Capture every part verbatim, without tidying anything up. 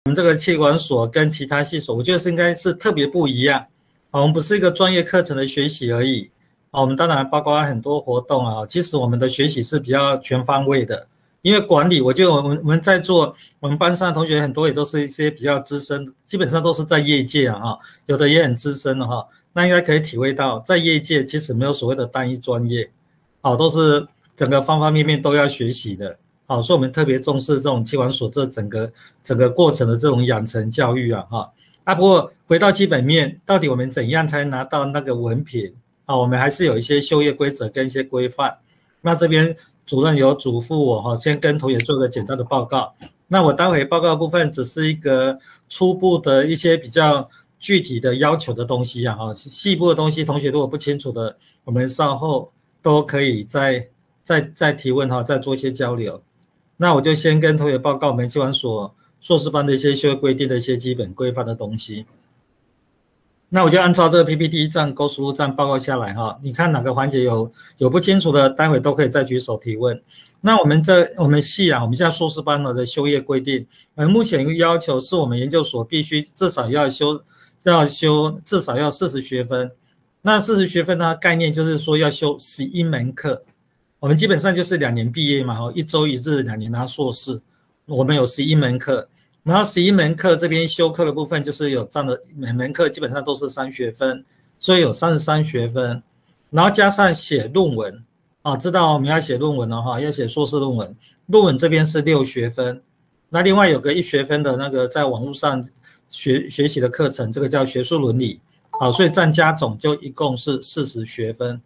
们这个企管所跟其他系所，我觉得是应该是特别不一样。我们不是一个专业课程的学习而已，我们当然包括很多活动啊，其实我们的学习是比较全方位的。因为管理，我觉得我们我们在座，我们班上的同学很多也都是一些比较资深，基本上都是在业界啊，有的也很资深的哈。那应该可以体会到，在业界其实没有所谓的单一专业，好，都是整个方方面面都要学习的。好，所以我们特别重视这种企管所这整个整个过程的这种养成教育啊，哈。啊，不过回到基本面，到底我们怎样才拿到那个文凭啊？我们还是有一些就业规则跟一些规范。那这边主任有嘱咐我哈，先跟同学做个简单的报告。那我待会报告的部分只是一个初步的一些比较具体的要求的东西啊，哈，细部的东西，同学如果不清楚的，我们稍后都可以再再再提问哈，再做一些交流。那我就先跟同学报告我们企管所硕士班的一些就业规定的一些基本规范的东西。那我就按照这个 P P T 这样勾输入这样报告下来哈，你看哪个环节有有不清楚的，待会都可以再举手提问。那我们这我们系啊，我们现在硕士班的修业规定，呃，目前要求是我们研究所必须至少要修要修至少要四十学分。那四十学分的概念就是说要修十一门课，我们基本上就是两年毕业嘛，一周一日，两年拿硕士，我们有十一门课。然后十一门课这边修课的部分就是有占了每门课基本上都是三学分，所以有三十三学分，然后加上写论文啊，知道我们要写论文了哈，要写硕士论文，论文这边是六学分，那另外有个一学分的那个在网络上学学习的课程，这个叫学术伦理，好，所以占加总就一共是四十学分。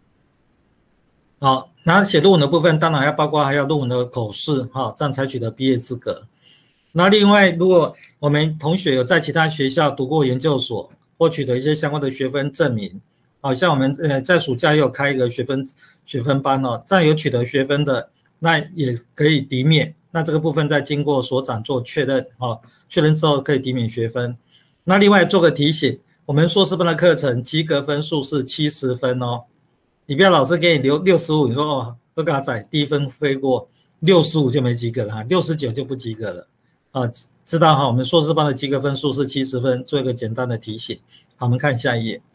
好，然后写论文的部分当然要包括还有论文的口试哈，这样才取得毕业资格。那另外，如果我们同学有在其他学校读过研究所，或取得一些相关的学分证明，好像我们呃在暑假也有开一个学分学分班哦，这样有取得学分的，那也可以抵免。那这个部分再经过所长做确认哦，确认之后可以抵免学分。那另外做个提醒，我们硕士班的课程及格分数是七十分哦，你不要老师给你留六十五，你说哦，二嘎仔低分飞过，六十五就没及格了哈，六十九就不及格了。啊，知道哈，我们硕士班的及格分数是七十分，做一个简单的提醒。好，我们看下一页。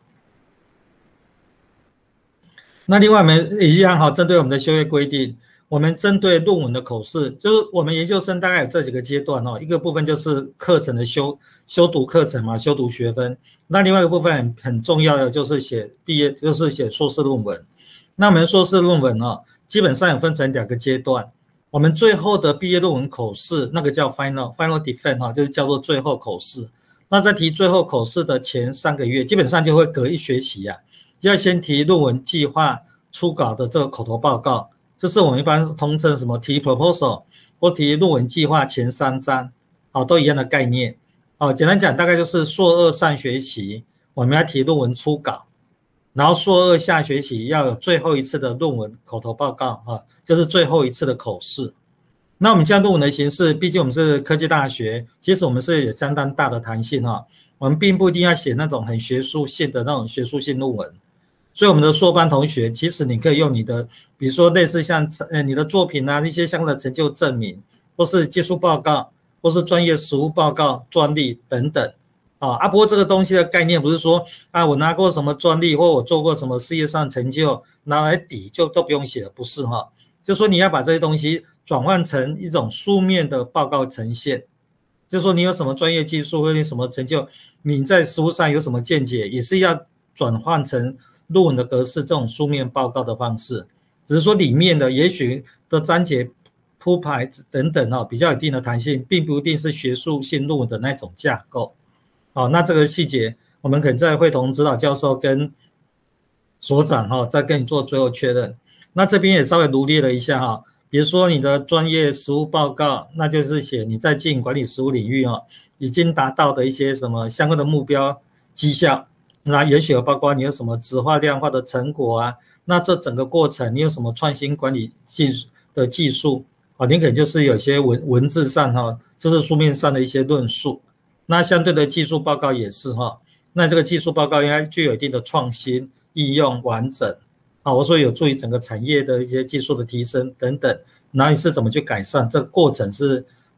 那另外我们也一样哈，针对我们的修业规定，我们针对论文的口试，就是我们研究生大概有这几个阶段哦，一个部分就是课程的修修读课程嘛，修读学分。那另外一个部分很很重要的就是写毕业，就是写硕士论文。那我们硕士论文哦，基本上有分成两个阶段。我们最后的毕业论文口试，那个叫 final final defense 哈，就是叫做最后口试。那在提最后口试的前三个月，基本上就会隔一学期啊，要先提论文计划初稿的这个口头报告，就是我们一般通称什么提 proposal 或提论文计划前三章，好，都一样的概念。好，简单讲，大概就是硕二上学期我们要提论文初稿。然后硕二下学期要有最后一次的论文口头报告啊，就是最后一次的口试。那我们这样论文的形式，毕竟我们是科技大学，其实我们是有相当大的弹性哈。我们并不一定要写那种很学术性的那种学术性论文，所以我们的硕班同学，其实你可以用你的，比如说类似像呃你的作品啊，一些相关的成就证明，或是技术报告，或是专业实务报告、专利等等。啊，啊不过这个东西的概念不是说啊，我拿过什么专利或我做过什么事业上成就拿来抵就都不用写了，不是哈？就说你要把这些东西转换成一种书面的报告呈现，就说你有什么专业技术或者什么成就，你在实务上有什么见解，也是要转换成论文的格式，这种书面报告的方式。只是说里面的也许的章节铺排等等啊，比较有一定的弹性，并不一定是学术性论文的那种架构。好，那这个细节我们可能在会同指导教授跟所长哈，再跟你做最后确认。那这边也稍微罗列了一下哈，比如说你的专业实务报告，那就是写你在经营管理实务领域哈，已经达到的一些什么相关的目标绩效，那也许有包括你有什么质化量化的成果啊，那这整个过程你有什么创新管理技术的技术啊，你可能就是有些文文字上哈，就是书面上的一些论述。那相对的技术报告也是哈，那这个技术报告应该具有一定的创新、应用完整，啊，我说有助于整个产业的一些技术的提升等等，然后你是怎么去改善，这个过程是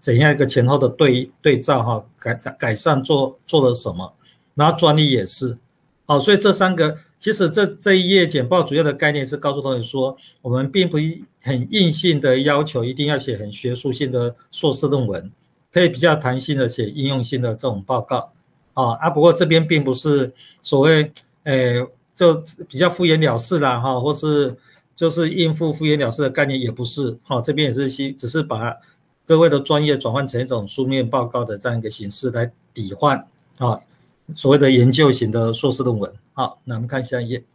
怎样一个前后的对对照哈，改改善做做了什么，然后专利也是，好，所以这三个其实这这一页简报主要的概念是告诉同学说，我们并不很硬性的要求一定要写很学术性的硕士论文，可以比较弹性的写应用性的这种报告，啊啊，不过这边并不是所谓诶就比较敷衍了事啦哈，或是就是应付敷衍了事的概念也不是，哈，这边也是只是把各位的专业转换成一种书面报告的这样一个形式来抵换啊，所谓的研究型的硕士论文。好，那我们看下一页。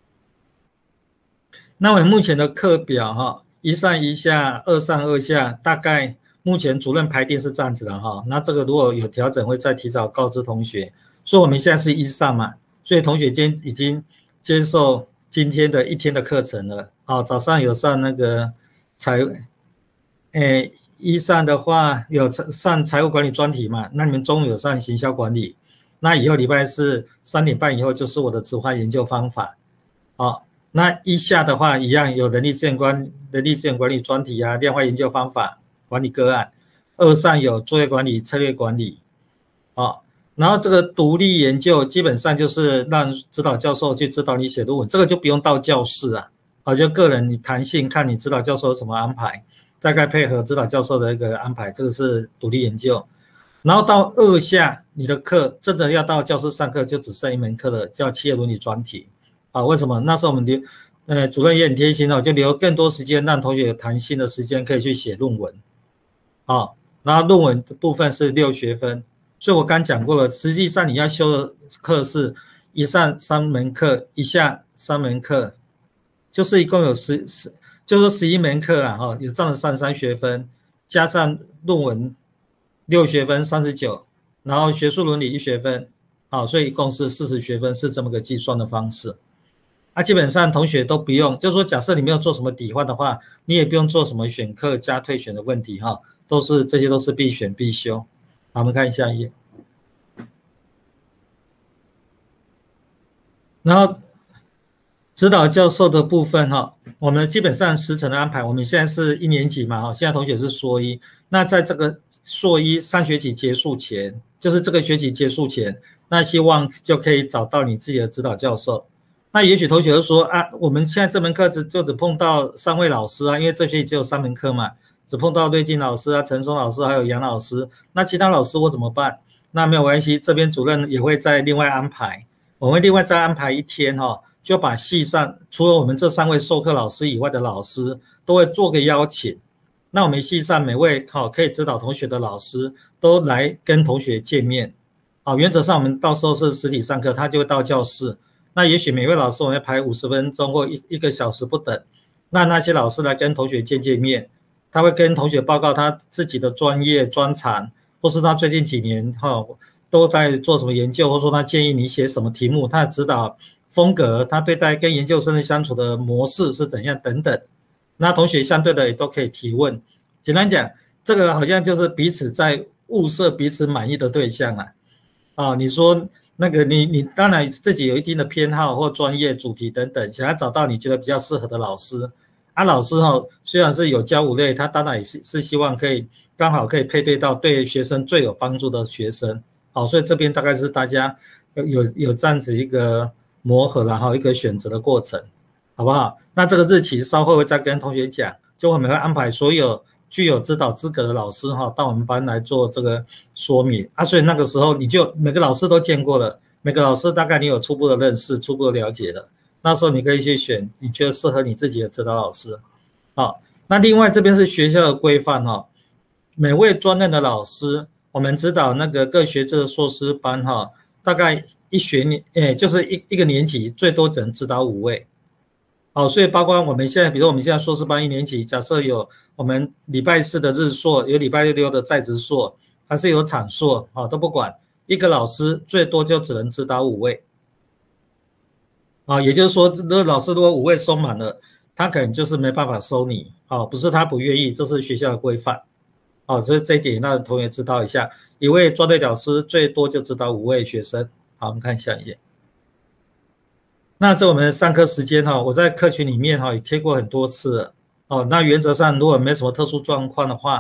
那我们目前的课表哈，一上一下，二上二下，大概目前主任排定是这样子的哈。那这个如果有调整，会再提早告知同学。所以我们现在是一上嘛，所以同学今天已经接受今天的一天的课程了。好，早上有上那个财，诶，一上的话有上财务管理专题嘛，那你们中午有上行销管理。那以后礼拜四三点半以后就是我的直化研究方法。好，那一下的话一样有人力资源管人力资源管理专题啊，量化研究方法管理个案。二上有作业管理、策略管理。好，然后这个独立研究基本上就是让指导教授去指导你写论文，这个就不用到教室啊。好，就个人你弹性看你指导教授有什么安排，大概配合指导教授的一个安排，这个是独立研究。然后到二下，你的课真的要到教室上课，就只剩一门课了，叫企业伦理专题。啊，为什么？那时候我们留，呃，主任也很贴心哦，就留更多时间让同学有弹性的时间可以去写论文。啊，然后论文的部分是六学分，所以我刚讲过了，实际上你要修的课是一上三门课，一下三门课，就是一共有十十，就说十一门课啦，哈，有占了三十三学分，加上论文。六学分三十九，然后学术伦理一学分，好，所以一共是四十学分，是这么个计算的方式。啊，基本上同学都不用，就是说假设你没有做什么抵换的话，你也不用做什么选课加退选的问题哈，都是这些都是必选必修。好，我们看下一页。然后指导教授的部分哈，我们基本上时程的安排，我们现在是一年级嘛哈，现在同学是硕一，那在这个硕一上学期结束前，就是这个学期结束前，那希望就可以找到你自己的指导教授。那也许同学就说啊，我们现在这门课只就只碰到三位老师啊，因为这学期只有三门课嘛，只碰到瑞金老师啊、陈松老师还有杨老师，那其他老师我怎么办？那没有关系，这边主任也会再另外安排，我会另外再安排一天哈。就把系上除了我们这三位授课老师以外的老师都会做个邀请，那我们系上每位好可以指导同学的老师都来跟同学见面。好，原则上我们到时候是实体上课，他就会到教室。那也许每位老师我们要排五十分钟或一一个小时不等，那那些老师来跟同学见见面，他会跟同学报告他自己的专业专长，或是他最近几年哈都在做什么研究，或者说他建议你写什么题目，他的指导风格，他对待跟研究生的相处的模式是怎样等等，那同学相对的也都可以提问。简单讲，这个好像就是彼此在物色彼此满意的对象啊。啊，你说那个你你当然自己有一定的偏好或专业主题等等，想要找到你觉得比较适合的老师。啊，老师哈、哦、虽然是有教无类，他当然也是是希望可以刚好可以配对到对学生最有帮助的学生。好，所以这边大概是大家有有有这样子一个磨合，然后一个选择的过程，好不好？那这个日期稍后会再跟同学讲，就我们会安排所有具有指导资格的老师哈到我们班来做这个说明啊，所以那个时候你就每个老师都见过了，每个老师大概你有初步的认识、初步的了解了，那时候你可以去选你觉得适合你自己的指导老师。好，那另外这边是学校的规范哈，每位专任的老师，我们指导那个各学制的硕士班哈，大概一学年，哎，就是一一个年级最多只能指导五位。好，所以包括我们现在，比如我们现在硕士班一年级，假设有我们礼拜四的日硕，有礼拜六的在职硕，还是有场硕，啊，都不管，一个老师最多就只能指导五位。啊，也就是说，这个老师如果五位收满了，他可能就是没办法收你，啊，不是他不愿意，这是学校的规范。好，所以这一点让同学知道一下，一位专队老师最多就指导五位学生。好，我们看下一页。那这我们上课时间哈，我在课群里面哈也贴过很多次了哦。那原则上如果没什么特殊状况的话，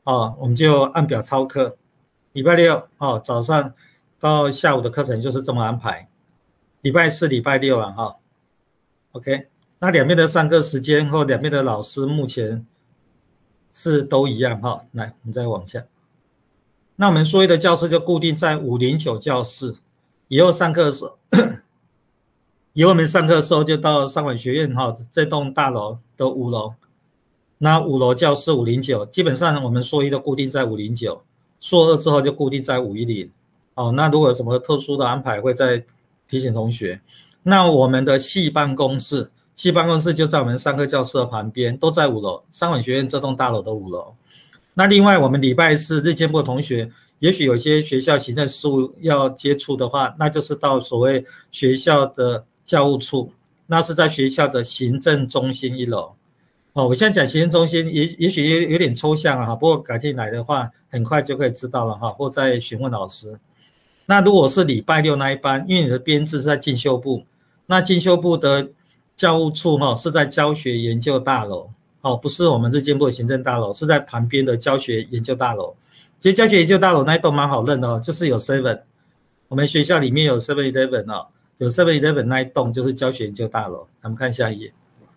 哦，我们就按表操课。礼拜六哦，早上到下午的课程就是这么安排。礼拜四、礼拜六了哈、哦。OK， 那两边的上课时间或两边的老师目前是都一样哈、哦。来，我们再往下。那我们所有的教室就固定在五零九教室，以后上课的时候，以后我们上课的时候就到商管学院哈、哦、这栋大楼的五楼。那五楼教室五零九，基本上我们硕一都固定在五零九，硕二之后就固定在五一零。哦，那如果有什么特殊的安排，会再提醒同学。那我们的系办公室，系办公室就在我们上课教室的旁边，都在五楼，商管学院这栋大楼的五楼。那另外，我们礼拜四日间部的同学，也许有些学校行政事务要接触的话，那就是到所谓学校的教务处，那是在学校的行政中心一楼。哦，我现在讲行政中心也也许也有点抽象啊，不过改天来的话，很快就可以知道了哈，或再询问老师。那如果是礼拜六那一班，因为你的编制是在进修部，那进修部的教务处哈是在教学研究大楼，哦，不是我们日间部的行政大楼，是在旁边的教学研究大楼。其实教学研究大楼那一栋蛮好认的哦，就是有 seven， 我们学校里面有 seven eleven 哦，有 seven eleven 那一栋就是教学研究大楼。咱们看下一页。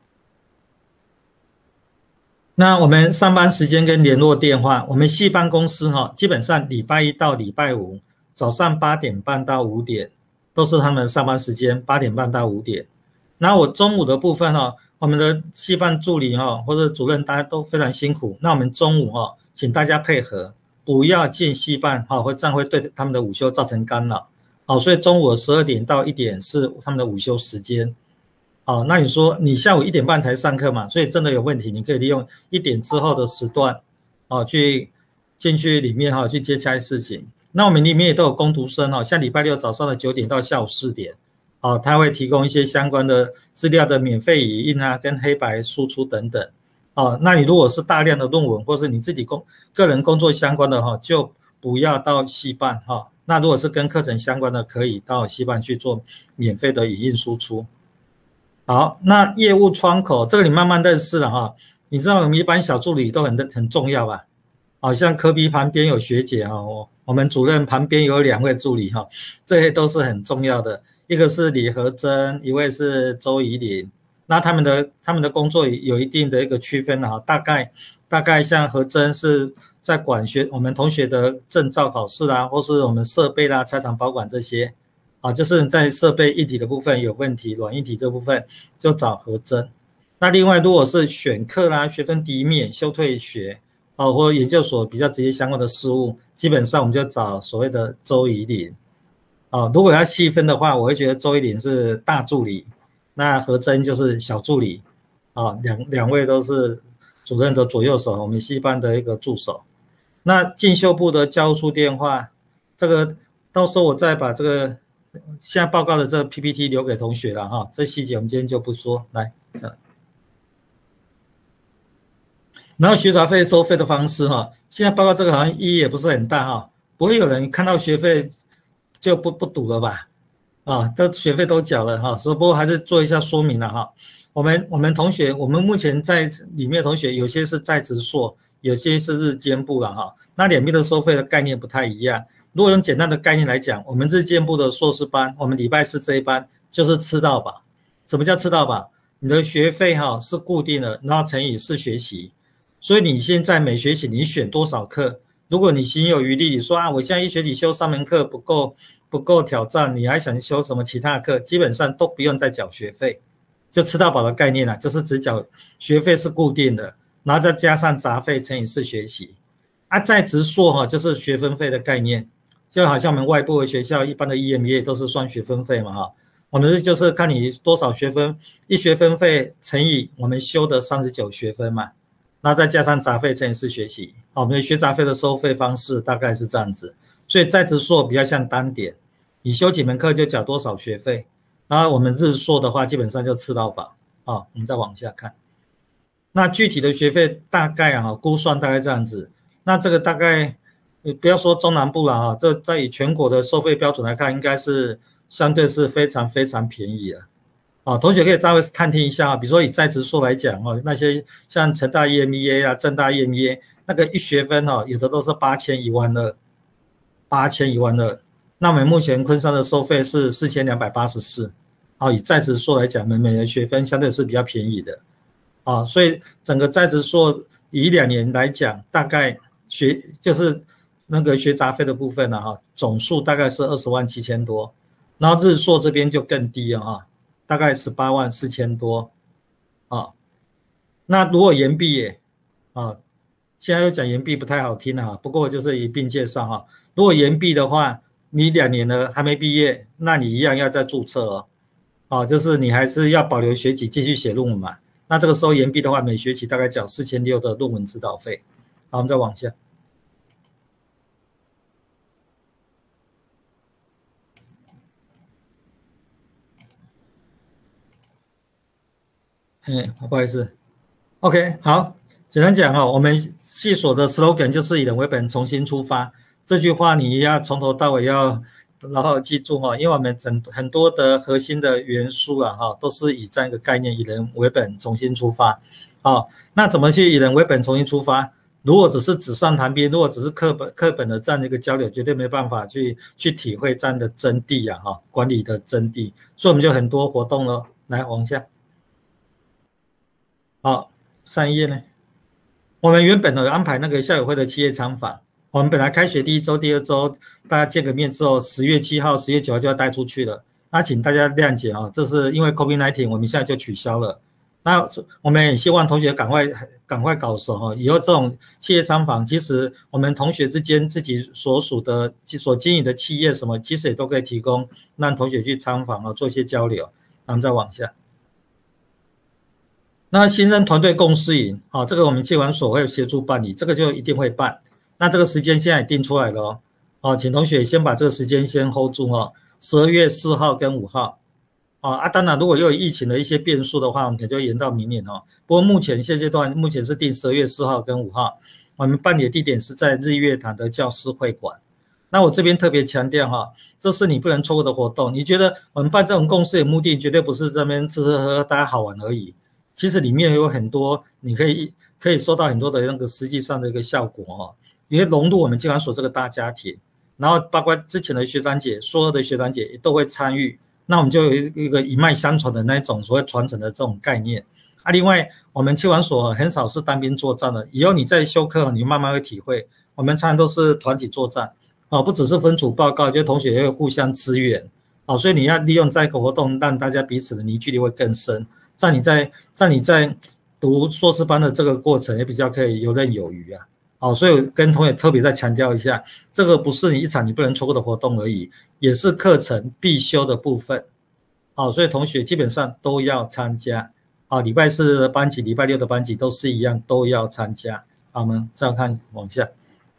那我们上班时间跟联络电话，我们系办公室哈，基本上礼拜一到礼拜五早上八点半到五点都是他们上班时间，八点半到五点。那我中午的部分哈，我们的系办助理哈或者主任大家都非常辛苦，那我们中午哈，请大家配合，不要进系办哈，或这样会对他们的午休造成干扰。好，所以中午十二点到一点是他们的午休时间。好，那你说你下午一点半才上课嘛，所以真的有问题，你可以利用一点之后的时段，哦，去进去里面哈、哦，去接洽事情。那我们里面也都有工读生哦，像礼拜六早上的九点到下午四点，哦，他会提供一些相关的资料的免费影印啊，跟黑白输出等等。哦，那你如果是大量的论文或是你自己工个人工作相关的哈、哦，就不要到系办哈、哦。那如果是跟课程相关的，可以到系办去做免费的影印输出。好，那业务窗口这个你慢慢认识了哈。你知道我们一般小助理都很很重要吧？好像科比旁边有学姐哈，我我们主任旁边有两位助理哈，这些都是很重要的。一个是李和珍，一位是周怡玲。那他们的他们的工作有一定的一个区分哈，大概大概像和珍是在管学我们同学的证照考试啦，或是我们设备啦、财产保管这些。啊，就是在设备硬体的部分有问题，软硬体这部分就找和珍。那另外，如果是选课啦、学分抵免、休退学，啊，或研究所比较直接相关的事务，基本上我们就找所谓的周怡玲。啊，如果要细分的话，我会觉得周怡玲是大助理，那和珍就是小助理。啊，两两位都是主任的左右手，我们系办的一个助手。那进修部的教务处电话，这个到时候我再把这个。现在报告的这个 P P T 留给同学了哈，这细节我们今天就不说。来，这样。然后学杂费收费的方式哈，现在报告这个好像意义也不是很大哈，不会有人看到学费就不不读了吧？啊，都学费都缴了哈，所以不过还是做一下说明了哈。我们我们同学，我们目前在里面的同学，有些是在职硕，有些是日间部了哈，那两边的收费的概念不太一样。如果用简单的概念来讲，我们日间部的硕士班，我们礼拜四这一班就是吃到饱。什么叫吃到饱？你的学费哈是固定的，然后乘以四学期，所以你现在每学期你选多少课，如果你心有余力，你说啊，我现在一学期修三门课不够不够挑战，你还想修什么其他的课，基本上都不用再缴学费，就吃到饱的概念啊，就是只缴学费是固定的，然后再加上杂费乘以四学期。啊，在职硕哈就是学分费的概念。就好像我们外部的学校一般的 E M B A 都是算学分费嘛哈，我们就是看你多少学分，一学分费乘以我们修的三十九学分嘛，那再加上杂费乘以四学期，好，我们学杂费的收费方式大概是这样子，所以在职硕比较像单点，你修几门课就缴多少学费，然后我们日硕的话基本上就吃到饱啊，我们再往下看，那具体的学费大概啊估算大概这样子，那这个大概。你不要说中南部了哈，这在以全国的收费标准来看，应该是相对是非常非常便宜的。啊，同学可以稍微探听一下，比如说以在职硕来讲哦，那些像成大 E M B A 啊、政大 E M B A， 那个一学分哈、哦，有的都是八千一万二，八千一万二。那我们目前昆山的收费是四千两百八十四，好，以在职硕来讲，每每的学分相对是比较便宜的，啊，所以整个在职硕以两年来讲，大概学就是那个学杂费的部分呢、啊，哈，总数大概是二十万七千多，然后日硕这边就更低了啊，大概十八万四千多，啊，那如果延毕业，啊，现在又讲延毕不太好听了、啊、不过就是一并介绍哈、啊，如果延毕的话。你两年了还没毕业，那你一样要再注册哦。哦，就是你还是要保留学籍继续写论文嘛。那这个时候延毕的话，每学期大概缴四千六的论文指导费。好，我们再往下。哎，不好意思。OK， 好，简单讲哦，我们系所的 slogan 就是以人为本，重新出发。这句话你要从头到尾要牢牢记住哈，因为我们整很多的核心的元素啊哈，都是以这样一个概念，以人为本，重新出发。好，那怎么去以人为本，重新出发？如果只是纸上谈兵，如果只是课本课本的这样的一个交流，绝对没办法去去体会这样的真谛啊哈，管理的真谛。所以我们就很多活动了，来往下。好，上一页呢，我们原本有安排那个校友会的企业参访。我们本来开学第一周、第二周，大家见个面之后，十月七号、十月九号就要带出去了。那请大家谅解啊，这是因为 COVID 十九， 我们现在就取消了。那我们也希望同学赶快赶快搞熟哈，以后这种企业参访，其实我们同学之间自己所属的、所经营的企业什么，其实也都可以提供让同学去参访啊，做一些交流。那我们再往下。那新生团队共识营，好，这个我们企管所会协助办理，这个就一定会办。那这个时间现在也定出来了哦，哦，请同学先把这个时间先 hold 住哦，十二月四号跟五号，哦啊，当然如果又有疫情的一些变数的话，我们可能就延到明年哦。不过目前现阶段目前是定十二月四号跟五号，我们办理的地点是在日月潭的教师会馆。那我这边特别强调哈，这是你不能错过的活动。你觉得我们办这种共识的目的，绝对不是这边吃吃喝喝大家好玩而已，其实里面有很多你可以可以收到很多的那个实际上的一个效果哦。也会融入我们企管所这个大家庭，然后包括之前的学长姐、所有的学长姐也都会参与，那我们就有一个一脉相传的那种所谓传承的这种概念啊。另外，我们企管所很少是单兵作战的，以后你在修课，你慢慢会体会，我们常常都是团体作战啊，不只是分组报告，就同学也会互相支援啊，所以你要利用这个活动，让大家彼此的凝聚力会更深，在你在在你在读硕士班的这个过程也比较可以游刃有余啊。好，所以跟同学特别再强调一下，这个不是你一场你不能错过的活动而已，也是课程必修的部分。好，所以同学基本上都要参加。好，礼拜四的班级、礼拜六的班级都是一样，都要参加。好，我们再看往下。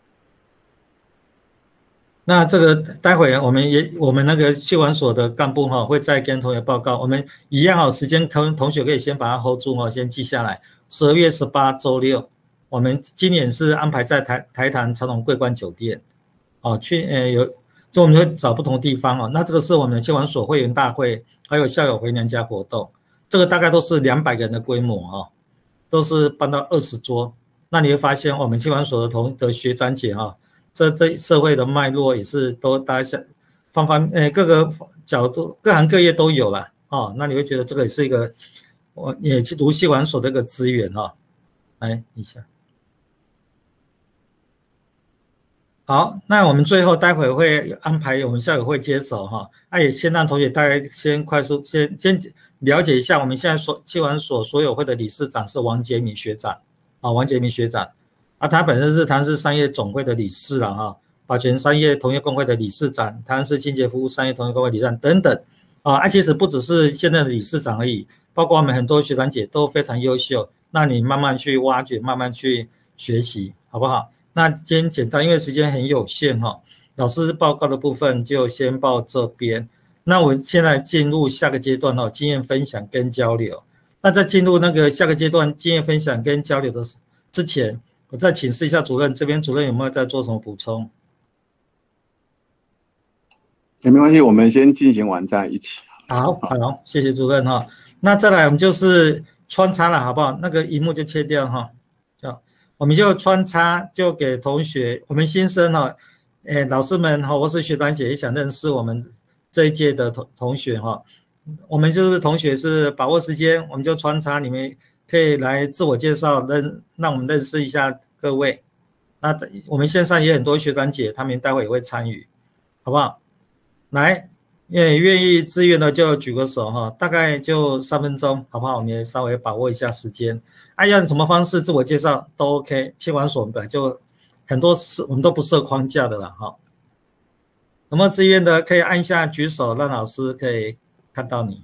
那这个待会我们也我们那个企管所的干部哈会再跟同学报告，我们一样好时间同同学可以先把它 hold 住哈，先记下来。十二月十八周六。我们今年是安排在台台坛长荣桂冠酒店，哦，去呃有，就我们会找不同地方哦。那这个是我们的企管所会员大会，还有校友回娘家活动，这个大概都是两百个人的规模哦，都是搬到二十桌。那你会发现我们企管所的同的学长姐哈、哦，这这社会的脉络也是都大家方方呃各个角度各行各业都有了哦。那你会觉得这个也是一个我也去读企管所的一个资源哈、哦。来一下。好，那我们最后待会会安排我们校友会接手哈，那也先让同学大概先快速先先了解一下，我们现在所企管所所有会的理事长是王杰明学长啊，王杰明学长啊，他本身是台湾市商业总会的理事长啊，保全商业同业公会的理事长，台湾市清洁服务商业同业公会理事长等等啊，啊其实不只是现在的理事长而已，包括我们很多学长姐都非常优秀，那你慢慢去挖掘，慢慢去学习，好不好？那今天简单，因为时间很有限哈，老师报告的部分就先报这边。那我现在进入下个阶段哈，经验分享跟交流。那在进入那个下个阶段经验分享跟交流的之前，我再请示一下主任，这边主任有没有在做什么补充？ 也没关系，我们先进行完再一起。 好，好，谢谢主任哈。那再来我们就是穿插了，好不好？那个荧幕就切掉哈。 我们就穿插就给同学，我们新生哈、哦，诶，老师们哈、哦，或是学长姐也想认识我们这一届的同同学哈、哦，我们就是同学是把握时间，我们就穿插，你们可以来自我介绍，认让我们认识一下各位。那我们线上也有很多学长姐，他们待会也会参与，好不好？来，也愿意自愿的就举个手哈，大概就三分钟，好不好？我们也稍微把握一下时间。按用什么方式自我介绍都 OK， 切完所本来就很多是我们都不设框架的了哈。有没有自愿的可以按下举手，让老师可以看到你。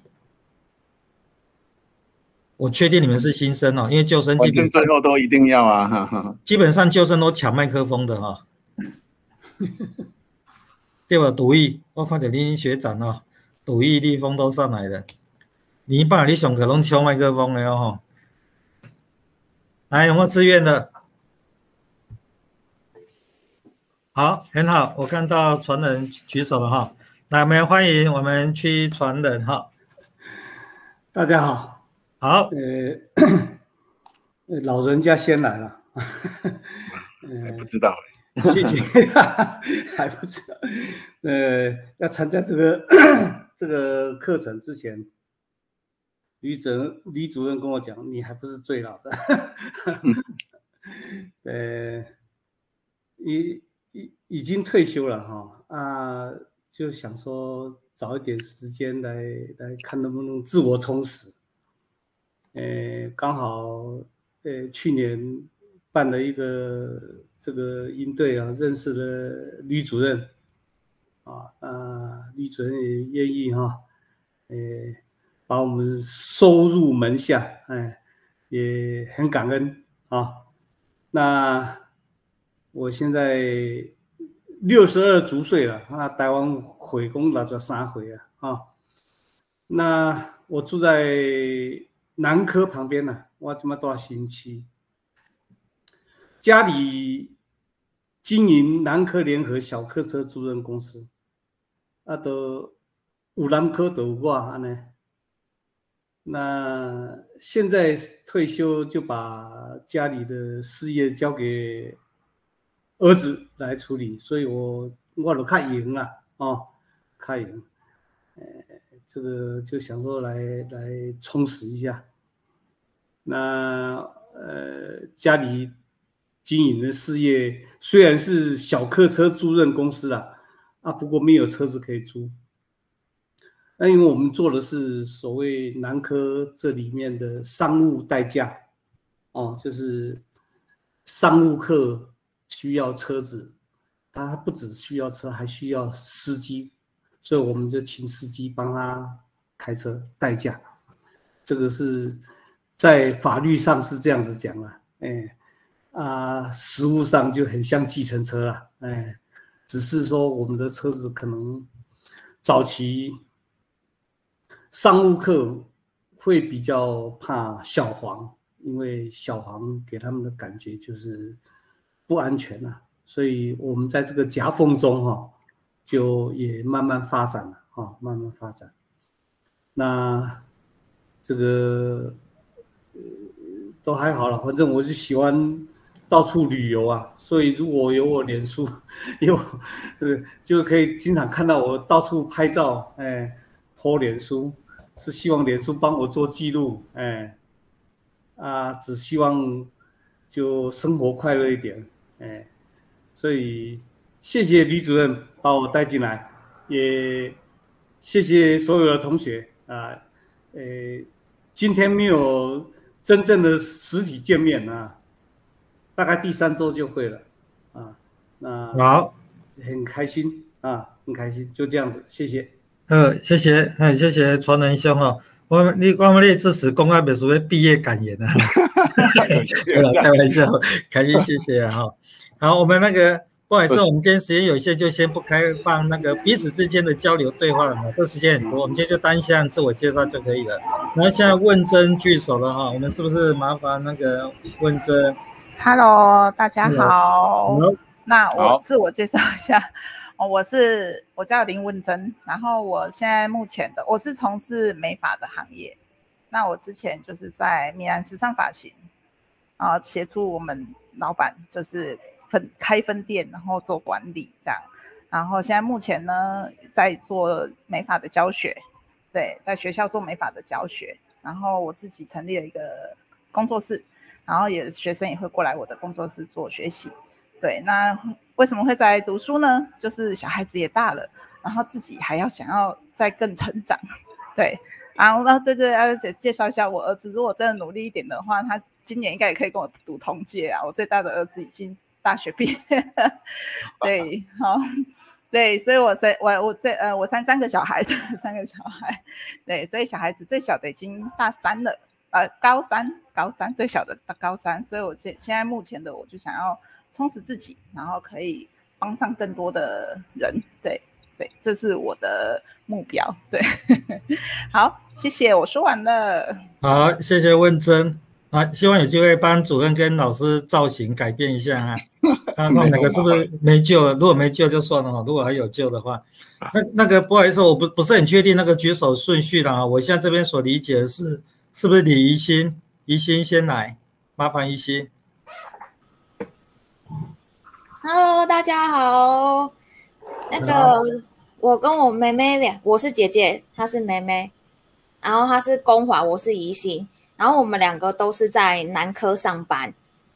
我确定你们是新生哦，因为旧生基本上最后都一定要啊，哈哈基本上旧生都抢麦克风的哈、哦。对吧？赌意，我看到你学长哦，赌意立峰都上来了。你把你上课拢抢麦克风了哦。来，有没有自愿的？好，很好，我看到传人举手了哈。来，我们欢迎我们区传人哈。 大家好。 好。 呃，老人家先来了。 还不知道。 谢谢。还不知道。呃，要参加这个这个课程之前，李主任李主任跟我讲，你还不是最老的。呃，已已已经退休了哈啊，就想说找一点时间来来看能不能自我充实。呃，刚好呃去年办了一个这个营队啊，认识了吕主任啊啊，吕主任也愿意哈，呃，把我们收入门下，哎，也很感恩啊。那我现在六十二足岁了啊，台湾回工了就三回了啊。那我住在南科旁边呢，我这么大新区，家里经营南科联合小客车租赁公司，啊，都有南科都有我安尼。那现在退休就把家里的事业交给儿子来处理，所以我我都较闲啦，哦，较闲，呃，这个就想说来来充实一下。那呃，家里经营的事业虽然是小客车租赁公司啦，啊，不过没有车子可以租。那因为我们做的是所谓南科这里面的商务代驾，哦，就是商务客需要车子，他不只需要车，还需要司机，所以我们就请司机帮他开车代驾。这个是在法律上是这样子讲啦，哎，啊，实务上就很像计程车啦，哎，只是说我们的车子可能早期商务客会比较怕小黄，因为小黄给他们的感觉就是不安全啊，所以我们在这个夹缝中哈、哦，就也慢慢发展了啊、哦，慢慢发展。那这个呃都还好了，反正我是喜欢到处旅游啊，所以如果有我脸书，有呃就可以经常看到我到处拍照，哎，po脸书。是希望脸书帮我做记录，哎，啊，只希望就生活快乐一点，哎，所以谢谢李主任把我带进来，也谢谢所有的同学啊，呃，今天没有真正的实体见面啊，大概第三周就会了，啊，那好， 很开心啊，很开心，就这样子，谢谢。 呃，谢谢，哎，谢谢传人兄哦。我你我们你支持公开美术的毕业感言啊，对了，开玩笑，开心，谢谢啊哈。好，我们那个不好意思，我们今天时间有限，就先不开放那个彼此之间的交流对话了哈，这时间很多，我们今天就单项自我介绍就可以了。然后现在问真举手了哈，我们是不是麻烦那个问真 ？Hello， 大家好。 好， 那我自我介绍一下。哦，我是我叫林问真，然后我现在目前的我是从事美发的行业，那我之前就是在米兰时尚发型， 啊，协助我们老板就是分开分店，然后做管理这样。然后现在目前呢，在做美发的教学，对，在学校做美发的教学。然后我自己成立了一个工作室，然后也学生也会过来我的工作室做学习。对，那为什么会在读书呢？就是小孩子也大了，然后自己还要想要再更成长。对，然后呢，对对，要介绍一下我儿子，如果真的努力一点的话，他今年应该也可以跟我读同届啊。我最大的儿子已经大学毕业了，对，好，对，所以我在我我这呃我三三个小孩，三个小孩，对，所以小孩子最小的已经大三了，呃，高三，高三最小的高三，所以我现现在目前的我就想要充实自己，然后可以帮上更多的人，对对，这是我的目标，对，好，谢谢，我说完了。 好，谢谢问真啊，希望有机会帮主任跟老师造型改变一下啊，看看哪个是不是没救了，如果没救就算了哈，如果还有救的话，那那个不好意思，我不不是很确定那个举手顺序了啊，我现在这边所理解的是，是不是李怡心，怡心先来，麻烦怡心。 Hello， 大家好。那个，我跟我妹妹俩，我是姐姐，她是妹妹，然后她是公华，我是怡心，然后我们两个都是在南科上班。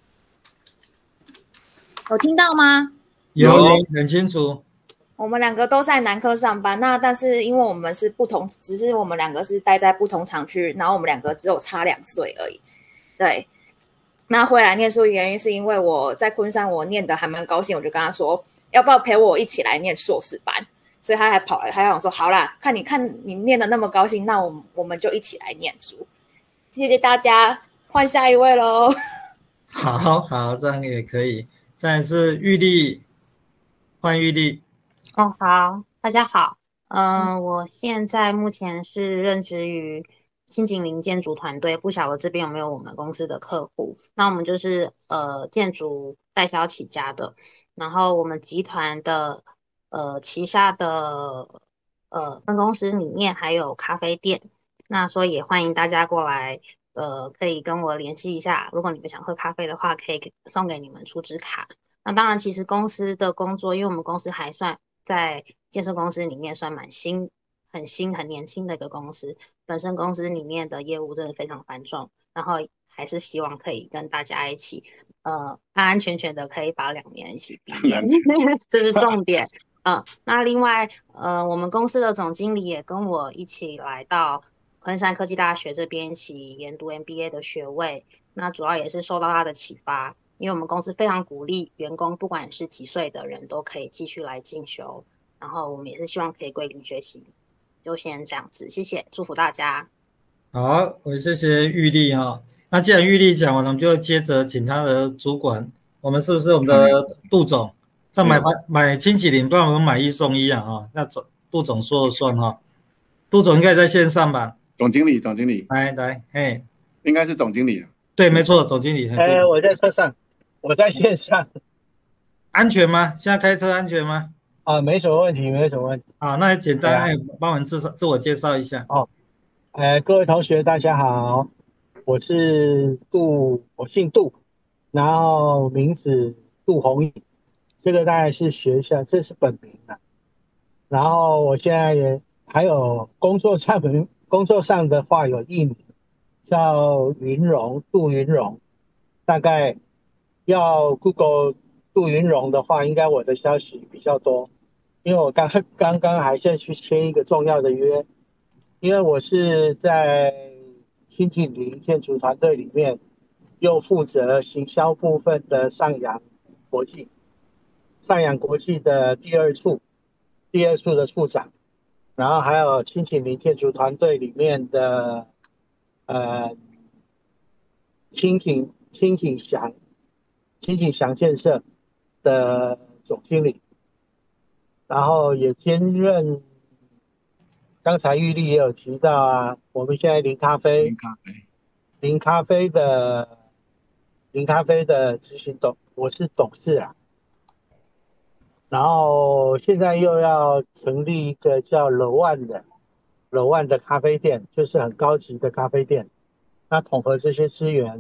有听到吗？ 有，有，很清楚。 我们两个都在南科上班，那但是因为我们是不同，只是我们两个是待在不同厂区，然后我们两个只有差两岁而已。对。那回来念书的原因是因为我在昆山我念的还蛮高兴，我就跟他说要不要陪我一起来念硕士班，所以他还跑来，他想说好啦，看你看你念的那么高兴，那我我们就一起来念书。谢谢大家，换下一位咯。 好好，这样也可以。再来是玉丽，换玉丽。 哦，好，大家好，嗯、呃，我现在目前是任职于新景林建筑团队，不晓得这边有没有我们公司的客户？那我们就是呃建筑代销起家的，然后我们集团的呃旗下的呃分公司里面还有咖啡店，那所以也欢迎大家过来，呃可以跟我联系一下，如果你们想喝咖啡的话，可以送给你们储值卡。那当然，其实公司的工作，因为我们公司还算在建设公司里面算蛮新。很新很年轻的一个公司，本身公司里面的业务真的非常繁重，然后还是希望可以跟大家一起呃安安全全的可以把两年一起毕业，这是重点。嗯，那另外呃我们公司的总经理也跟我一起来到昆山科技大学这边一起研读 M B A 的学位，那主要也是受到他的启发，因为我们公司非常鼓励员工不管是几岁的人都可以继续来进修，然后我们也是希望可以归零学习。就先这样子，谢谢，祝福大家。 好，我谢谢玉丽哈、哦。那既然玉丽讲完了，我们就接着请他的主管，我们是不是我们的杜总？在买买清淇淋，不然我们买一送一啊！哈，那总杜总说了算哈、哦。杜总应该在线上吧？ 总经理，总经理， 来来，哎， 应该是总经理。 对，没错，总经理。 哎，我在车上，我在线上。 安全吗？现在开车安全吗？ 啊，没什么问题，没什么问题。 啊，那简单，哎，帮我们自自我介绍一下。 哦，哎，各位同学，大家好，我是杜，我姓杜，然后名字杜宏毅，这个大概是学校，这是本名啊。然后我现在也还有工作上面，工作上的话有艺名叫云荣，杜云荣，大概要 Google 杜云荣的话，应该我的消息比较多。因为我刚刚刚还是去签一个重要的约，因为我是在新景林建筑团队里面，又负责行销部分的上扬国际，上扬国际的第二处，第二处的处长，然后还有新景林建筑团队里面的呃新景新景祥新景祥建设的总经理。然后也兼任，刚才玉丽也有提到啊，我们现在零咖啡， 零咖啡， 零咖啡的零咖啡的执行董，我是董事啊。然后现在又要成立一个叫楼万的楼万的咖啡店，就是很高级的咖啡店。那统合这些资源，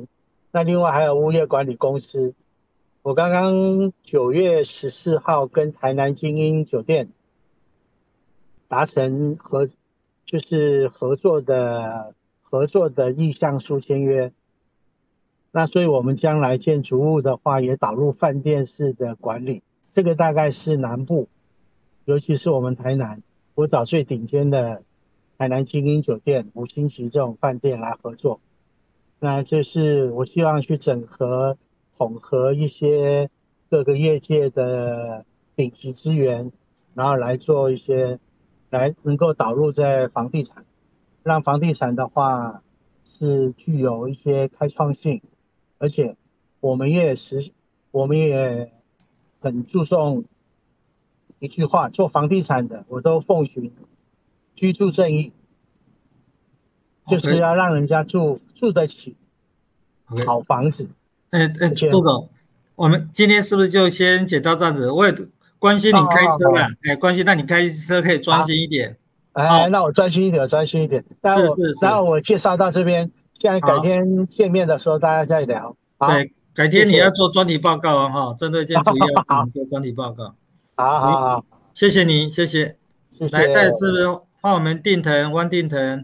那另外还有物业管理公司。我刚刚九月十四号跟台南精英酒店达成合，就是合作的合作的意向书签约。那所以我们将来建筑物的话，也导入饭店式的管理。这个大概是南部，尤其是我们台南，我找最顶尖的台南精英酒店、五星级这种饭店来合作。那这是我希望去整合、统合一些各个业界的顶级资源，然后来做一些，来能够导入在房地产，让房地产的话是具有一些开创性，而且我们也实，我们也很注重一句话，做房地产的我都奉行居住正义，就是要让人家住住得起好房子。 哎哎，杜总，我们今天是不是就先解到这样子？我也关心你开车啦，哎，关心那你开车可以专心一点。 哎，那我专心一点，专心一点。 是是是。 然后我介绍到这边，现在改天见面的时候大家再聊。 对，改天你要做专题报告啊，哈，针对建筑要做专题报告。 好好好， 谢谢你，谢谢。 谢谢。 来，再是不是换我们定腾，汪定腾。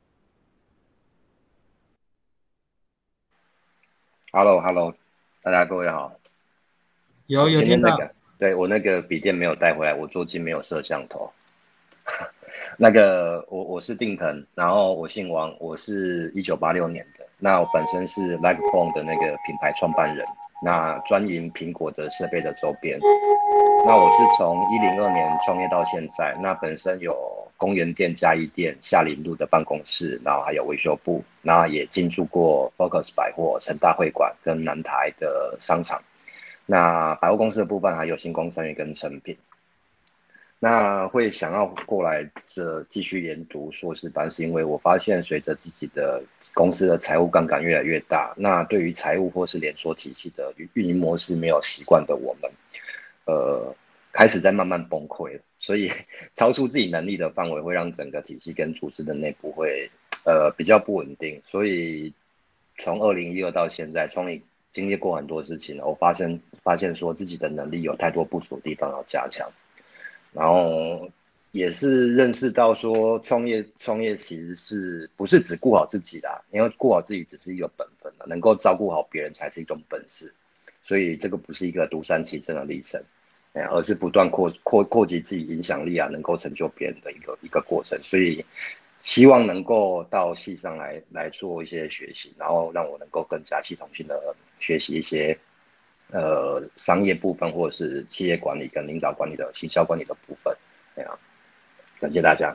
Hello Hello， 大家各位好。 有有听到？ 那个、对我那个笔电没有带回来，我桌机没有摄像头。那个我我是定腾，然后我姓王，我是一九八六年的。那我本身是 Likephone 的那个品牌创办人，那专营苹果的设备的周边。那我是从一零二年创业到现在，那本身有公园店、嘉义店、下林路的办公室，然后还有维修部，那也进驻过 Focus 百货、成大会馆跟南台的商场。那百货公司的部分还有星光三月跟成品。那会想要过来这继续研读硕士班，是因为我发现随着自己的公司的财务杠杆越来越大，那对于财务或是连锁体系的运营模式没有习惯的我们，呃，开始在慢慢崩溃了。所以超出自己能力的范围，会让整个体系跟组织的内部会呃比较不稳定。所以从二零一二到现在，创立经历过很多事情，我发现发现说自己的能力有太多不足的地方要加强。然后也是认识到说，创业创业其实是不是只顾好自己啦？因为顾好自己只是一个本分啦，能够照顾好别人才是一种本事。所以这个不是一个独善其身的历程，而是不断扩扩扩及自己影响力啊，能够成就别人的一个一个过程。所以希望能够到系上来来做一些学习，然后让我能够更加系统性的学习一些。呃，商业部分或者是企业管理跟领导管理的行销管理的部分，这样，感谢大家。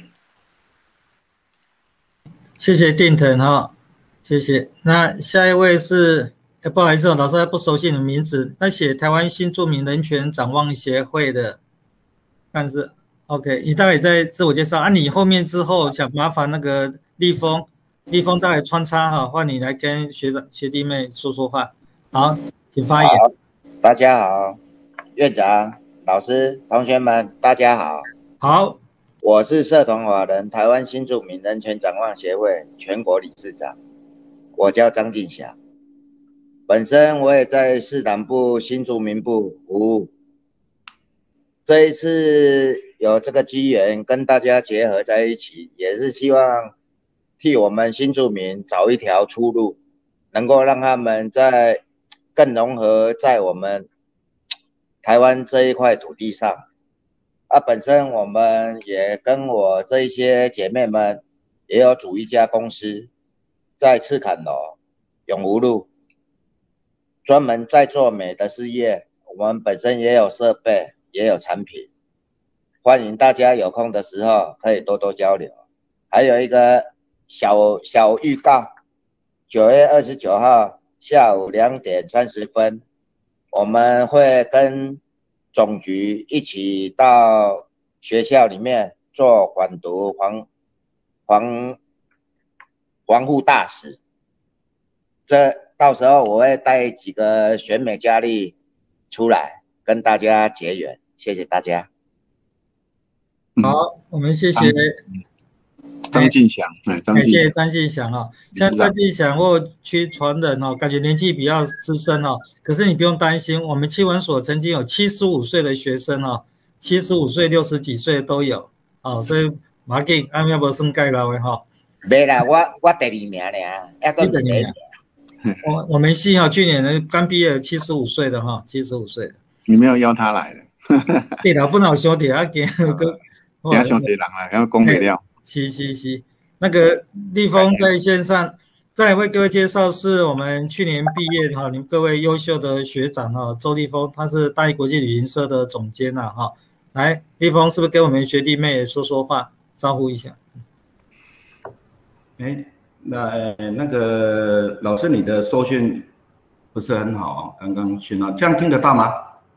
谢谢定腾哈，谢谢。那下一位是，欸、不好意思，老师还不熟悉你的名字。那写台湾新住民人权展望协会的，但是 OK， 你大概在自我介绍啊。你后面之后想麻烦那个立峰，立峰大概穿插哈，换你来跟学长学弟妹说说话。好。请发言。 大家好，院长、老师、同学们，大家好。 好， 我是社团法人台湾新住民人权展望协会全国理事长，我叫张进霞。本身我也在市党部新住民部服务。这一次有这个机缘跟大家结合在一起，也是希望替我们新住民找一条出路，能够让他们在更融合在我们台湾这一块土地上。啊，本身我们也跟我这一些姐妹们也有组一家公司，在赤坎楼永福路，专门在做美的事业。我们本身也有设备，也有产品，欢迎大家有空的时候可以多多交流。还有一个小小预告，九月二十九号下午两点三十分，我们会跟总局一起到学校里面做缓读防防防护大使。这到时候我会带几个选美佳丽出来跟大家结缘，谢谢大家。 好，我们谢谢。 张进祥，哎，张进祥， 谢谢张进祥哦。像张进祥或区传人哦，感觉年纪比较资深哦，可是你不用担心，我们企管所曾经有七十五岁的学生哦，七十五岁、六十几岁都有哦，所以马紧，俺要不算盖老的哈。 没啦，我我第二名呢，要做第二名。 我我们系哦，去年呢刚毕业七十五岁的哈，七十五岁的。 你没有邀他来的。 对了，不能兄弟啊，给个。 不要兄弟人啊，要公平了。 是是是，那个立峰在线上，再为各位介绍是我们去年毕业哈，你们各位优秀的学长哈，周立峰，他是大义国际旅行社的总监呐哈。来，立峰是不是跟我们学弟妹说说话，招呼一下？ 哎，那那个老师，你的收讯不是很好啊，刚刚讯号，这样听得到吗？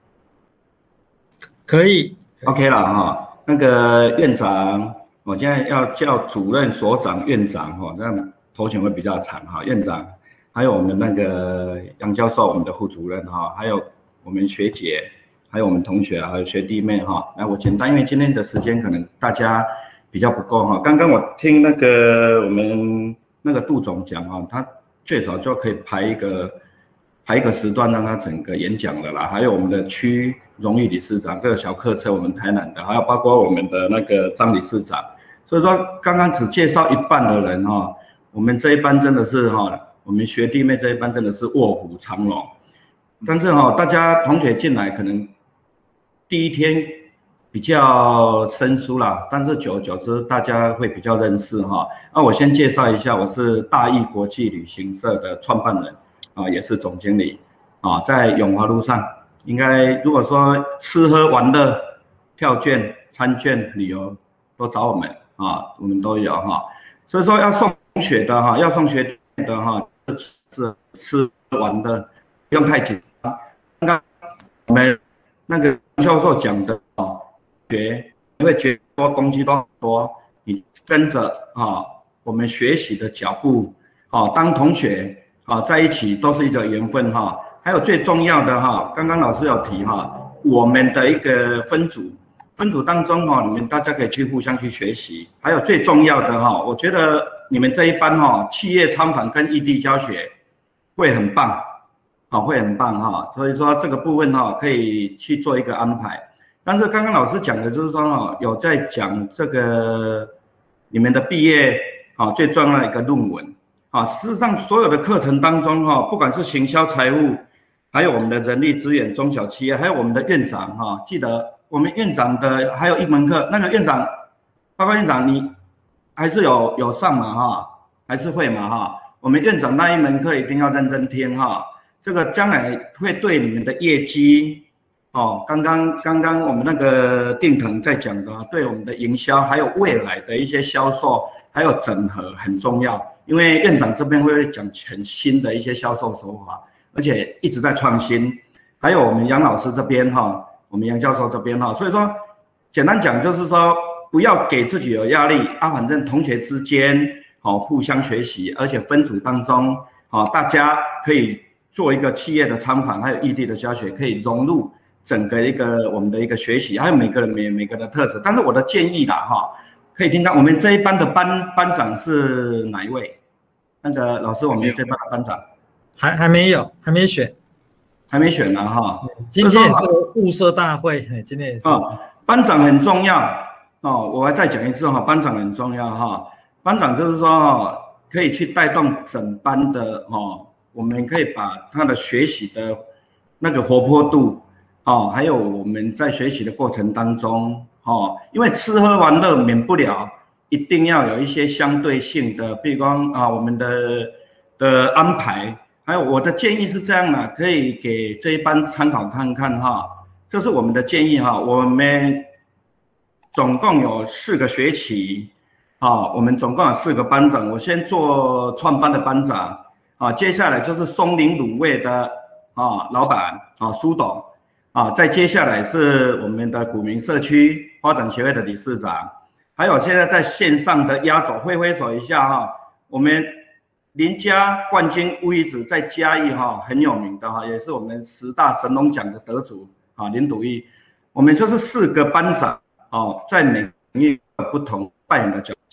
可以 ，OK 了哈。那个院长，我现在要叫主任、所长、院长哈，这样头衔会比较长哈。院长，还有我们那个杨教授，我们的副主任哈，还有我们学姐，还有我们同学，还有学弟妹哈。那我简单，因为今天的时间可能大家比较不够哈。刚刚我听那个我们那个杜总讲哈，他最少就可以排一个排一个时段让他整个演讲了啦。还有我们的区荣誉理事长，这个小客车我们台南的，还有包括我们的那个张理事长，所以说刚刚只介绍一半的人哈，我们这一班真的是哈，我们学弟妹这一班真的是卧虎藏龙，但是哈，大家同学进来可能第一天比较生疏啦，但是久而久之大家会比较认识哈。那我先介绍一下，我是大义国际旅行社的创办人啊，也是总经理啊，在永华路上。应该如果说吃喝玩乐、票券、餐券、旅游都找我们啊，我们都有哈。所以说要送学的哈，要送学的哈，是吃玩的，不用太紧张。刚刚我们那个教授讲的啊，学你会觉得说东西都很多，你跟着啊我们学习的脚步啊，当同学啊在一起都是一个缘分哈。还有最重要的哈，刚刚老师有提哈，我们的一个分组，分组当中哈，你们大家可以去互相去学习。还有最重要的哈，我觉得你们这一班哈，企业参访跟异地教学会很棒，好，会很棒哈。所以说这个部分哈，可以去做一个安排。但是刚刚老师讲的就是说哈，有在讲这个你们的毕业啊最重要的一个论文啊，事实上所有的课程当中哈，不管是行销、财务。还有我们的人力资源、中小企业，还有我们的院长哈，记得我们院长的还有一门课，那个院长，报告院长你还是有有上嘛哈，还是会嘛哈，我们院长那一门课一定要认真听哈，这个将来会对你们的业绩哦，刚刚刚刚我们那个定腾在讲的，对我们的营销还有未来的一些销售还有整合很重要，因为院长这边会讲很新的一些销售手法。而且一直在创新，还有我们杨老师这边哈，我们杨教授这边哈，所以说简单讲就是说，不要给自己有压力啊，反正同学之间好互相学习，而且分组当中好大家可以做一个企业的参访，还有异地的教学，可以融入整个一个我们的一个学习，还有每个人每每个人的特色。但是我的建议啦哈，可以听到我们这一班的班班长是哪一位？那个老师，我们这班的班长。 还还没有，还没选， 还没选呢哈。 今天也是物色大会，今天也是。 哦，班长很重要哦，我还再讲一次哈，班长很重要哈。班长就是说哈，可以去带动整班的哈，我们可以把他的学习的那个活泼度哦，还有我们在学习的过程当中哦，因为吃喝玩乐免不了，一定要有一些相对性的，比如说啊，我们的的安排。还有我的建议是这样的，可以给这一班参考看看哈，这是我们的建议哈。我们总共有四个学期，啊，我们总共有四个班长，我先做创班的班长，啊，接下来就是松林卤味的啊老板啊苏董，啊，再接下来是我们的古民社区发展协会的理事长，还有现在在线上的压轴，挥挥手一下哈，我们。林家冠军乌鱼子在嘉义哈很有名的哈，也是我们十大神农奖的得主啊林笃义。我们就是四个班长哦，在每领域不同扮演的角色。我可以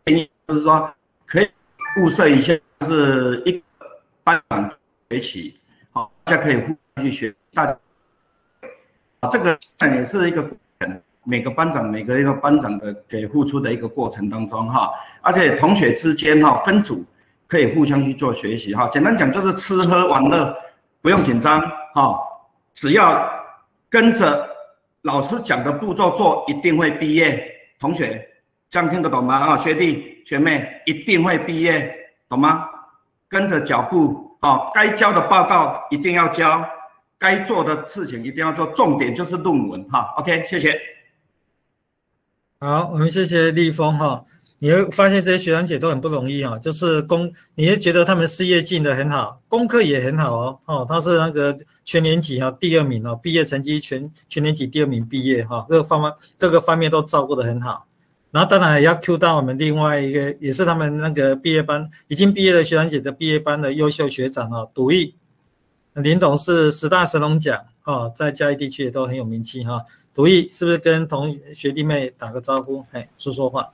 就是说可以物色一下，就是一个班长学起，好，大家可以互相去学，大家，啊，这个也是一个过程，每个班长每个一个班长的给付出的一个过程当中哈，而且同学之间哈分组可以互相去做学习哈，简单讲就是吃喝玩乐不用紧张哈，只要跟着老师讲的步骤做，一定会毕业。同学这样听得懂吗？啊，学弟学妹一定会毕业，懂吗？跟着脚步啊，该交的报告一定要交，该做的事情一定要做，重点就是论文哈。OK， 谢谢。 好，我们谢谢立峰哈。你会发现这些学长姐都很不容易哈，就是功，你会觉得他们事业进得很好，功课也很好哦。哦，他是那个全年级哈第二名哦，毕业成绩全全年级第二名毕业哈，各个方面各个方面都照顾得很好。然后当然也要 Q 到我们另外一个，也是他们那个毕业班已经毕业的学长姐的毕业班的优秀学长哦，笃义，林董是十大神龙奖哦，在嘉义地区也都很有名气哈。笃义是不是跟同学弟妹打个招呼？哎，说说话。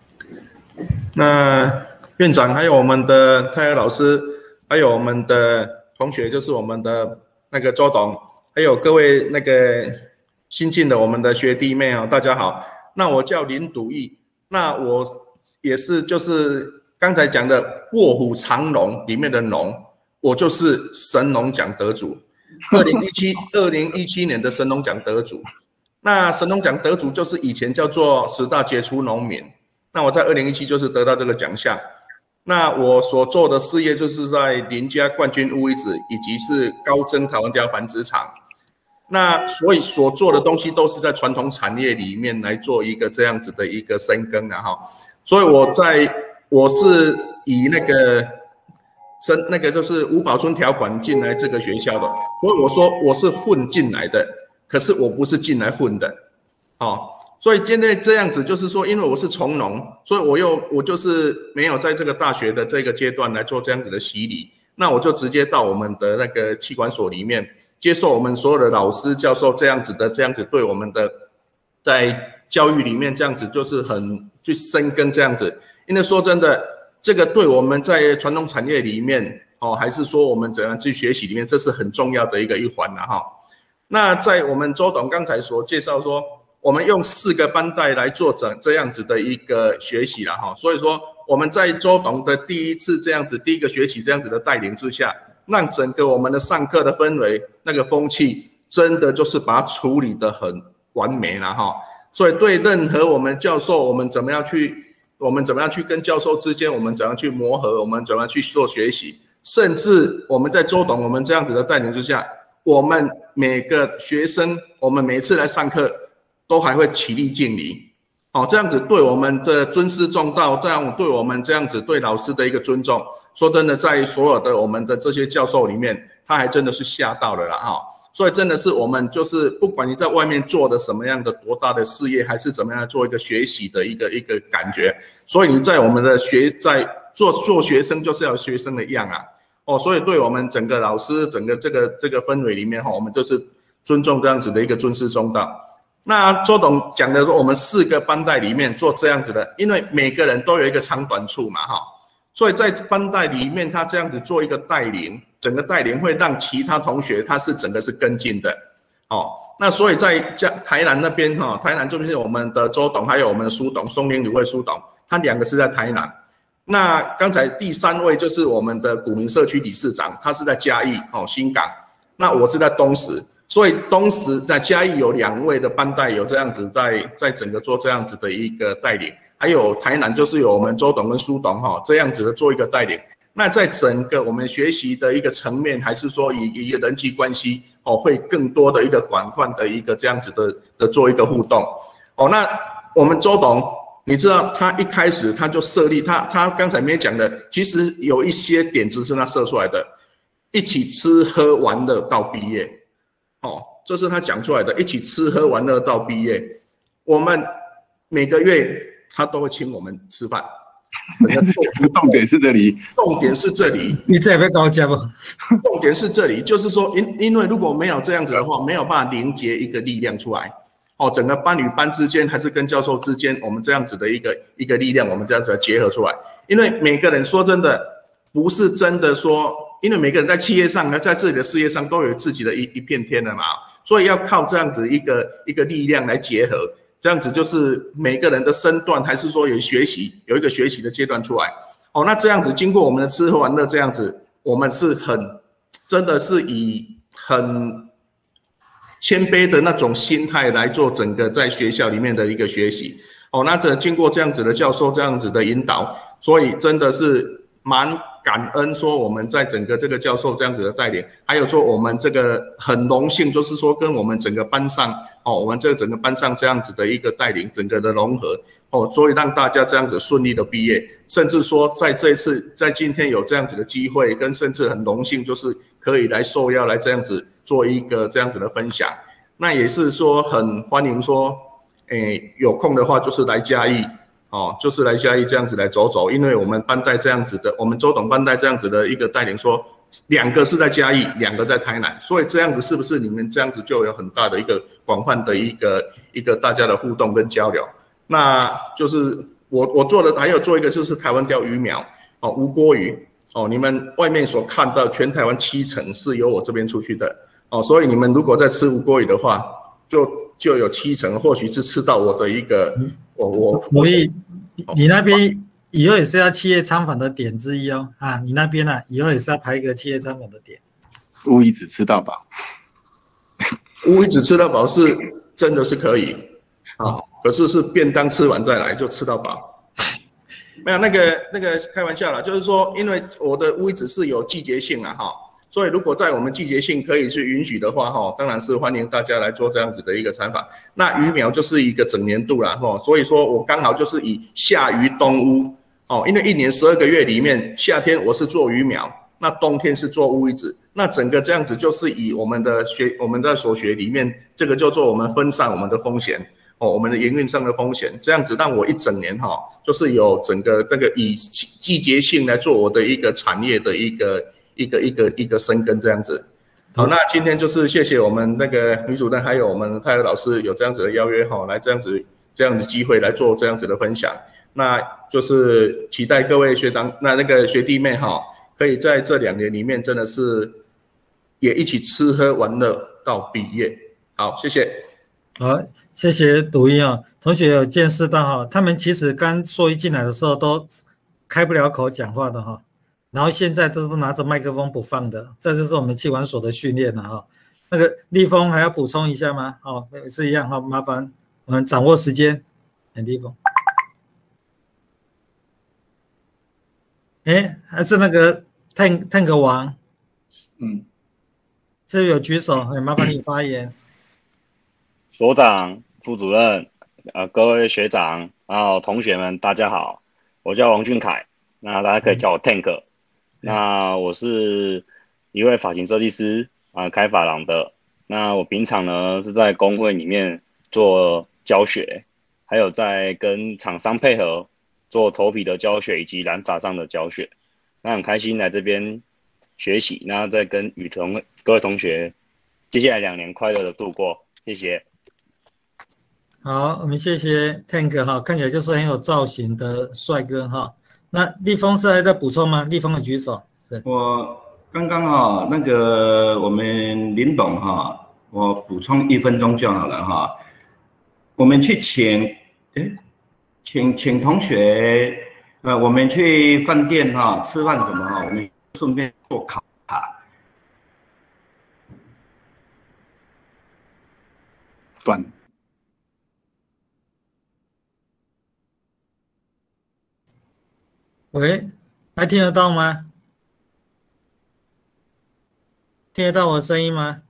那院长还有我们的泰尔老师，还有我们的同学，就是我们的那个周董，还有各位那个新进的我们的学弟妹啊，大家好。那我叫林笃义，那我也是就是刚才讲的卧虎藏龙里面的龙，我就是神农奖得主，二零一七二零一七年的神农奖得主。那神农奖得主就是以前叫做十大杰出农民。那我在二零一七就是得到这个奖项，那我所做的事业就是在林家冠军乌鱼子以及是高增台湾雕繁殖场，那所以所做的东西都是在传统产业里面来做一个这样子的一个深耕的哈，所以我在我是以那个深那个就是五保村条款进来这个学校的，所以我说我是混进来的，可是我不是进来混的，哦。所以现在这样子就是说，因为我是从农，所以我又我就是没有在这个大学的这个阶段来做这样子的洗礼，那我就直接到我们的那个企管所里面接受我们所有的老师教授这样子的这样子对我们的在教育里面这样子就是很去深耕这样子，因为说真的，这个对我们在传统产业里面哦，还是说我们怎样去学习里面，这是很重要的一个一环了哈。那在我们周董刚才所介绍说。我们用四个班代来做整这样子的一个学习了哈，所以说我们在周董的第一次这样子第一个学期这样子的带领之下，让整个我们的上课的氛围那个风气，真的就是把它处理得很完美了哈。所以对任何我们教授，我们怎么样去，我们怎么样去跟教授之间，我们怎样去磨合，我们怎么样去做学习，甚至我们在周董我们这样子的带领之下，我们每个学生，我们每次来上课。都还会起立敬礼，哦，这样子对我们的尊师重道，这样对我们这样子对老师的一个尊重，说真的，在所有的我们的这些教授里面，他还真的是吓到了啦哈、哦。所以真的是我们就是不管你在外面做的什么样的多大的事业，还是怎么样做一个学习的一个一个感觉，所以你在我们的学在做做学生就是要学生的样啊，哦，所以对我们整个老师整个这个这个氛围里面哈、哦，我们就是尊重这样子的一个尊师重道。那周董讲的说，我们四个班代里面做这样子的，因为每个人都有一个长短处嘛，哈，所以在班代里面，他这样子做一个带领，整个带领会让其他同学他是整个是跟进的，哦，那所以在台南那边哈，台南就是我们的周董，还有我们的苏董，松林吕卫苏董，他两个是在台南。那刚才第三位就是我们的古民社区理事长，他是在嘉义哦新港，那我是在东石。所以东石在嘉义有两位的班代有这样子在在整个做这样子的一个带领，还有台南就是有我们周董跟苏董哈这样子的做一个带领。那在整个我们学习的一个层面，还是说以以人际关系哦会更多的一个广泛的一个这样子的的做一个互动哦。那我们周董，你知道他一开始他就设立他他刚才没讲的，其实有一些点子是他设出来的，一起吃喝玩乐到毕业。哦，这是他讲出来的，一起吃喝玩乐到毕业。我们每个月他都会请我们吃饭。 重点是这里， 重点是这里， 你这也被高价不？ 重点是这里，就是说，因因为如果没有这样子的话，没有办法凝结一个力量出来。 哦，整个班与班之间，还是跟教授之间，我们这样子的一个一个力量，我们这样子来结合出来。因为每个人说真的，不是真的说，因为每个人在企业上呢，在自己的事业上都有自己的一一片天的嘛，所以要靠这样子一个一个力量来结合，这样子就是每个人的身段，还是说有学习，有一个学习的阶段出来。哦，那这样子经过我们的吃喝玩乐这样子，我们是很真的是以很谦卑的那种心态来做整个在学校里面的一个学习。哦，那这经过这样子的教授这样子的引导，所以真的是蛮感恩说我们在整个这个教授这样子的带领，还有说我们这个很荣幸，就是说跟我们整个班上哦，我们这个整个班上这样子的一个带领，整个的融合哦，所以让大家这样子顺利的毕业，甚至说在这一次在今天有这样子的机会，跟甚至很荣幸就是可以来受邀来这样子做一个这样子的分享，那也是说很欢迎说，诶有空的话就是来嘉义。哦，就是来嘉义这样子来走走，因为我们班代这样子的，我们周董班代这样子的一个带领说，两个是在嘉义，两个在台南，所以这样子是不是你们这样子就有很大的一个广泛的一个一个大家的互动跟交流？那就是我我做的还有做一个就是台湾钓鱼苗哦，无锅鱼哦，你们外面所看到全台湾七成是由我这边出去的哦，所以你们如果在吃无锅鱼的话，就就有七成或许是吃到我的一个。我我所以你那边以后也是要企业参访的点之一哦啊，你那边呢、啊、以后也是要排一个企业参访的点。 乌鱼子吃到饱， 乌鱼子吃到饱是真的是可以啊，可是是便当吃完再来就吃到饱。没有那个那个开玩笑啦，就是说因为我的乌鱼子是有季节性啊哈。所以，如果在我们季节性可以去允许的话，哈，当然是欢迎大家来做这样子的一个参访。那鱼苗就是一个整年度啦，哈，所以说我刚好就是以夏鱼冬乌，哦，因为一年十二个月里面，夏天我是做鱼苗，那冬天是做乌鱼子，那整个这样子就是以我们的学我们在所学里面，这个叫做我们分散我们的风险，哦，我们的营运上的风险，这样子让我一整年哈，就是有整个这个以季节性来做我的一个产业的一个。一个一个一个深耕这样子，好，那今天就是谢谢我们那个女主任还有我们泰尔老师有这样子的邀约哈，来这样子这样子机会来做这样子的分享，那就是期待各位学长那那个学弟妹哈，可以在这两年里面真的是也一起吃喝玩乐到毕业，好，谢谢。 好，谢谢赌一啊，同学有见识到哈，他们其实刚硕一进来的时候都开不了口讲话的哈。然后现在都是拿着麦克风不放的，这就是我们企管所的训练了哈。那个立峰还要补充一下吗？哦，是一样哈，麻烦我们掌握时间。立峰，哎，还是那个 Tank Tank 王， 嗯， 这有举手，麻烦你发言。 所长、副主任，呃，各位学长，还有同学们，大家好，我叫王俊凯，那大家可以叫我 Tank。那我是一位发型设计师啊、呃，开发廊的。那我平常呢是在工会里面做教学，还有在跟厂商配合做头皮的教学以及染发上的教学。那很开心来这边学习，那再跟与同各位同学接下来两年快乐的度过，谢谢。 好，我们谢谢 Tank 哈，看起来就是很有造型的帅哥哈。那立峰是还在补充吗？立峰的举手。是我刚刚哈那个我们林董哈，我补充一分钟就好了哈。我们去请，哎，请请同学，呃，我们去饭店哈吃饭什么哈，我们顺便做考察。 断。 喂，还听得到吗？听得到我的声音吗？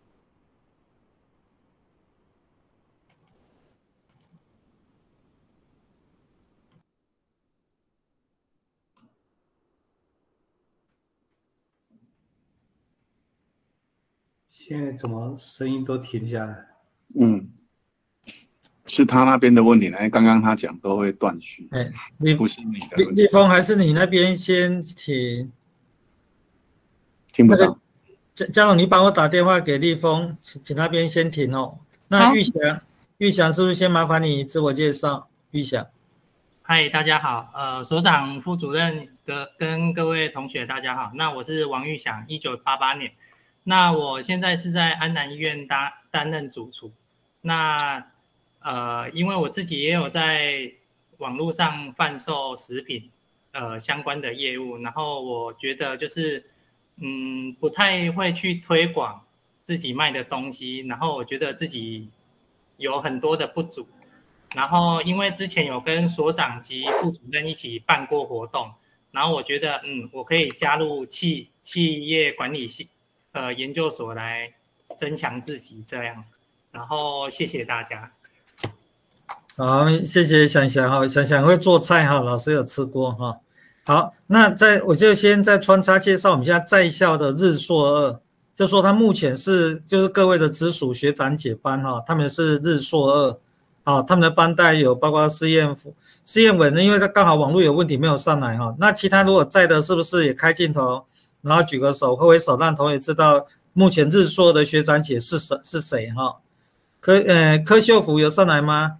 现在怎么声音都停下来？ 嗯，是他那边的问题呢？刚刚他讲都会断续， 哎， 不是你的立立峰还是你那边先停？ 听不到。 嘉嘉总，你帮我打电话给立峰，请请那边先停哦。那玉祥，玉玉祥是不是先麻烦你自我介绍？玉祥。 嗨，大家好，呃，所长、副主任跟跟各位同学大家好。那我是王玉祥，一九八八年。那我现在是在安南医院担担任主厨。那呃，因为我自己也有在网络上贩售食品呃相关的业务，然后我觉得就是嗯不太会去推广自己卖的东西，然后我觉得自己有很多的不足。然后因为之前有跟所长及副主任一起办过活动，然后我觉得嗯我可以加入企企业管理系呃研究所来增强自己这样，然后谢谢大家。 好，谢谢想想哈，想想会做菜哈，老师有吃过哈。好，那在我就先再穿插介绍我们现在在校的日硕二，就说他目前是就是各位的直属学长姐班哈，他们是日硕二。好，他们的班带有包括试验试验委呢，因为他刚好网络有问题没有上来哈。那其他如果在的，是不是也开镜头，然后举个手，挥挥手，让同学知道目前日硕的学长姐是谁是谁哈？柯呃柯秀福有上来吗？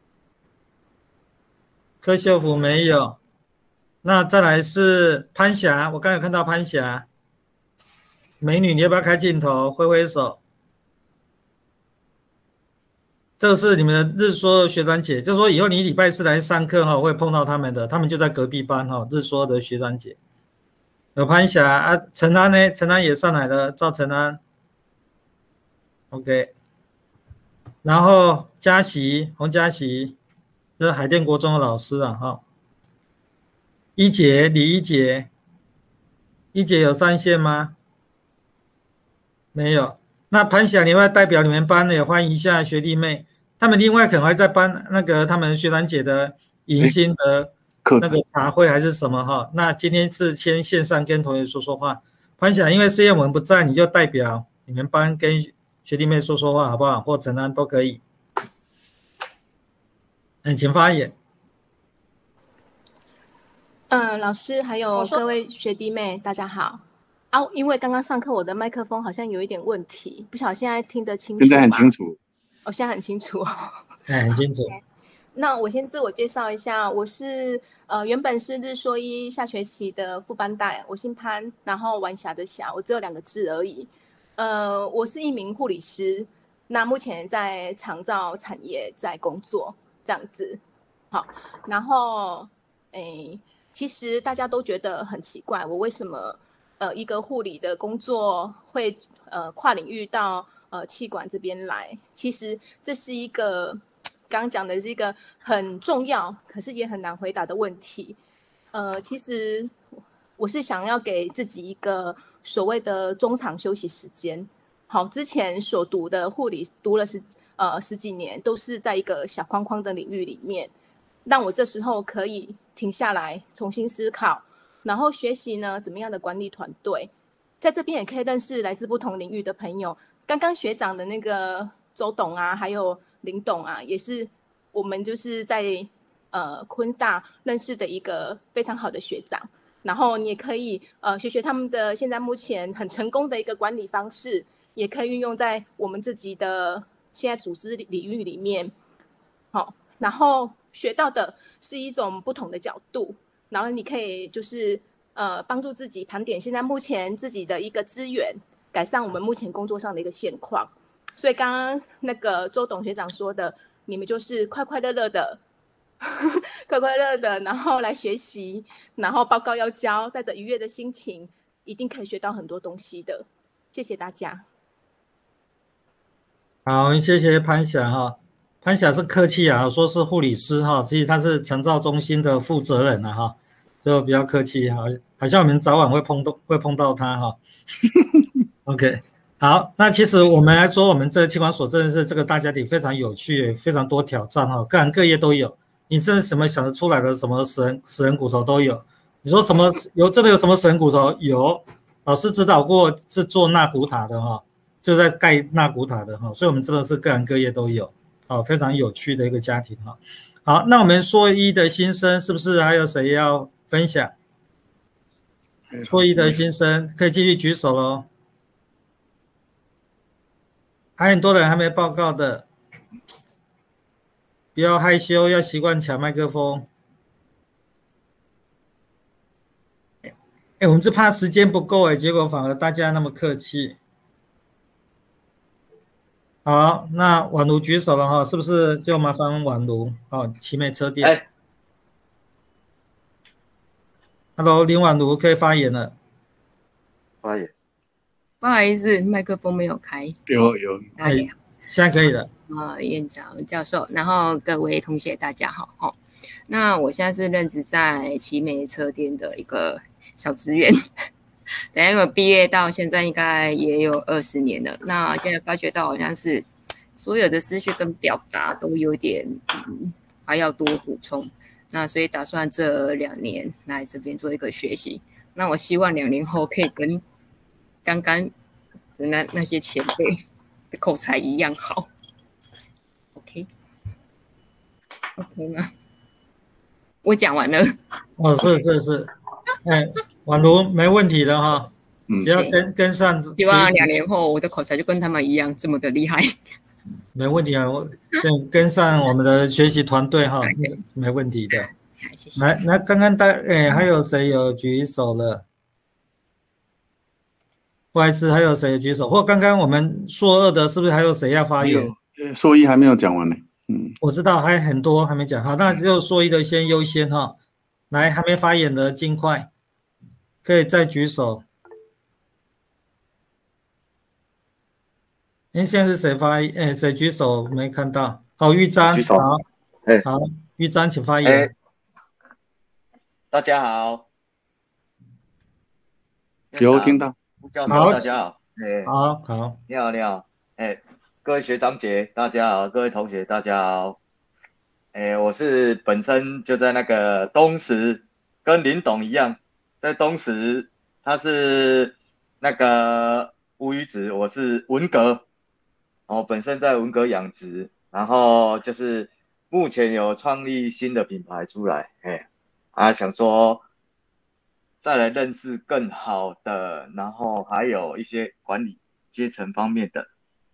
柯秀福没有。那再来是潘霞，我刚才有看到潘霞，美女，你要不要开镜头，挥挥手？这个是你们的日硕学长姐，就是说以后你礼拜四来上课哈，会碰到他们的，他们就在隔壁班哈，日硕的学长姐。有潘霞啊，陈安呢？陈安也上来了，赵陈安。OK。然后嘉琪，洪嘉琪，这是海淀国中的老师啊哈。一姐，李一姐，一姐有上线吗？没有。那潘霞，你会代表你们班也欢迎一下学弟妹，他们另外可能会在班那个他们学长姐的迎新的那个茶会还是什么哈。那今天是先线上跟同学说说话，潘霞，因为试验文不在，你就代表你们班跟学弟妹说说话好不好？或陈安都可以。嗯，请发言。 嗯，老师还有各位学弟妹，大家好。啊，因为刚刚上课我的麦克风好像有一点问题，不晓得现在听得清楚吗？ 现在很清楚。 哦，现在很清楚。 哎，很清楚。 Okay. 那我先自我介绍一下，我是呃原本是日硕一下学期的副班带，我姓潘，然后晚霞的霞，我只有两个字而已。呃，我是一名护理师，那目前在长照产业在工作，这样子。好，然后诶，其实大家都觉得很奇怪，我为什么？呃，一个护理的工作会呃跨领域到呃企管这边来，其实这是一个刚刚讲的是一个很重要，可是也很难回答的问题。呃，其实我是想要给自己一个所谓的中场休息时间。好，之前所读的护理读了十呃十几年，都是在一个小框框的领域里面，让我这时候可以停下来重新思考。然后学习呢，怎么样的管理团队，在这边也可以认识来自不同领域的朋友。刚刚学长的那个周董啊，还有林董啊，也是我们就是在呃昆大认识的一个非常好的学长。然后你也可以呃学学他们的现在目前很成功的一个管理方式，也可以运用在我们自己的现在组织领域里面。好，然后学到的是一种不同的角度。然后你可以就是呃帮助自己盘点现在目前自己的一个资源，改善我们目前工作上的一个现况。所以刚刚那个周董学长说的，你们就是快快乐乐的快快乐乐的，然后来学习，然后报告要交，带着愉悦的心情，一定可以学到很多东西的。谢谢大家。 好，谢谢潘霞哈。潘霞是客气啊，说是护理师哈，其实他是长照中心的负责人啊哈，就比较客气哈，好像我们早晚会碰到会碰到他哈。OK， 好，那其实我们来说，我们这个企管所真的是这个大家庭非常有趣，非常多挑战哈，各行各业都有，你真的什么想得出来的，什么死人死人骨头都有。你说什么有真的有什么死人骨头？有，老师指导过是做纳古塔的哈，就在盖纳古塔的哈，所以我们真的是各行各业都有。好，非常有趣的一个家庭哈。好，那我们硕一的新生是不是还有谁要分享？硕一的新生可以继续举手喽。还很多人还没报告的。 不要害羞，要习惯抢麦克风。哎，我们是怕时间不够哎，结果反而大家那么客气。好，那宛如举手了哈，是不是就麻烦宛如哦，奇美车店。 哎 Hello， 林宛如可以发言了。 发言。 不好意思，麦克风没有开。 有有。 哎，现在可以了。 呃，院长、教授，然后各位同学，大家好哈、哦。那我现在是任职在奇美车店的一个小职员。等下我毕业到现在应该也有二十年了。那现在发觉到好像是所有的思绪跟表达都有点、嗯、还要多补充。那所以打算这两年来这边做一个学习。那我希望两年后可以跟刚刚的那那些前辈的口才一样好。OK，OK、okay? 吗？我讲完了。 哦，是是是，哎，宛如没问题的哈，只要跟跟上。 希望两年后我的口才就跟他们一样这么的厉害。 没问题啊，我跟跟上我们的学习团队哈，没问题的。 谢谢。 来，那刚刚大哎，还有谁有举手了？不好意思，还有谁举手？或刚刚我们硕二的，是不是还有谁要发言？ 硕一还没有讲完呢。嗯， 我知道还很多还没讲。好，那就硕一的先优先哈。来，还没发言的尽快，可以再举手。哎，现在是谁发？哎，谁举手？没看到。好，玉章，好， 哎， 好，玉章，请发言。 哎，大家好。 有听到。 教授，大家好。哎， 好好。 你好，你好。哎，各位学长姐，大家好；各位同学，大家好。哎，我是本身就在那个东石，跟林董一样，在东石，他是那个乌鱼子，我是文革。哦，本身在文革养殖，然后就是目前有创立新的品牌出来，哎，啊，想说再来认识更好的，然后还有一些管理阶层方面的。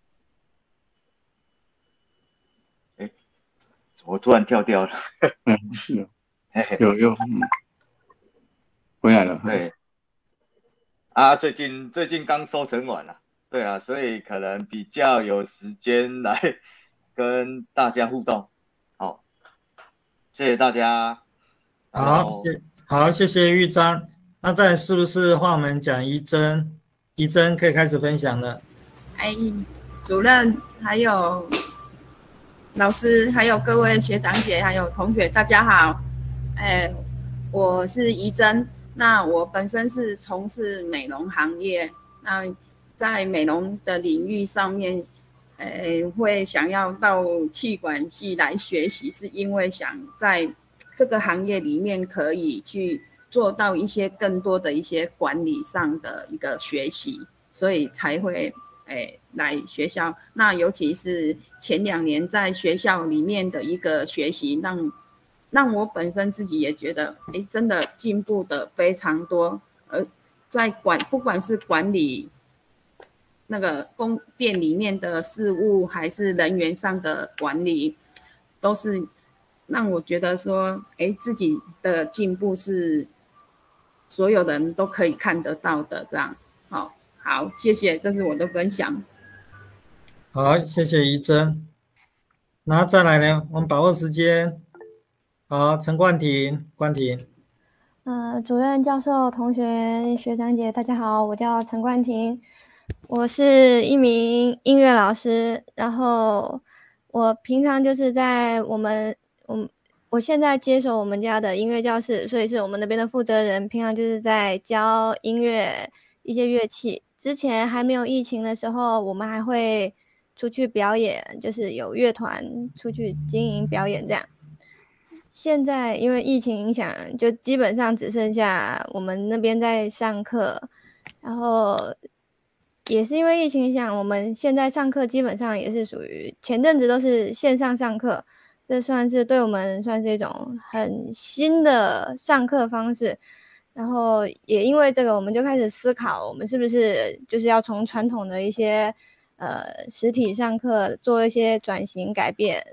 哎，我突然跳掉了。 嗯，是，有有，嗯，回来了。 对，啊，最近最近刚收成完了。对啊，所以可能比较有时间来跟大家互动。好，谢谢大家。 好，谢好，谢谢玉章。那再是不是换我们讲怡珍？怡珍可以开始分享了。 哎，主任，还有老师，还有各位学长姐，还有同学，大家好。哎，我是怡珍。那我本身是从事美容行业，那在美容的领域上面，呃，会想要到企管系来学习，是因为想在这个行业里面可以去做到一些更多的一些管理上的一个学习，所以才会呃来学校。那尤其是前两年在学校里面的一个学习，让让我本身自己也觉得，哎，真的进步的非常多。呃，在管不管是管理那个宫殿里面的事务，还是人员上的管理，都是让我觉得说，哎，自己的进步是所有人都可以看得到的。这样，好，好，谢谢，这是我的分享。 好，谢谢怡珍。然后再来呢，我们把握时间。好，陈冠廷，冠廷。 呃，主任、教授、同学、学长姐，大家好，我叫陈冠廷。我是一名音乐老师，然后我平常就是在我们我我现在接手我们家的音乐教室，所以是我们那边的负责人。平常就是在教音乐一些乐器。之前还没有疫情的时候，我们还会出去表演，就是有乐团出去经营表演这样。现在因为疫情影响，就基本上只剩下我们那边在上课，然后也是因为疫情影响，我们现在上课基本上也是属于前阵子都是线上上课，这算是对我们算是一种很新的上课方式。然后也因为这个，我们就开始思考，我们是不是就是要从传统的一些呃实体上课做一些转型改变，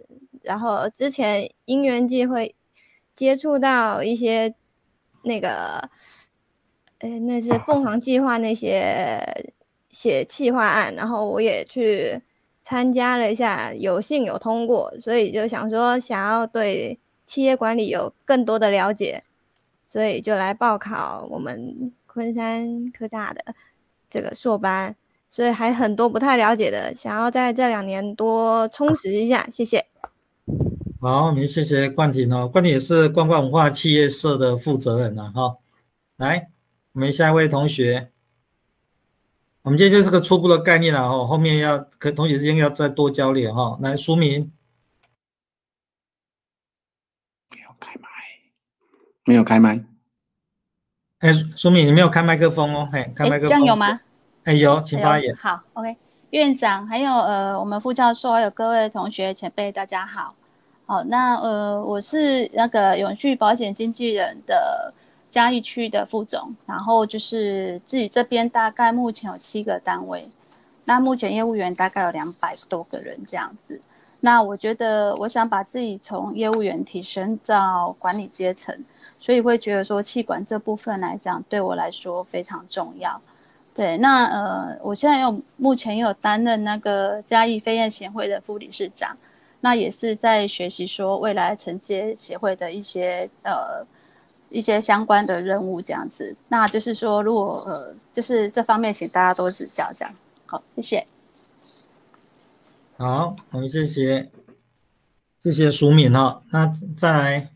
然后之前因缘际会接触到一些那个，呃，那是凤凰计划那些写企划案，然后我也去参加了一下，有幸有通过，所以就想说想要对企业管理有更多的了解，所以就来报考我们昆山科大的这个硕班，所以还很多不太了解的，想要在这两年多充实一下，谢谢。 好，我们谢谢冠廷哦，冠廷也是观光文化企业社的负责人啊，哈。来，我们下一位同学，我们今天就是个初步的概念了哈，后面要跟同学之间要再多交流哈。来，苏明。 没有开麦，没有开麦。 哎，苏明，你没有开麦克风哦，哎，开麦克风。 这样有吗？ 哎，有，请发言。 好 ，OK， 院长，还有呃，我们副教授，还有各位同学前辈，大家好。好，那呃，我是那个永续保险经纪人的嘉义区的副总，然后就是自己这边大概目前有七个单位，那目前业务员大概有两百多个人这样子。那我觉得我想把自己从业务员提升到管理阶层，所以会觉得说企管这部分来讲，对我来说非常重要。对，那呃，我现在有目前有担任那个嘉义飞燕协会的副理事长。那也是在学习说未来承接协会的一些呃一些相关的任务这样子，那就是说如果呃就是这方面请大家多指教这样。好，谢谢。 好，我们谢谢谢谢苏敏哈，那再来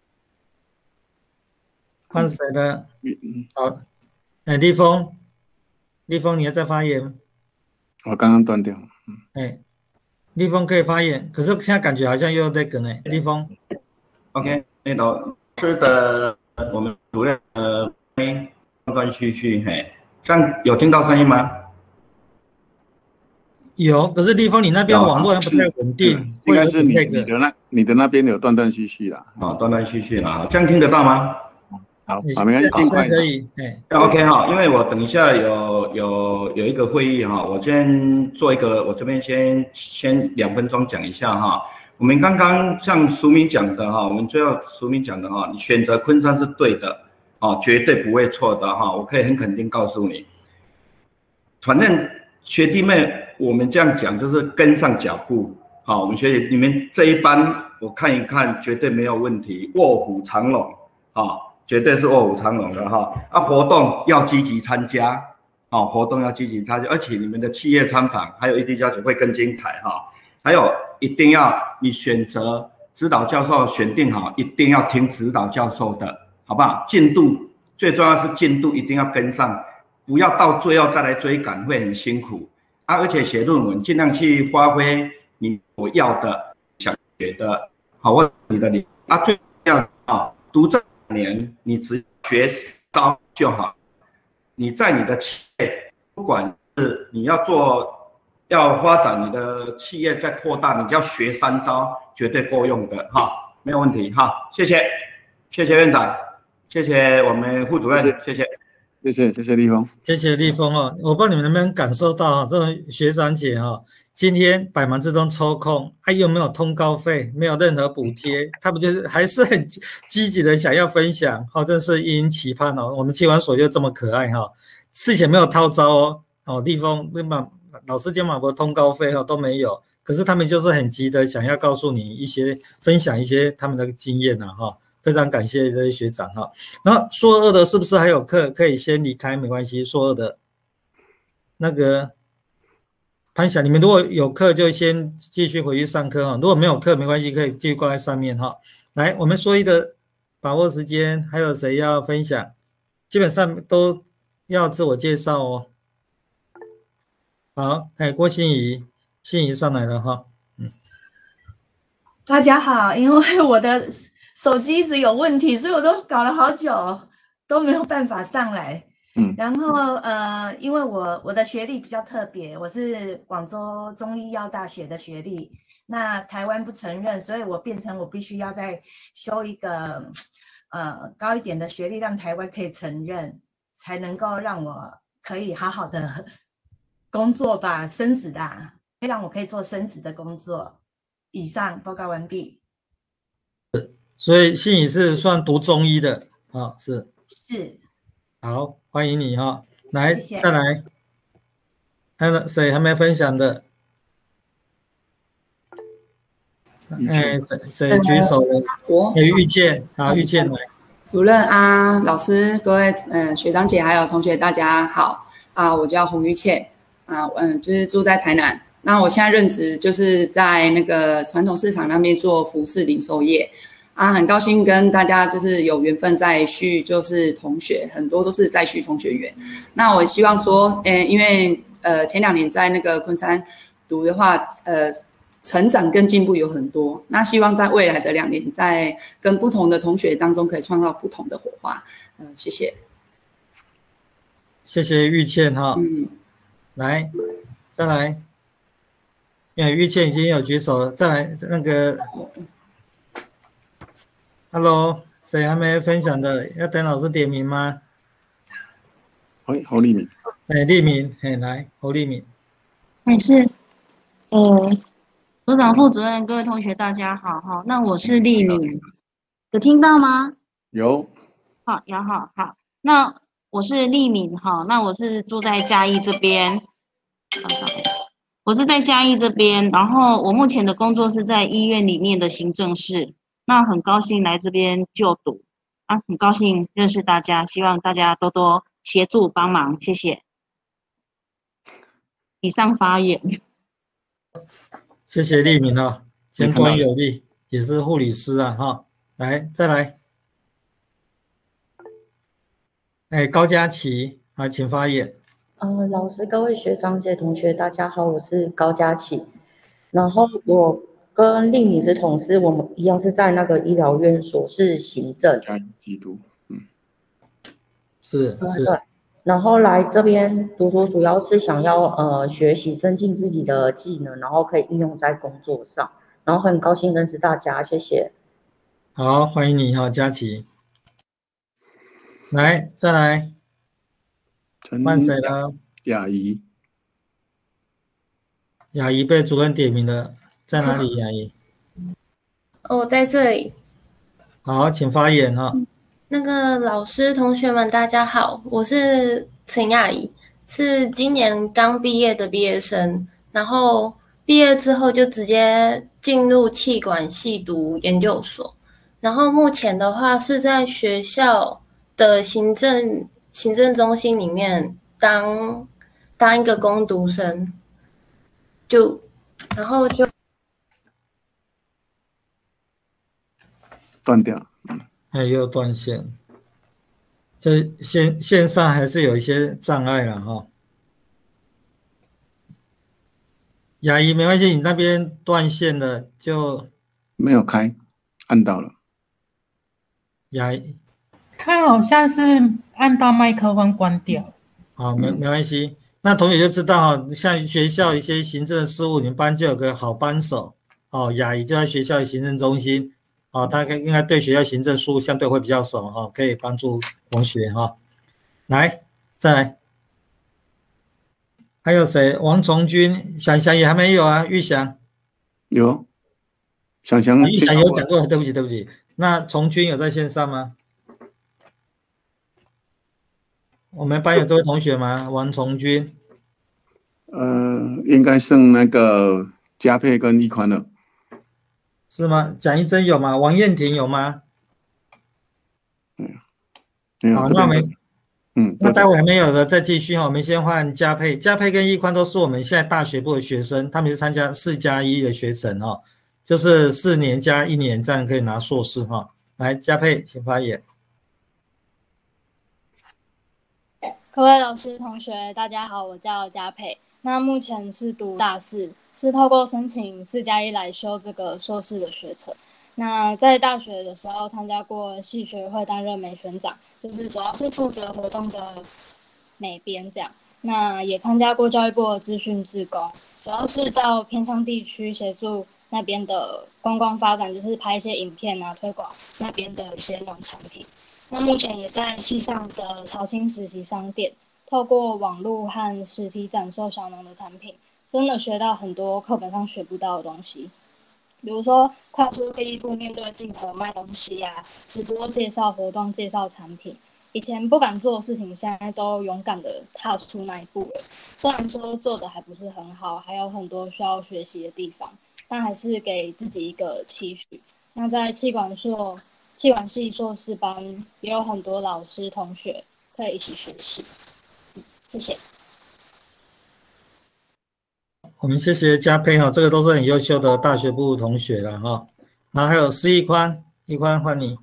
换谁的？好，哎，立峰，立峰你要再发言？ 我刚刚断掉了。 哎。立峰可以发言，可是现在感觉好像又在跟哎，立峰 ，OK， 那老师的我们主任呃，断断续续，嘿，这样有听到声音吗？ 有，可是立峰你那边网络还不太稳定， 应该是你你的那你的那边有断断续续啦， 啊，断断续续啦，这样听得到吗？ 好，好，没关系，尽快可以，哎 ，OK 哈，因为我等一下有有有一个会议哈，我先做一个，我这边先先两分钟讲一下哈。我们刚刚像苏明讲的哈，我们最后苏明讲的哈，你选择昆山是对的，哦，绝对不会错的哈，我可以很肯定告诉你。反正学弟妹，我们这样讲就是跟上脚步，好，我们学弟你们这一班我看一看，绝对没有问题，卧虎藏龙，啊。绝对是卧虎藏龙的哈，啊，活动要积极参加，哦，活动要积极参加，而且你们的企业参访还有异地教学会更精彩哈，还有一定要你选择指导教授选定好，一定要听指导教授的，好不好？进度最重要是进度一定要跟上，不要到最后再来追赶，会很辛苦啊，而且写论文尽量去发挥你所要的、想学的，好，或你的理啊，最重要啊，读这。年你只学招就好，你在你的企业，不管是你要做，要发展你的企业再扩大，你就要学三招，绝对够用的哈，没有问题哈，谢谢，谢谢院长，谢谢我们副主任，谢谢， 谢谢谢谢立峰， 谢谢立峰哦，我不知道你们能不能感受到啊，这种学长姐哈。今天百忙之中抽空，还有没有通告费？没有任何补贴，他们就是还是很积极的想要分享，好、哦，真是殷殷期盼哦。我们企管所就这么可爱哈、哦，事前没有套招哦，哦，立峰那么老师肩膀不通告费哦都没有，可是他们就是很急的想要告诉你一些分享一些他们的经验呐、啊、哈、哦，非常感谢这些学长哈、哦。然后硕二的是不是还有课可以先离开？没关系，硕二的那个。潘晓，你们如果有课就先继续回去上课哈，如果没有课没关系，可以继续挂在上面哈。来，我们说一的把握时间，还有谁要分享？基本上都要自我介绍哦。好，哎，郭心怡，心怡上来了哈。嗯， 大家好，因为我的手机一直有问题，所以我都搞了好久都没有办法上来。嗯，然后呃，因为我我的学历比较特别，我是广州中医药大学的学历，那台湾不承认，所以我变成我必须要再修一个呃高一点的学历，让台湾可以承认，才能够让我可以好好的工作吧，升职的，让我可以做升职的工作。 以上报告完毕。 所以信宇是算读中医的啊、哦，是是。 好，欢迎你哈、哦，来谢谢再来，还有谁还没分享的？哎，谁谁举手了？ 我有遇见，好，遇见来。 主任啊，老师，各位嗯、呃、学长姐还有同学，大家好啊！我叫洪玉倩啊，嗯，就是住在台南。那我现在任职就是在那个传统市场那边做服饰零售业啊，很高兴跟大家就是有缘分在续，就是同学很多都是在续同学缘。那我希望说，呃，因为呃前两年在那个昆山读的话，呃。成长跟进步有很多，那希望在未来的两年，在跟不同的同学当中，可以创造不同的火花。嗯、呃，谢谢， 谢谢玉倩哈。嗯，来，再来，因为玉倩已经有举手了，再来那个 ，Hello， 谁还没分享的？要等老师点名吗？ 哎，侯立敏。 哎，立敏，哎，来，侯立敏。 哎，是，呃。所长、副主任、各位同学，大家好哈。那我是丽敏，有听到吗？ 有。 好，有好好。那我是丽敏哈。那我是住在嘉义这边，我是在嘉义这边。然后我目前的工作是在医院里面的行政室。那很高兴来这边就读啊，很高兴认识大家，希望大家多多协助帮忙，谢谢。以上发言。 谢谢立明啊，前端有力，也是护理师啊哈。来，再来。哎，高佳琪啊，请发言。 呃，老师、各位学长姐、同学，大家好，我是高佳琪。然后我跟丽敏是同事，我们一样是在那个医疗院所是行政。 嘉义基督，嗯， 是是。 对。然后来这边读书，主要是想要呃学习增进自己的技能，然后可以应用在工作上。然后很高兴认识大家，谢谢。 好，欢迎你哈，佳琪。来，再来，换谁了？ 雅怡。 雅怡被主任点名了，在哪里？雅怡。 哦，在这里。 好，请发言哈。 那个老师、同学们，大家好，我是陈雅怡，是今年刚毕业的毕业生，然后毕业之后就直接进入企管系读研究所，然后目前的话是在学校的行政行政中心里面当当一个工读生，就然后就断掉。 还有断线，这线线上还是有一些障碍了哈。雅怡没关系，你那边断线了就没有开，按到了。 雅怡， 他好像是按到麦克风关掉。 好，没没关系。那同学就知道哈，像学校一些行政事务，你们班就有个好帮手哦。雅怡就在学校的行政中心。哦，他应该对学校行政事务相对会比较熟哈、哦，可以帮助同学哈、哦。来，再来，还有谁？王从军、想想也还没有啊。玉祥有，想想、 啊、玉祥有讲过，对不起，对不起。那从军有在线上吗？我们班有这位同学吗？王从军？ 呃，应该剩那个嘉佩跟一宽了。 是吗？蒋一珍有吗？王燕婷有吗？ 嗯， 好，那我们， 嗯， 那待会还没有的再继续哈。我们先换嘉佩，嘉佩跟易宽都是我们现在大学部的学生，他们是参加四加一的学程哈，就是四年加一年，这样可以拿硕士哈。来，嘉佩，请发言。 各位老师、同学，大家好，我叫嘉佩。那目前是读大四，是透过申请四加一来修这个硕士的学程。那在大学的时候参加过系学会，担任美宣长，就是主要是负责活动的美编这样。那也参加过教育部的资讯志工，主要是到偏乡地区协助那边的观光发展，就是拍一些影片啊，推广那边的一些农产品。那目前也在系上的潮青实习商店。透过网络和实体展售小农的产品，真的学到很多课本上学不到的东西。 比如说跨出第一步面对镜头卖东西啊，直播介绍活动、介绍产品。以前不敢做的事情，现在都勇敢的踏出那一步了。虽然说做的还不是很好，还有很多需要学习的地方，但还是给自己一个期许。那在企管硕、企管系硕士班也有很多老师同学可以一起学习。嗯，谢谢。 我们谢谢嘉佩哈，这个都是很优秀的大学部同学了哈。然后还有施一宽，一宽换你。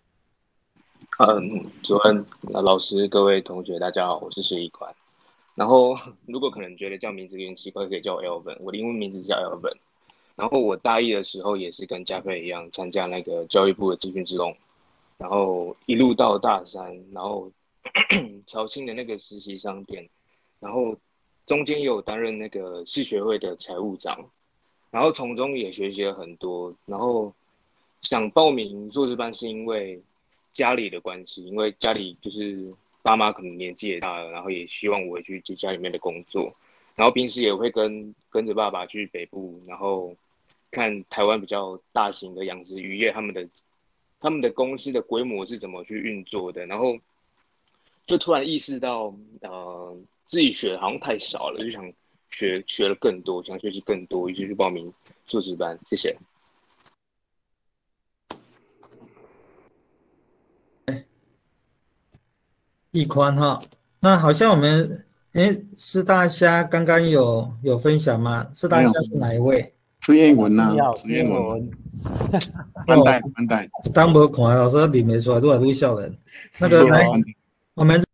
嗯，主任、老师、各位同学，大家好，我是施一宽。然后，如果可能觉得叫名字有点奇怪，可以叫我 Elvin， 我的英文名字叫 Elvin。然后我大一的时候也是跟嘉佩一样，参加那个教育部的资讯志工，然后一路到大三，然后潮青的那个实习商店，然后中间也有担任那个系学会的财务长，然后从中也学习了很多。然后想报名硕士班是因为家里的关系，因为家里就是爸妈可能年纪也大了，然后也希望我回去接家里面的工作，然后平时也会跟跟着爸爸去北部，然后看台湾比较大型的养殖渔业，他们的他们的公司的规模是怎么去运作的，然后就突然意识到，呃，自己学好像太少了，就想学学了更多，想学习更多，于是去报名硕士班。谢谢。 易宽哈，那好像我们哎，施大虾刚刚有有分享吗？施大虾是哪一位？ 施燕文呐， 施燕文， 班代班代， 当无看老师认没出来，愈来愈笑人。那个来，我们。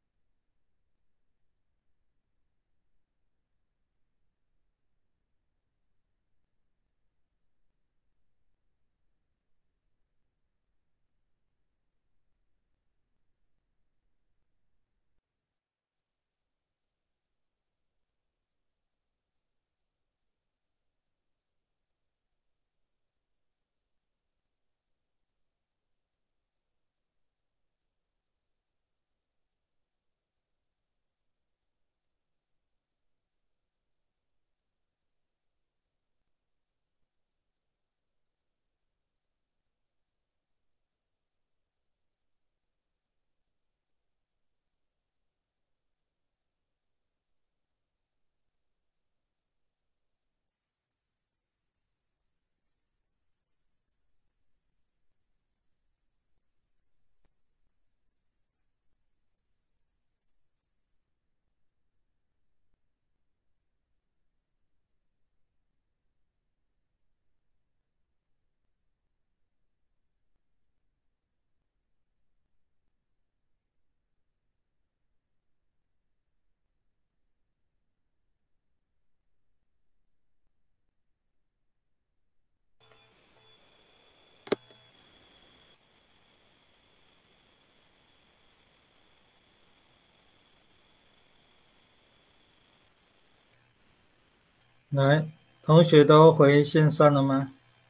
来，同学都回线上了吗？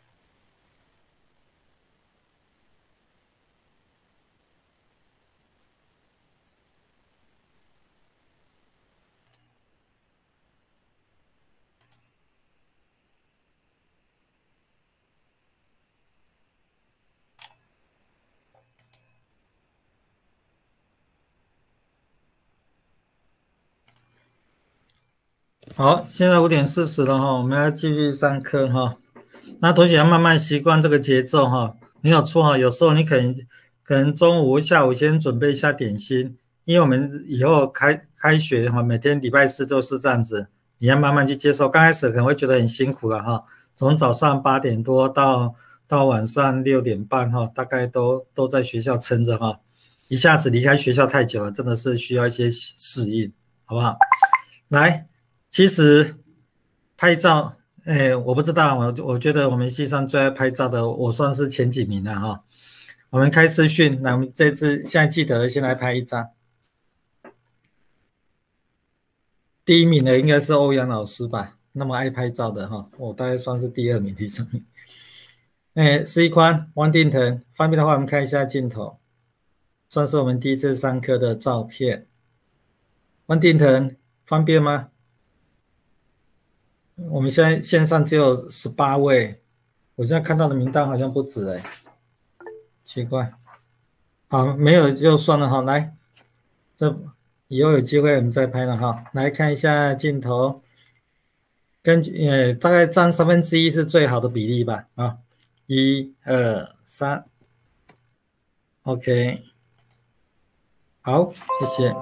好，现在五点四十了哈，我们要继续上课哈。那同学要慢慢习惯这个节奏哈。没有错哈，有时候你可能可能中午、下午先准备一下点心，因为我们以后开开学哈，每天礼拜四都是这样子，你要慢慢去接受。刚开始可能会觉得很辛苦了哈，从早上八点多到到晚上六点半哈，大概都都在学校撑着哈。一下子离开学校太久了，真的是需要一些适应，好不好？来。其实拍照，哎，我不知道，我我觉得我们系上最爱拍照的，我算是前几名了哈。我们开视讯，那我们这次现在记得先来拍一张。第一名的应该是欧阳老师吧，那么爱拍照的哈，我大概算是第二名、第三名。哎，施一宽、王定腾，方便的话我们看一下镜头，算是我们第一次上课的照片。王定腾，方便吗？我们现在线上只有十八位， 我现在看到的名单好像不止哎，奇怪。好，没有就算了哈。来，这以后有机会我们再拍了哈。来看一下镜头，根据呃大概占三分之一是最好的比例吧啊，一二三 ，OK， 好，谢谢。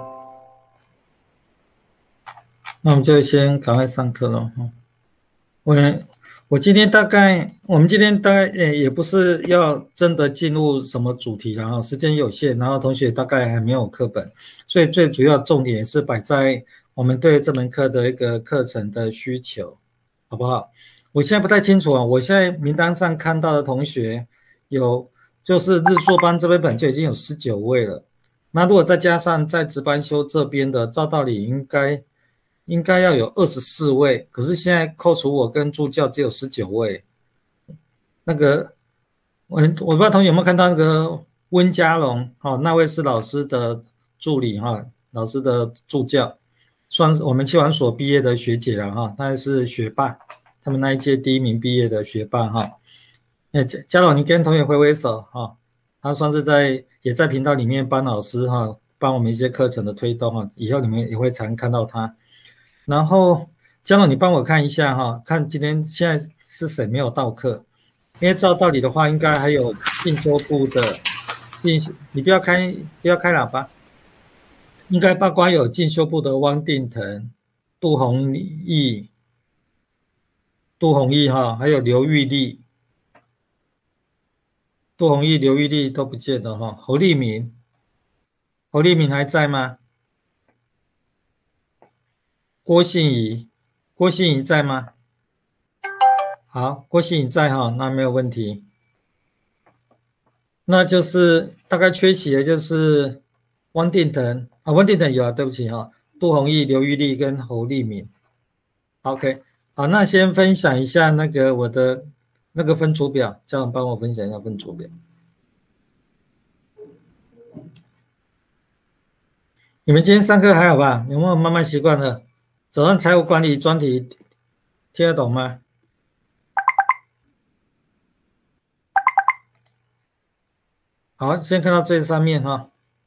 那我们就先赶快上课了哈。我我今天大概，我们今天大概呃也不是要真的进入什么主题，然后时间有限，然后同学大概还没有课本，所以最主要重点是摆在我们对这门课的一个课程的需求，好不好？我现在不太清楚啊，我现在名单上看到的同学有，就是日硕班这边本就已经有十九位了，那如果再加上在值班修这边的，照道理应该。应该要有二十四位，可是现在扣除我跟助教只有十九位。那个我我不知道同学有没有看到那个温家龙，哦，那位是老师的助理哈、哦，老师的助教，算是我们企管所毕业的学姐了哈，她是学霸，他们那一届第一名毕业的学霸哈。哎，家龙，你跟同学挥挥手哈、哦，他算是在也在频道里面帮老师哈，帮我们一些课程的推动哈，以后你们也会常看到他。然后，江总，你帮我看一下哈，看今天现在是谁没有到课？因为照道理的话，应该还有进修部的进，你不要开不要开喇叭，应该包括有进修部的汪定腾、杜宏毅、杜宏毅哈，还有刘玉丽、杜宏毅、刘玉丽都不见了哈。侯立明，侯立明还在吗？郭信仪，郭信仪在吗？好，郭信仪在哈，那没有问题。那就是大概缺席的就是汪定腾啊，汪定腾有啊，对不起哈，杜宏毅、刘玉丽跟侯立明。OK， 好，那先分享一下那个我的那个分组表，家长帮我分享一下分组表。你们今天上课还好吧？有没有慢慢习惯了？早上财务管理专题听得懂吗？好，先看到最上面哈。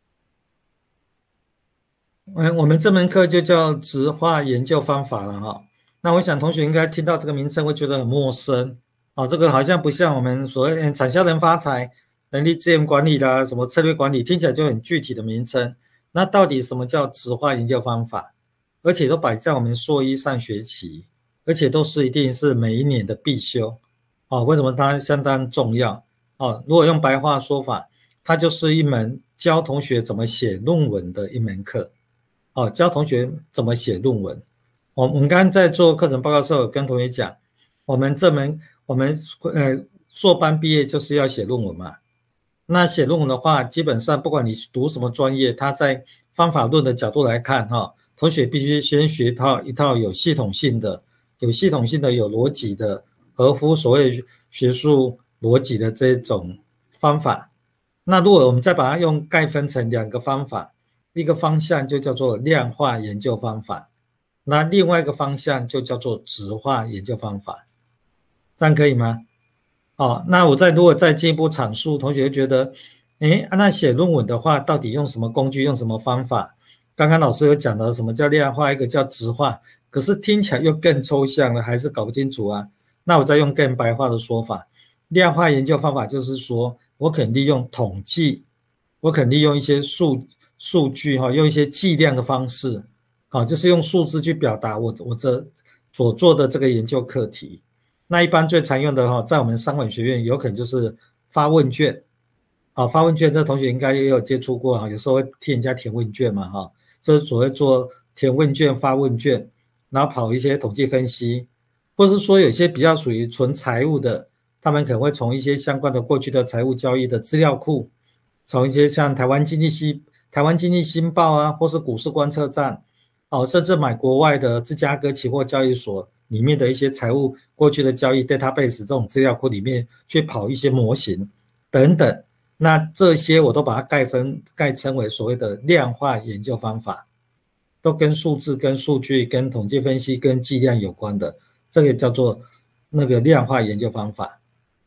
嗯，我们这门课就叫质化研究方法了哈。那我想同学应该听到这个名称会觉得很陌生啊，这个好像不像我们所谓产销人发财、人力资源管理啦、什么策略管理，听起来就很具体的名称。那到底什么叫质化研究方法？而且都摆在我们硕一上学期，而且都是一定是每一年的必修，哦，为什么它相当重要？哦，如果用白话说法，它就是一门教同学怎么写论文的一门课，哦，教同学怎么写论文。我我们刚刚在做课程报告的时候，有跟同学讲，我们这门我们呃硕班毕业就是要写论文嘛。那写论文的话，基本上不管你读什么专业，它在方法论的角度来看，哈、哦。同学必须先学套一套有系统性的、有系统性的、有逻辑的、合乎所谓学术逻辑的这种方法。那如果我们再把它用概分成两个方法，一个方向就叫做量化研究方法，那另外一个方向就叫做质化研究方法，这样可以吗？哦，那我再如果再进一步阐述，同学觉得，诶，那写论文的话，到底用什么工具、用什么方法？刚刚老师有讲到什么叫量化，一个叫质化，可是听起来又更抽象了，还是搞不清楚啊。那我再用更白话的说法，量化研究方法就是说我可能利用统计，我可能利用一些数数据哈，用一些计量的方式，好，就是用数字去表达我我这所做的这个研究课题。那一般最常用的哈，在我们商管学院有可能就是发问卷，好，发问卷这同学应该也有接触过哈，有时候会替人家填问卷嘛哈。这是所谓做填问卷、发问卷，然后跑一些统计分析，或是说有些比较属于纯财务的，他们可能会从一些相关的过去的财务交易的资料库，从一些像台湾经济新台湾经济新报啊，或是股市观测站，哦，甚至买国外的芝加哥期货交易所里面的一些财务过去的交易 database 这种资料库里面去跑一些模型等等。那这些我都把它概分概称为所谓的量化研究方法，都跟数字、跟数据、跟统计分析、跟计量有关的，这个叫做那个量化研究方法。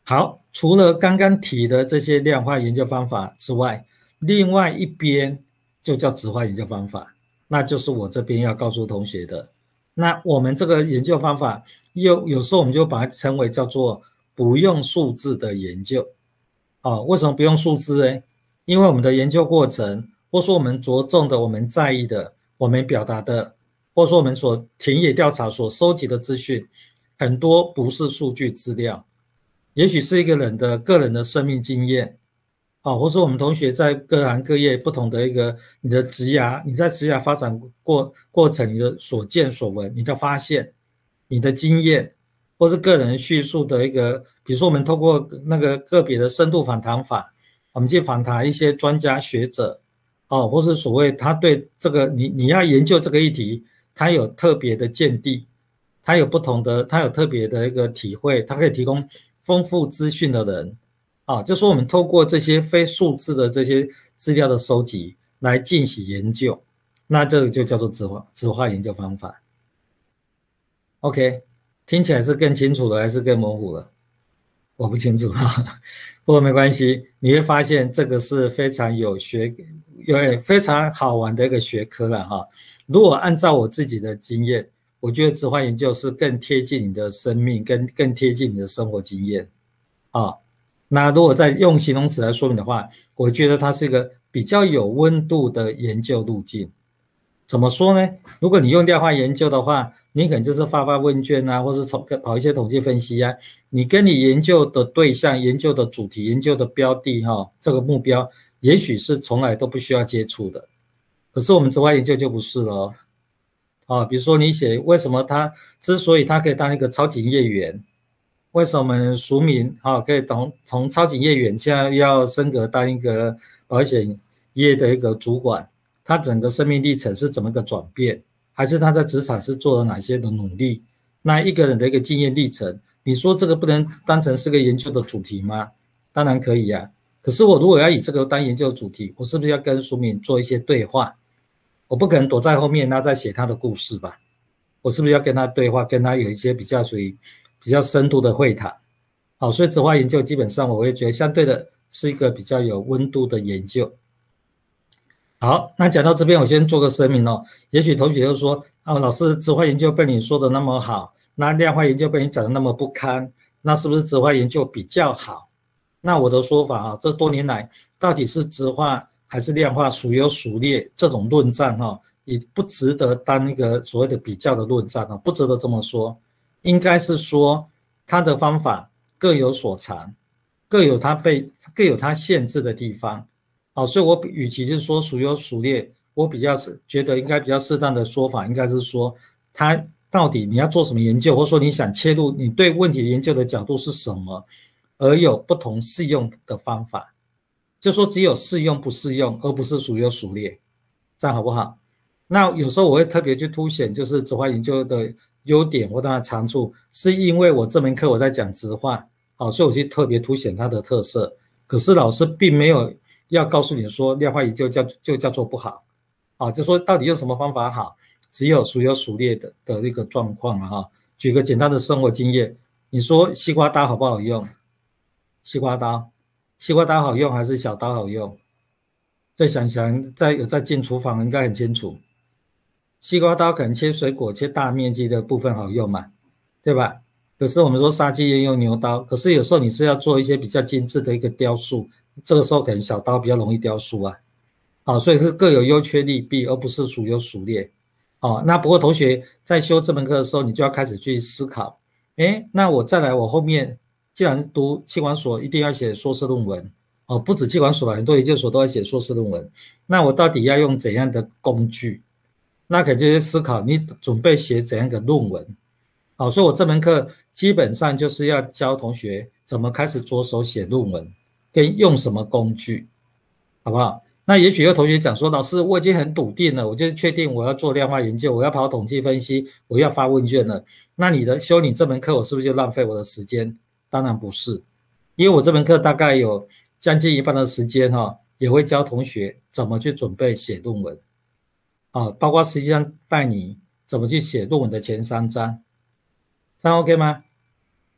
好，除了刚刚提的这些量化研究方法之外，另外一边就叫质化研究方法，那就是我这边要告诉同学的。那我们这个研究方法又有时候我们就把它称为叫做不用数字的研究。哦，为什么不用数字呢？因为我们的研究过程，或说我们着重的、我们在意的、我们表达的，或说我们所田野调查所收集的资讯，很多不是数据资料，也许是一个人的个人的生命经验，哦，或是我们同学在各行各业不同的一个你的职涯，你在职涯发展过过程，你的所见所闻，你的发现，你的经验，或是个人叙述的一个，比如说我们透过那个个别的深度访谈法，我们去访谈一些专家学者，哦，或是所谓他对这个你你要研究这个议题，他有特别的见地，他有不同的，他有特别的一个体会，他可以提供丰富资讯的人。啊，就说我们透过这些非数字的这些资料的收集来进行研究，那这个就叫做质化质化研究方法。OK， 听起来是更清楚了还是更模糊了？我不清楚哈，不过没关系，你会发现这个是非常有学有非常好玩的一个学科了哈。如果按照我自己的经验，我觉得质化研究是更贴近你的生命，更更贴近你的生活经验啊。那如果再用形容词来说明的话，我觉得它是一个比较有温度的研究路径。怎么说呢？如果你用量化研究的话，你可能就是发发问卷啊，或是跑一些统计分析啊，你跟你研究的对象、研究的主题、研究的标的哈，这个目标也许是从来都不需要接触的。可是我们质化研究就不是了哦。啊，比如说你写为什么他之所以他可以当一个超级业员，为什么俗民啊可以从从超级业员现在要升格当一个保险业的一个主管，他整个生命历程是怎么个转变，还是他在职场是做了哪些的努力？那一个人的一个经验历程，你说这个不能当成是个研究的主题吗？当然可以啊。可是我如果要以这个当研究主题，我是不是要跟俗民做一些对话？我不可能躲在后面，然后再写他的故事吧？我是不是要跟他对话，跟他有一些比较属于比较深度的会谈？好，所以质化研究基本上我会觉得相对的是一个比较有温度的研究。好，那讲到这边，我先做个声明哦。也许同学就说，哦，老师，质化研究被你说的那么好，那量化研究被你讲的那么不堪，那是不是质化研究比较好？那我的说法啊，这多年来到底是质化还是量化，孰优孰劣这种论战哈、啊，也不值得当一个所谓的比较的论战啊，不值得这么说。应该是说，它的方法各有所长，各有它被各有它限制的地方。好，所以我与其就是说孰优孰劣，我比较是觉得应该比较适当的说法，应该是说它到底你要做什么研究，或者说你想切入你对问题研究的角度是什么，而有不同适用的方法，就说只有适用不适用，而不是孰优孰劣，这样好不好？那有时候我会特别去凸显就是质化研究的优点或它的长处，是因为我这门课我在讲质化，好，所以我去特别凸显它的特色。可是老师并没有要告诉你说量化研究叫就叫做不好，啊，就说到底用什么方法好，只有孰优孰劣的的一个状况啊哈。举个简单的生活经验，你说西瓜刀好不好用？西瓜刀，西瓜刀好用还是小刀好用？再想想，在有在进厨房应该很清楚，西瓜刀可能切水果、切大面积的部分好用嘛，对吧？可是我们说杀鸡焉用牛刀，可是有时候你是要做一些比较精致的一个雕塑。这个时候可能小刀比较容易雕塑啊，好，所以是各有优缺利弊，而不是孰优孰劣。哦，那不过同学在修这门课的时候，你就要开始去思考，诶，那我再来，我后面既然读企管所一定要写硕士论文，哦，不止企管所了，很多研究所都要写硕士论文，那我到底要用怎样的工具？那可能就是思考你准备写怎样的论文。好，所以我这门课基本上就是要教同学怎么开始着手写论文。跟用什么工具，好不好？那也许有同学讲说，老师，我已经很笃定了，我就确定我要做量化研究，我要跑统计分析，我要发问卷了。那你的修你这门课，我是不是就浪费我的时间？当然不是，因为我这门课大概有将近一半的时间哈、哦，也会教同学怎么去准备写论文，啊，包括实际上带你怎么去写论文的前三章，这样 OK 吗？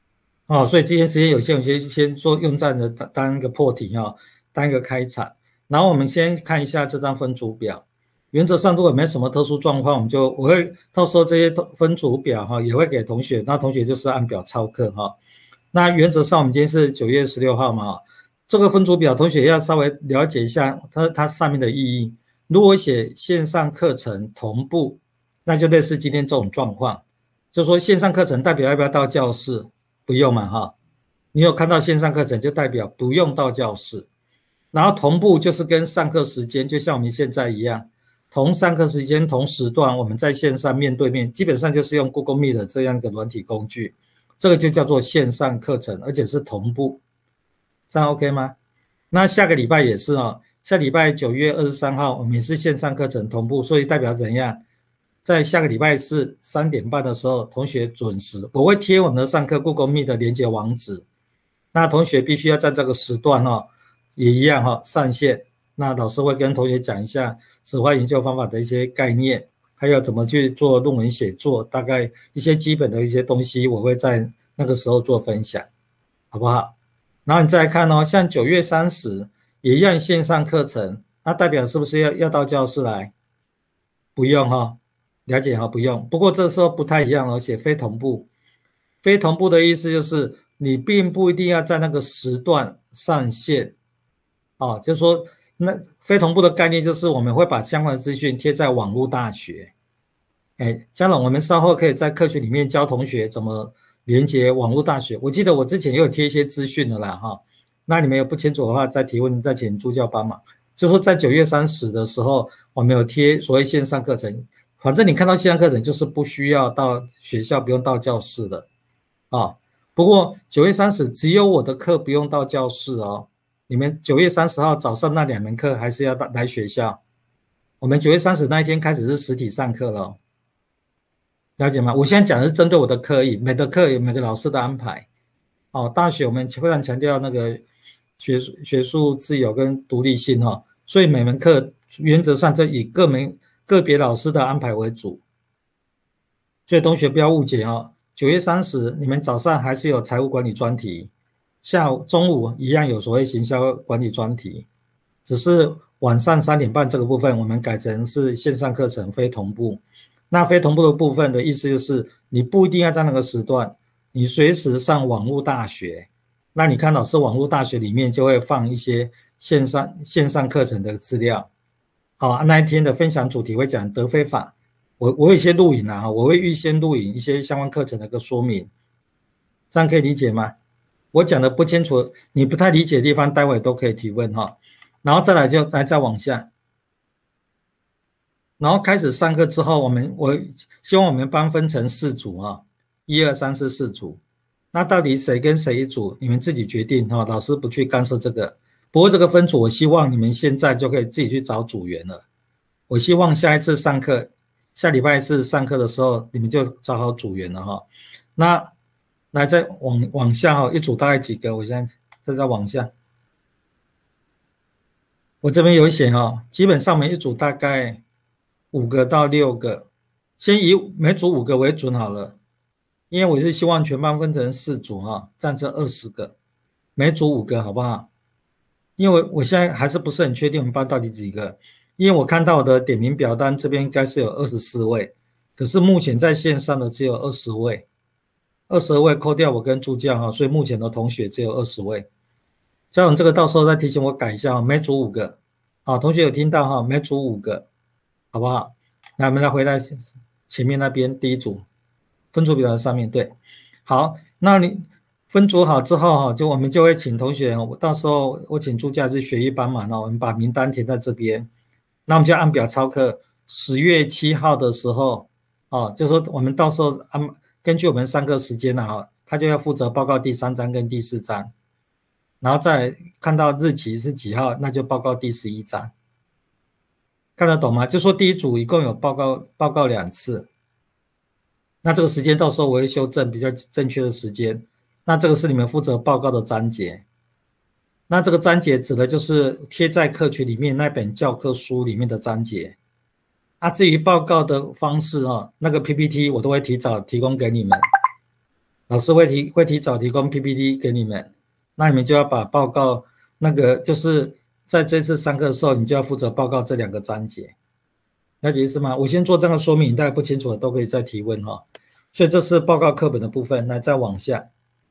哦，所以今天时间有限，我先先做用战的当一个破题哈，当一个开场。然后我们先看一下这张分组表。原则上如果没什么特殊状况，我们就我会到时候这些分组表哈也会给同学，那同学就是按表操课哈。那原则上我们今天是九月十六号嘛，这个分组表同学要稍微了解一下它它上面的意义。如果写线上课程同步，那就类似今天这种状况，就是说线上课程代表要不要到教室？不用嘛哈。你有看到线上课程就代表不用到教室。然后同步就是跟上课时间就像我们现在一样，同上课时间同时段我们在线上面对面，基本上就是用 Google Meet 这样一个软体工具，这个就叫做线上课程，而且是同步，这样 OK 吗？那下个礼拜也是哦，下礼拜九月二十三号我们也是线上课程同步，所以代表怎样？在下个礼拜四三点半的时候，同学准时，我会贴我们的上课 Google Meet 的连结网址，那同学必须要在这个时段哦，也一样哈、哦，上线。那老师会跟同学讲一下指挥研究方法的一些概念，还有怎么去做论文写作，大概一些基本的一些东西，我会在那个时候做分享，好不好？然后你再来看哦，像九月三十也一样线上课程，那代表是不是要要到教室来？不用哈、哦，了解哈，不用。不过这时候不太一样哦，写非同步。非同步的意思就是你并不一定要在那个时段上线。哦，就是说，那非同步的概念就是我们会把相关的资讯贴在网络大学。哎，将来我们稍后可以在课群里面教同学怎么连接网络大学。我记得我之前也有贴一些资讯的啦，哈、哦。那你们有不清楚的话，再提问，再请助教帮忙。就说在九月三十的时候，我们有贴所谓线上课程，反正你看到线上课程就是不需要到学校，不用到教室的，啊、哦。不过九月三十只有我的课不用到教室哦。你们九月三十号早上那两门课还是要来学校。我们九月三十那一天开始是实体上课了，了解吗？我现在讲的是针对我的课而每个课有每个老师的安排。哦，大学我们非常强调那个学术学术自由跟独立性哦，所以每门课原则上就以各门个别老师的安排为主。所以同学不要误解哦，九月三十你们早上还是有财务管理专题。下午中午一样有所谓行销管理专题，只是晚上三点半这个部分我们改成是线上课程非同步。那非同步的部分的意思就是你不一定要在那个时段，你随时上网络大学。那你看老师网络大学里面就会放一些线上线上课程的资料。好，那一天的分享主题会讲德非法，我我有一些录影啊，我会预先录影一些相关课程的一个说明，这样可以理解吗？我讲的不清楚，你不太理解的地方，待会都可以提问哈。然后再来就来再往下，然后开始上课之后，我们我希望我们班分成四组啊，一二三四四组。那到底谁跟谁一组，你们自己决定哈，老师不去干涉这个。不过这个分组，我希望你们现在就可以自己去找组员了。我希望下一次上课，下礼拜四上课的时候，你们就找好组员了哈。那来再往往下哈，一组大概几个？我现在再再往下，我这边有写哈，基本上每一组大概五个到六个，先以每组五个为准好了，因为我是希望全班分成四组哈，占成二十个，每组五个好不好？因为我现在还是不是很确定我们班到底几个，因为我看到我的点名表单这边应该是有二十四位，可是目前在线上的只有二十位。二十位扣掉我跟助教哈，所以目前的同学只有二十位。校长这个到时候再提醒我改一下，每组五个。好，同学有听到哈？每组五个，好不好？那我们来回来前面那边第一组分组表的上面对。好，那你分组好之后哈，就我们就会请同学，到时候我请助教是学艺班嘛，那我们把名单填在这边，那我们就按表操课。十月七号的时候，哦，就说我们到时候按。根据我们上课时间呢，哈，他就要负责报告第三章跟第四章，然后再看到日期是几号，那就报告第十一章。看得懂吗？就说第一组一共有报告报告两次，那这个时间到时候我会修正比较正确的时间。那这个是你们负责报告的章节，那这个章节指的就是贴在课群里面那本教科书里面的章节。啊，至于报告的方式哦，那个 P P T 我都会提早提供给你们。 老师会提会提早提供 P P T 给你们，那你们就要把报告那个就是在这次上课的时候，你就要负责报告这两个章节，了解意思吗？我先做这个说明，大家不清楚的都可以再提问哈、哦。所以这是报告课本的部分，来再往下。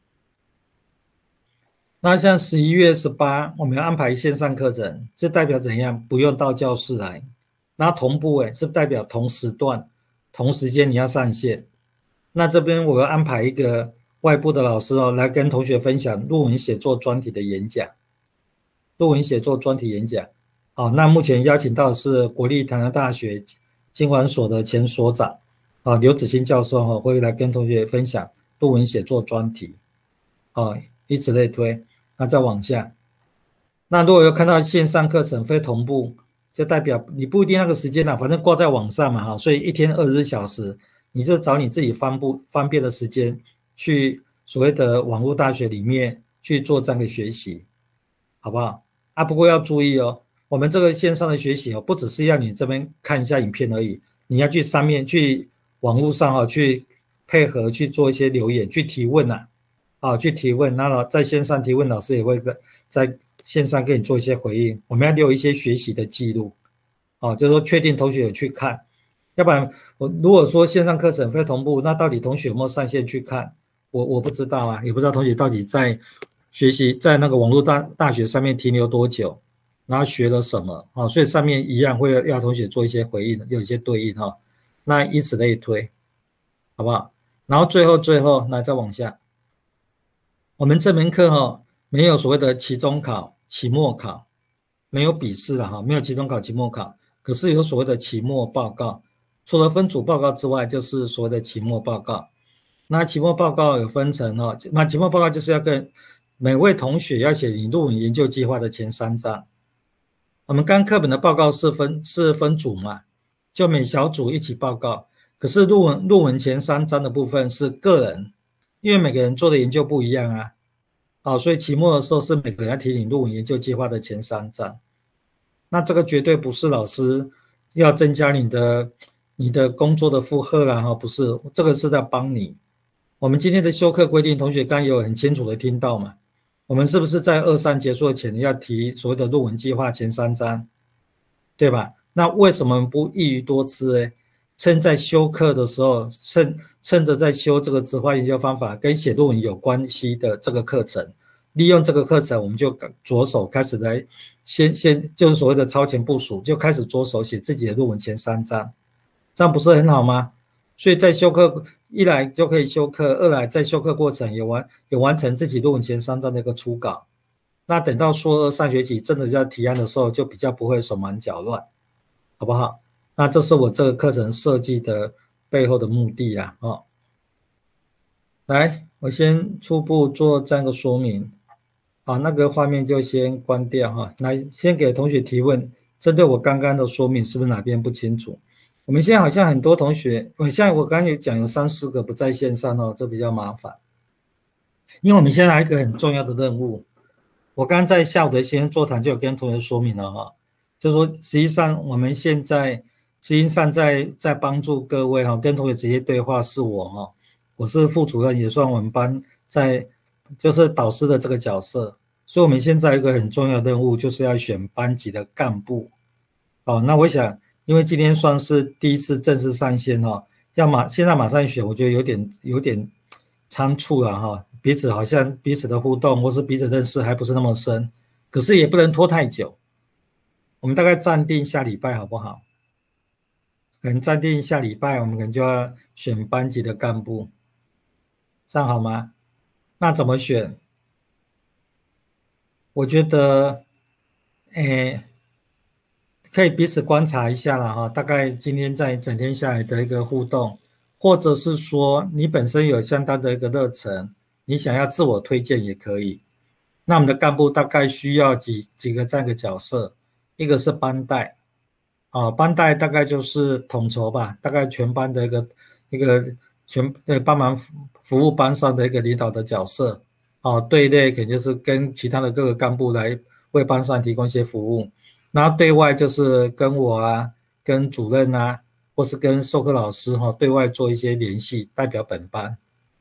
那像十一月十八，我们要安排线上课程，这代表怎样？不用到教室来。那同步诶，是代表同时段、同时间你要上线。那这边我要安排一个外部的老师哦，来跟同学分享论文写作专题的演讲。论文写作专题演讲，好，那目前邀请到的是国立台南大学经管所的前所长啊刘子欣教授哈，会来跟同学分享论文写作专题，啊，以此类推。那再往下，那如果有看到线上课程非同步，就代表你不一定那个时间啦，反正挂在网上嘛哈，所以一天二十四小时，你就找你自己方不方便的时间去所谓的网络大学里面去做这样的学习，好不好？啊，不过要注意哦，我们这个线上的学习哦，不只是要你这边看一下影片而已，你要去上面去网络上哦，去配合去做一些留言，去提问呐、啊，啊，去提问，那在线上提问，老师也会在线上给你做一些回应。我们要留一些学习的记录，啊，就是说确定同学有去看，要不然我如果说线上课程非同步，那到底同学有没有上线去看？我我不知道啊，也不知道同学到底在学习在那个网络大大学上面停留多久，然后学了什么啊？所以上面一样会要同学做一些回应，有一些对应哈。那以此类推，好不好？然后最后最后来再往下，我们这门课哈没有所谓的期中考、期末考，没有笔试了哈，没有期中考、期末考，可是有所谓的期末报告。除了分组报告之外，就是所谓的期末报告。那期末报告有分成哈，那期末报告就是要跟每位同学要写你论文研究计划的前三章。我们刚课本的报告是分是分组嘛，就每小组一起报告。可是论文论文前三章的部分是个人，因为每个人做的研究不一样啊，好，所以期末的时候是每个人要提你论文研究计划的前三章。那这个绝对不是老师要增加你的你的工作的负荷啦哈，不是，这个是在帮你。我们今天的修课规定，同学刚刚有很清楚的听到嘛？我们是不是在二三结束前要提所谓的论文计划前三章，对吧？那为什么不一鱼多吃呢？趁在修课的时候，趁趁着在修这个质化研究方法跟写论文有关系的这个课程，利用这个课程，我们就着手开始来先先就是所谓的超前部署，就开始着手写自己的论文前三章，这样不是很好吗？所以在修课一来就可以修课，二来在修课过程有完有完成自己论文前三章的一个初稿，那等到硕二上学期真的要提案的时候，就比较不会手忙脚乱，好不好？那这是我这个课程设计的背后的目的啦，哦。来，我先初步做这样一个说明，好，那个画面就先关掉哈。来，先给同学提问，针对我刚刚的说明，是不是哪边不清楚？我们现在好像很多同学，我像我刚刚有讲有三四个不在线上哦，这比较麻烦。因为我们现在还有一个很重要的任务，我刚刚在下午的先座谈就有跟同学说明了哈，就是说实际上我们现在实际上在在帮助各位哈，跟同学直接对话是我哈，我是副主任，也算我们班在就是导师的这个角色，所以我们现在有一个很重要的任务就是要选班级的干部。好，那我想。因为今天算是第一次正式上线哈，要马现在马上选，我觉得有点有点仓促了哈，彼此好像彼此的互动或是彼此认识还不是那么深，可是也不能拖太久，我们大概暂定下礼拜好不好？可能暂定下礼拜，我们可能就要选班级的干部，这样好吗？那怎么选？我觉得，诶。可以彼此观察一下啦哈，大概今天在整天下来的一个互动，或者是说你本身有相当的一个热忱，你想要自我推荐也可以。那我们的干部大概需要几几个这样的角色，一个是班代，啊，班代大概就是统筹吧，大概全班的一个一个全呃帮忙服务班上的一个领导的角色，啊，对内肯定就是跟其他的各个干部来为班上提供一些服务。然后对外就是跟我啊，跟主任啊，或是跟授课老师哈、哦，对外做一些联系，代表本班。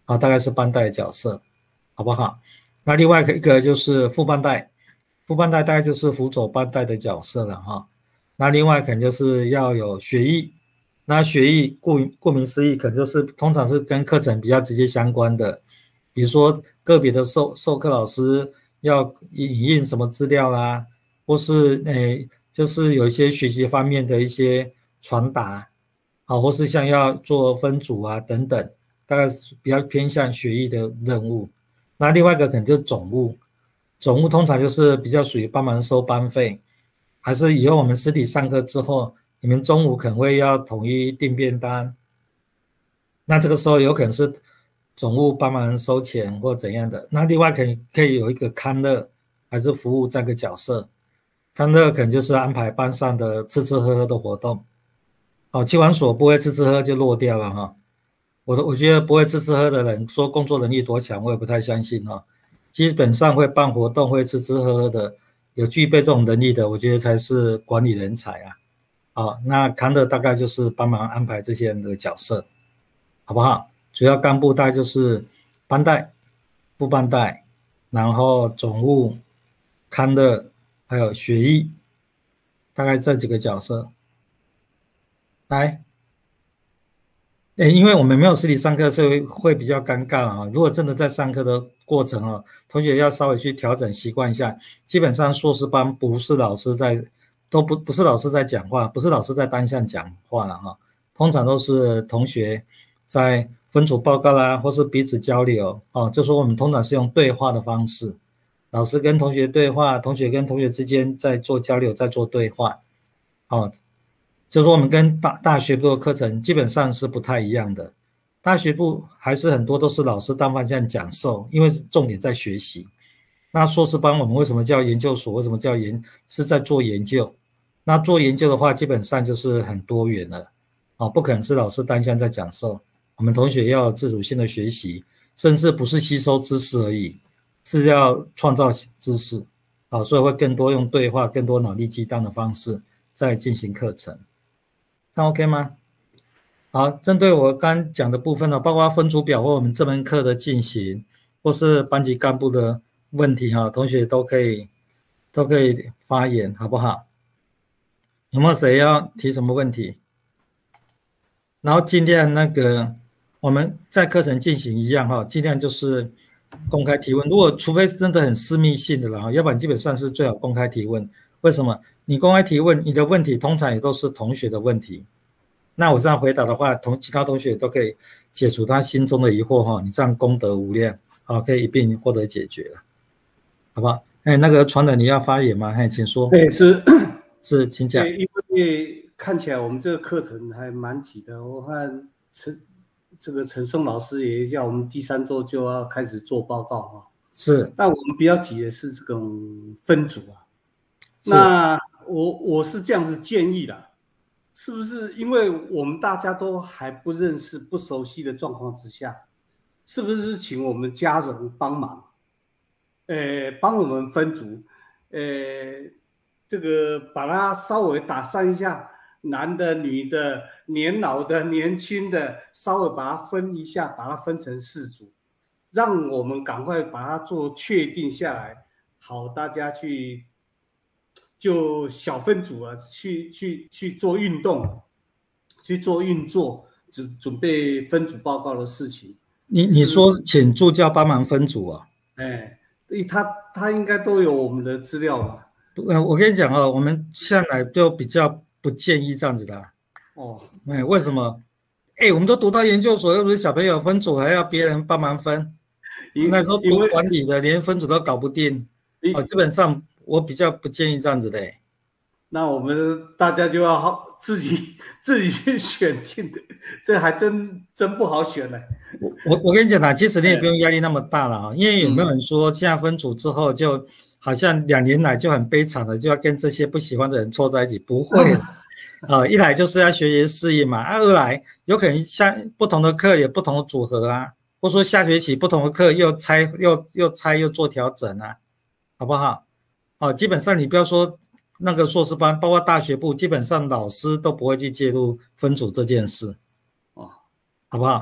啊，大概是班代的角色，好不好？那另外一个就是副班代，副班代大概就是辅佐班代的角色了哈。那另外可能就是要有学艺，那学艺顾顾名思义，可能就是通常是跟课程比较直接相关的，比如说个别的授授课老师要引印什么资料啦，或是诶就是有一些学习方面的一些传达，啊，或是像要做分组啊等等，大概比较偏向学艺的任务。那另外一个可能就是总务，总务通常就是比较属于帮忙收班费，还是以后我们实体上课之后，你们中午可能会要统一订便当，那这个时候有可能是总务帮忙收钱或怎样的。那另外可以可以有一个康乐还是服务这个角色，康乐可能就是安排班上的吃吃喝喝的活动。好，去完所不会吃吃喝就落掉了哈。我我觉得不会吃吃喝的人说工作能力多强，我也不太相信哈。基本上会办活动、会吃吃喝喝的，有具备这种能力的，我觉得才是管理人才啊。好，那康乐大概就是帮忙安排这些人的角色，好不好？主要干部大概就是班代、副班代，然后总务、康乐，还有学艺，大概这几个角色。来。诶，因为我们没有实体上课，所以会比较尴尬啊。如果真的在上课的过程啊，同学要稍微去调整习惯一下。基本上硕士班不是老师在，都不不是老师在讲话，不是老师在单向讲话了哈。通常都是同学在分组报告啦，或是彼此交流哦。就说我们通常是用对话的方式，老师跟同学对话，同学跟同学之间在做交流，在做对话，哦。就是说我们跟大大学部的课程基本上是不太一样的，大学部还是很多都是老师大方向讲授，因为重点在学习。那硕士班我们为什么叫研究所？为什么叫研？是在做研究。那做研究的话，基本上就是很多元了，哦，不可能是老师单向在讲授，我们同学要有自主性的学习，甚至不是吸收知识而已，是要创造知识，啊，所以会更多用对话、更多脑力激荡的方式在进行课程。这样 OK 吗？好，针对我刚讲的部分呢，包括分组表或我们这门课的进行，或是班级干部的问题哈，同学都可以都可以发言，好不好？有没有谁要提什么问题？然后尽量那个我们在课程进行一样哈，尽量就是公开提问。如果除非是真的很私密性的了哈，要不然基本上是最好公开提问。为什么？你公开提问，你的问题通常也都是同学的问题。那我这样回答的话，同其他同学都可以解除他心中的疑惑哈，你这样功德无量，好，可以一并获得解决了，好不好？哎，那个传人你要发言吗？哎，请说。 对，是是，请讲。 因为看起来我们这个课程还蛮挤的，我看陈这个陈松老师也叫我们第三周就要开始做报告啊。 是。 但我们比较挤的是这种分组啊。那我我是这样子建议的，是不是因为我们大家都还不认识、不熟悉的状况之下，是不是请我们家人帮忙，呃，帮我们分组，呃，这个把它稍微打散一下，男的、女的、年老的、年轻的，稍微把它分一下，把它分成四组，让我们赶快把它做确定下来，好，大家去。就小分组啊，去去去做运动，去做运作，准准备分组报告的事情。 你你说请助教帮忙分组啊？ 哎，他他应该都有我们的资料吧？ 呃，我跟你讲哦，我们向来就比较不建议这样子的、啊。 哦， 哎，为什么？哎，我们都读到研究所，又不是小朋友分组，还要别人帮忙分。那时候读管理的，连分组都搞不定。哦，基本上。我比较不建议这样子的、欸， 那我们大家就要好自己自己去选定的，这还真真不好选呢、欸。 我我跟你讲啦，其实你也不用压力那么大了啊，因为有没有人说现在分组之后就好像两年来就很悲惨的，就要跟这些不喜欢的人凑在一起？不会啊、呃，一来就是要学习适应嘛，二来有可能下不同的课有不同的组合啊，或者说下学期不同的课又拆又又拆又做调整啊，好不好？哦，基本上你不要说那个硕士班，包括大学部，基本上老师都不会去介入分组这件事，哦，好不好？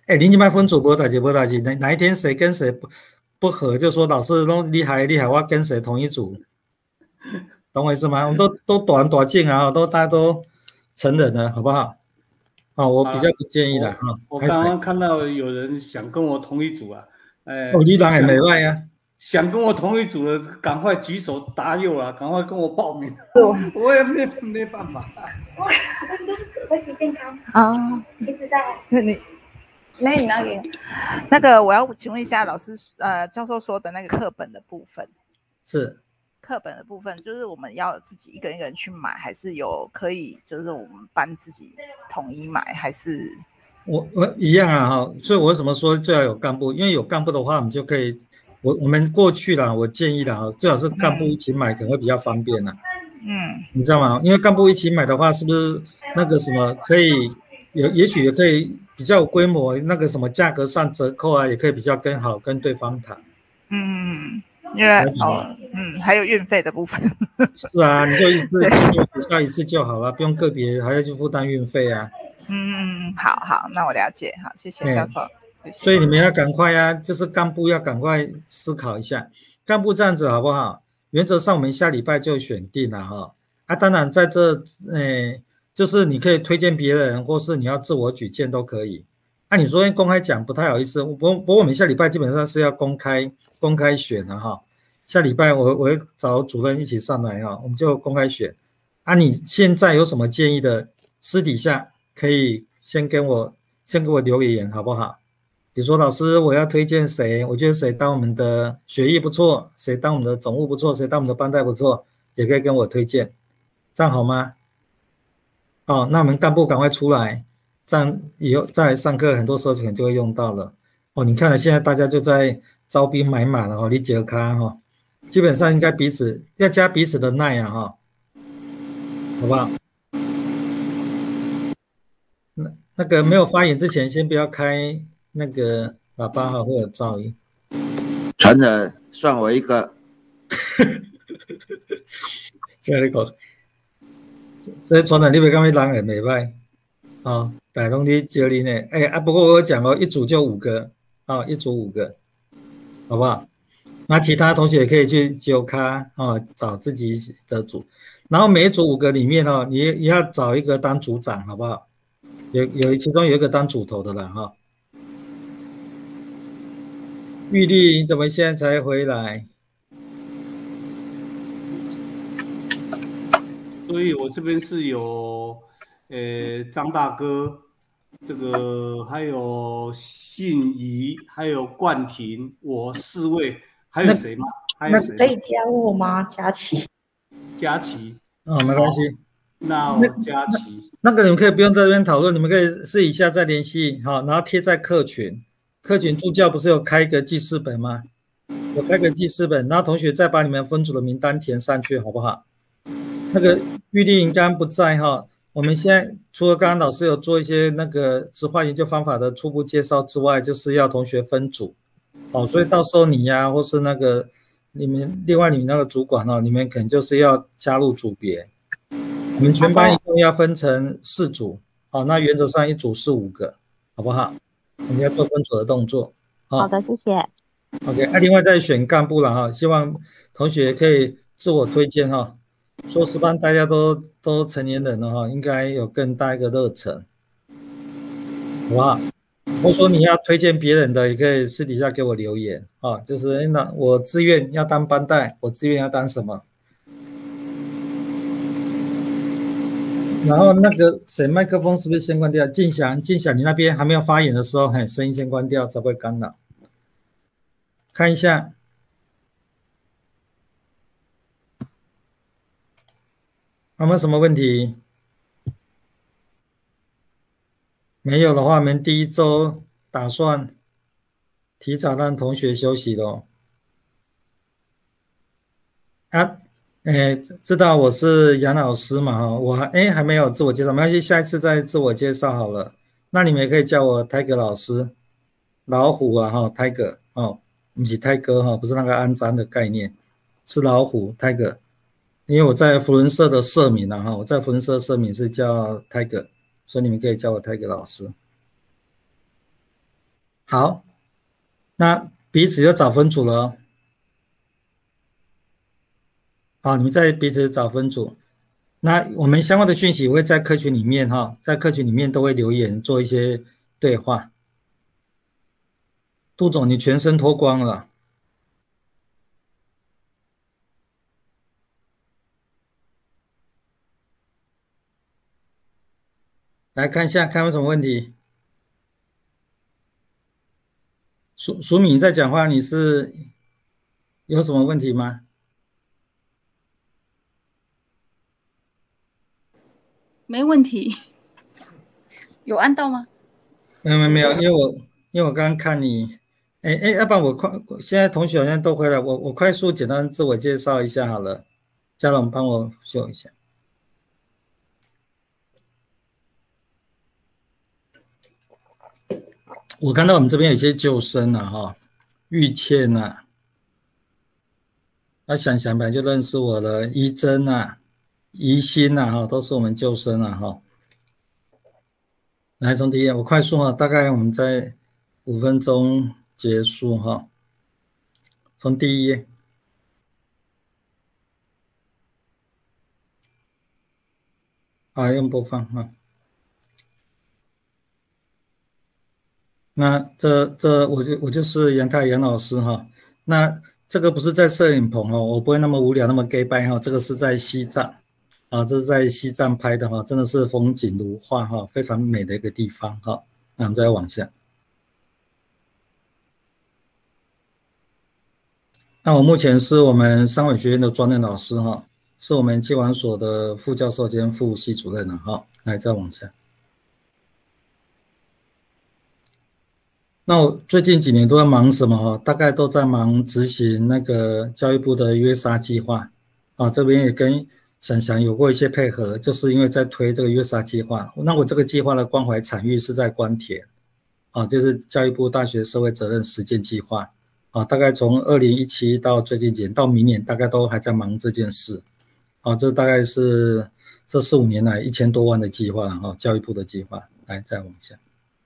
哎，你们分组不打击不打击，哪哪一天谁跟谁不不合，就说老师都厉害厉害，我要跟谁同一组，懂我意思吗？我们都都短短进啊，都大家都成人了，好不好？哦，我比较不建议的哈。 我刚刚看到有人想跟我同一组啊，哎， 哦，你当然没赖呀。 想跟我同一组的，赶快举手答右啊！赶快跟我报名。我也没没办法。 我我喜健康啊， 一直在。 你，那你那里，那个我要请问一下老师，呃，教授说的那个课本的部分是。 课本的部分就是我们要自己一个一个人去买，还是有可以就是我们班自己统一买，还是？ 我我一样啊哈，所以我为什么说最好有干部？因为有干部的话，我们就可以。我我们过去啦，我建议的哈，最好是干部一起买，可能会比较方便啦。 嗯， 你知道吗？因为干部一起买的话，是不是那个什么可以有，也许也可以比较有规模，那个什么价格上折扣啊，也可以比较更好跟对方谈。 嗯，因为哦，嗯，还有运费的部分。 是啊，你就一次进入学校一次就好了，不用个别还要去负担运费啊。 嗯，好好，那我了解，好，谢谢教授。 所以你们要赶快呀、啊，就是干部要赶快思考一下，干部这样子好不好？原则上我们下礼拜就选定了哈。啊，当然在这，诶，就是你可以推荐别人，或是你要自我举荐都可以。那、啊、你昨天公开讲不太好意思，不不过我们下礼拜基本上是要公开公开选的哈。下礼拜我我会找主任一起上来哈，我们就公开选。啊，你现在有什么建议的，私底下可以先跟我先给我留言好不好？比如说老师，我要推荐谁？我觉得谁当我们的学艺不错，谁当我们的总务不错，谁当我们的班代不错，也可以跟我推荐，这样好吗？哦，那我们干部赶快出来，这样以后再来上课，很多时候可能就会用到了。哦，你看了，现在大家就在招兵买马了哦，理解咖哈，基本上应该彼此要加彼此的耐啊哈，好不好？那那个没有发言之前，先不要开。那个喇叭哈会有噪音， 传人算我一个， 这个讲，所以传人你别讲你人也没歹，啊，大东西教你呢，哎啊，不过我有讲哦，一组就五个，啊，一组五个，好不好？那其他同学也可以去揪咖啊，找自己的组，然后每一组五个里面哦，你也要找一个当组长，好不好？有有其中有一个当组头的了哈。玉丽，你怎么现在才回来？ 所以我这边是有，呃，张大哥，这个还有信怡，还有冠廷，我四位，还有谁吗？还有谁？ 可以加我吗？佳琪。 佳琪。 哦，没关系。 那我佳琪。 那个你们可以不用在这边讨论，你们可以私底下再联系，好，然后贴在课群。课群助教不是有开一个记事本吗？有开个记事本，然后同学再把你们分组的名单填上去，好不好？那个玉丽刚刚不在哈，我们现在除了刚刚老师有做一些那个质化研究方法的初步介绍之外，就是要同学分组，好，所以到时候你呀、啊，或是那个你们另外你们那个主管哦，你们可能就是要加入组别，我们全班一共要分成四组，好，那原则上一组是五个，好不好？我们要做分组的动作。 哦、好的，谢谢。 OK， 那、啊、另外再选干部了哈，希望同学可以自我推荐哈。硕士班大家都都成年人了哈，应该有更大一个热忱，好不好？或者说你要推荐别人的，也可以私底下给我留言啊。就是那我自愿要当班代，我自愿要当什么？然后那个谁，麦克风是不是先关掉？静祥，静祥，你那边还没有发言的时候，嘿，声音先关掉，才不会干扰。看一下，有没有什么问题？没有的话，我们第一周打算提早让同学休息咯。啊。哎，知道我是杨老师嘛？哈，我还哎还没有自我介绍，没关系，下一次再自我介绍好了。那你们也可以叫我泰哥老师，老虎啊哈，泰哥哦，不是泰哥哈，不是那个安章的概念，是老虎泰哥。因为我在福伦社的社名啊哈，我在福伦社的社名是叫泰哥，所以你们可以叫我泰哥老师。 好，那彼此就找分组了哦。好，你们在彼此找分组。那我们相关的讯息会在客群里面哈，在客群里面都会留言做一些对话。杜总，你全身脱光了。来看一下，看有什么问题。苏苏敏在讲话，你是有什么问题吗？ 没问题。有按到吗？ 没有没有没有，因为我因为我刚刚看你，哎哎，要不然我快，现在同学好像都回来，我我快速简单自我介绍一下好了，嘉龙帮我秀一下。我看到我们这边有些旧生啊，哈，玉倩啊，那想想本来就认识我了，怡珍啊，怡心啊，哈，都是我们旧生啊，哈。来，从第一页，我快速哈，大概我们在五分钟结束哈。从第一页，啊，用播放哈。那这这我就我就是杨太杨老师哈。那这个不是在摄影棚哦，我不会那么无聊那么 gay 掰哈。这个是在西藏啊，这是在西藏拍的哈，真的是风景如画哈，非常美的一个地方哈。那我们再往下。那我目前是我们商委学院的专任老师哈，是我们企管所的副教授兼副系主任了哈。来，再往下。那我最近几年都在忙什么哈？大概都在忙执行那个教育部的约沙计划啊，这边也跟想想有过一些配合，就是因为在推这个约沙计划。那我这个计划的关怀产育是在关田啊，就是教育部大学社会责任实践计划啊，大概从二零一七到最近几年到明年，大概都还在忙这件事啊。这大概是这四五年来一千多万的计划哈，教育部的计划。来，再往下。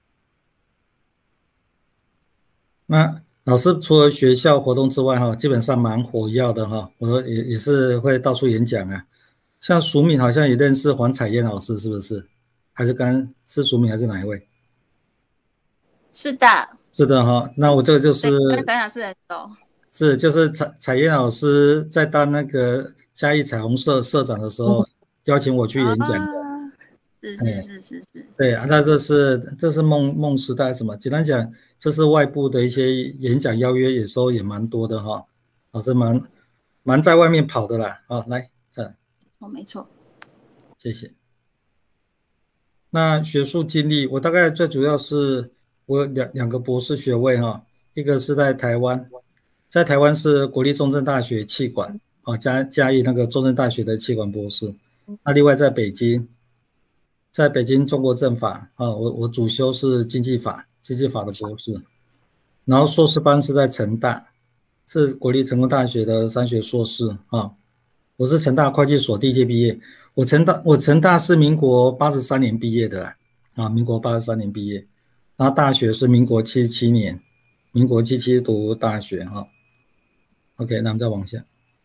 那老师除了学校活动之外哈，基本上蛮活跃的哈，我也也是会到处演讲啊。像淑敏好像也认识黄彩燕老师，是不是？还是刚是淑敏还是哪一位？ 是的。 是的哈，那我这个就是跟等下是人走。 是就是彩彩燕老师在当那个嘉义彩虹社社长的时候，嗯、邀请我去演讲的。 啊是是是是是， 对啊，那这是这是梦梦时代什么？简单讲，这是外部的一些演讲邀约，有时候也蛮多的哈，老师蛮蛮在外面跑的啦。好，来这。 哦，没错。 谢谢。那学术经历，我大概最主要是我有两两个博士学位哈，一个是在台湾，在台湾是国立中正大学企管啊，嘉嘉义那个中正大学的企管博士。那另外在北京。在北京中国政法啊，我我主修是经济法，经济法的博士，然后硕士班是在成大，是国立成功大学的商学硕士啊，我是成大会计所第一届毕业，我成大我成大是民国八十三年毕业的啊，民国八十三年毕业，然后大学是民国七十七年，民国七七读大学哈、啊、，OK， 那我们再往下。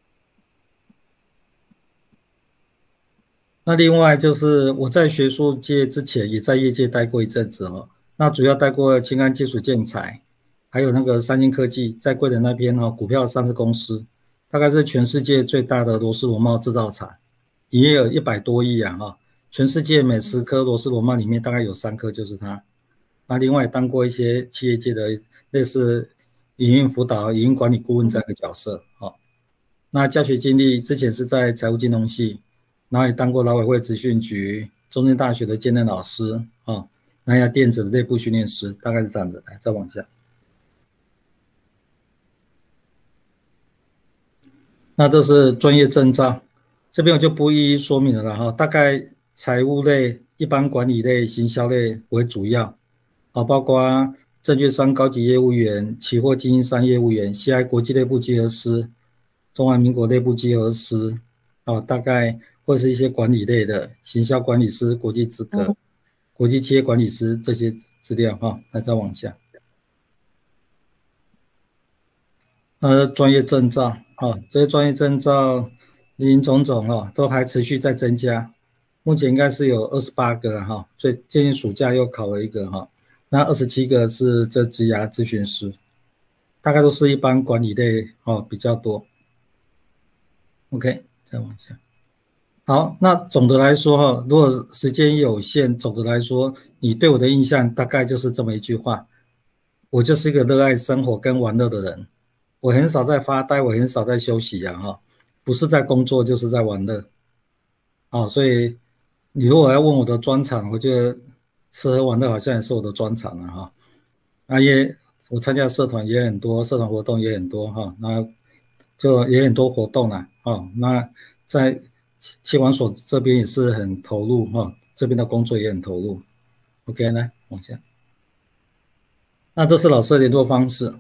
那另外就是我在学术界之前也在业界待过一阵子哦，那主要待过清安技术建材，还有那个三星科技，在贵人那边哈、哦，股票上市公司，大概是全世界最大的螺丝螺帽制造厂，营业额一百多亿啊哈，全世界每十颗螺丝螺帽里面大概有三颗就是它。那另外也当过一些企业界的类似营运辅导、营运管理顾问这样的角色哈。那教学经历之前是在财务金融系。然后也当过劳委会职训局、中正大学的兼任老师啊，南亚电子的内部训练师，大概是这样子。来，再往下。那这是专业证照，这边我就不一一说明了啦哈。大概财务类、一般管理类、行销类为主要啊，包括证券商高级业务员、期货经纪商业务员、C I 国际内部稽核师、中华民国内部稽核师啊，大概。或是一些管理类的行销管理师、国际资格、嗯、国际企业管理师这些资料哈，那再往下。 那专业证照啊，这些专业证照林林总总啊，都还持续在增加，目前应该是有二十八个哈，所以今年暑假又考了一个哈，那二十七个是这职涯咨询师，大概都是一般管理类哦比较多。OK， 再往下。好，那总的来说哈，如果时间有限，总的来说，你对我的印象大概就是这么一句话：我就是一个热爱生活跟玩乐的人。我很少在发呆，我很少在休息啊哈，不是在工作就是在玩乐。哦，所以你如果要问我的专长，我觉得吃喝玩乐好像也是我的专长啊哈。那也我参加社团也很多，社团活动也很多哈，那就也很多活动啦。哦，那在企管所这边也是很投入哈、哦，这边的工作也很投入。OK， 来往下。那这是老师的联络方式，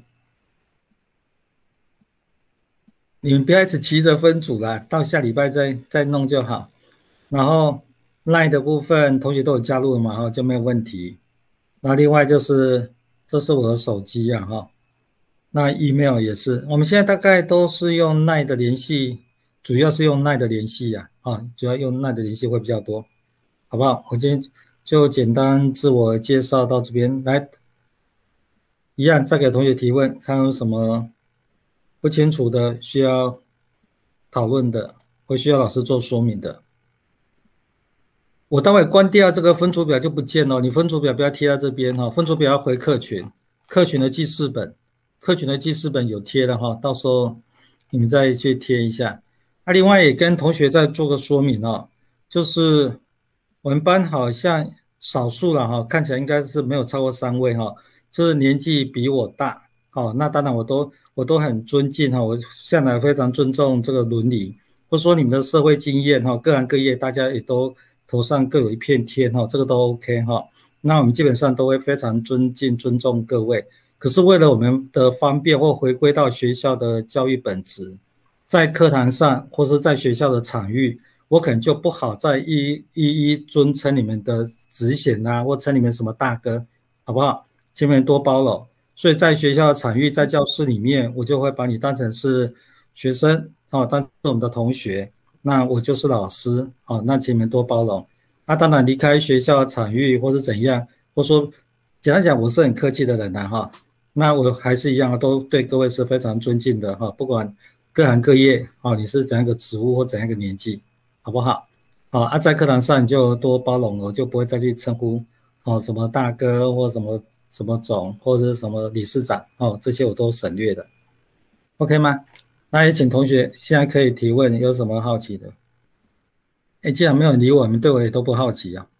你们不要一直急着分组啦，到下礼拜再再弄就好。然后 LINE 的部分同学都有加入了嘛哈，就没有问题。那另外就是这是我的手机啊哈，那 email 也是，我们现在大概都是用 LINE 的联系。主要是用 LINE 的联系啊，啊，主要用 LINE 的联系会比较多，好不好？我今天就简单自我介绍到这边来，一样再给同学提问，看有什么不清楚的需要讨论的，或需要老师做说明的。我待会关掉这个分组表就不见了，你分组表不要贴在这边哈，分组表要回客群，客群的记事本，客群的记事本有贴的哈，到时候你们再去贴一下。那、啊、另外也跟同学再做个说明哦，就是我们班好像少数了哈，看起来应该是没有超过三位哈，就是年纪比我大，好，那当然我都我都很尊敬哈，我向来非常尊重这个伦理，或者说你们的社会经验哈，各行各业大家也都头上各有一片天哈，这个都 OK 哈，那我们基本上都会非常尊敬尊重各位，可是为了我们的方便或回归到学校的教育本质。在课堂上或是在学校的场域，我可能就不好再一一一尊称你们的职衔啊，或称你们什么大哥，好不好？请你们多包容。所以在学校的场域，在教室里面，我就会把你当成是学生，哦，当成我们的同学，那我就是老师，哦，那请你们多包容。那当然离开学校的场域或是怎样，或说简单讲，我是很客气的人啊，哈，那我还是一样，都对各位是非常尊敬的哈，不管。各行各业啊，你是怎样一个职务或怎样一个年纪，好不好？好啊，在课堂上你就多包容了，我就不会再去称呼哦什么大哥或什么什么总或者是什么理事长哦，这些我都省略的 ，OK 吗？那也请同学现在可以提问，有什么好奇的？哎，既然没有人理我，你们对我也都不好奇啊。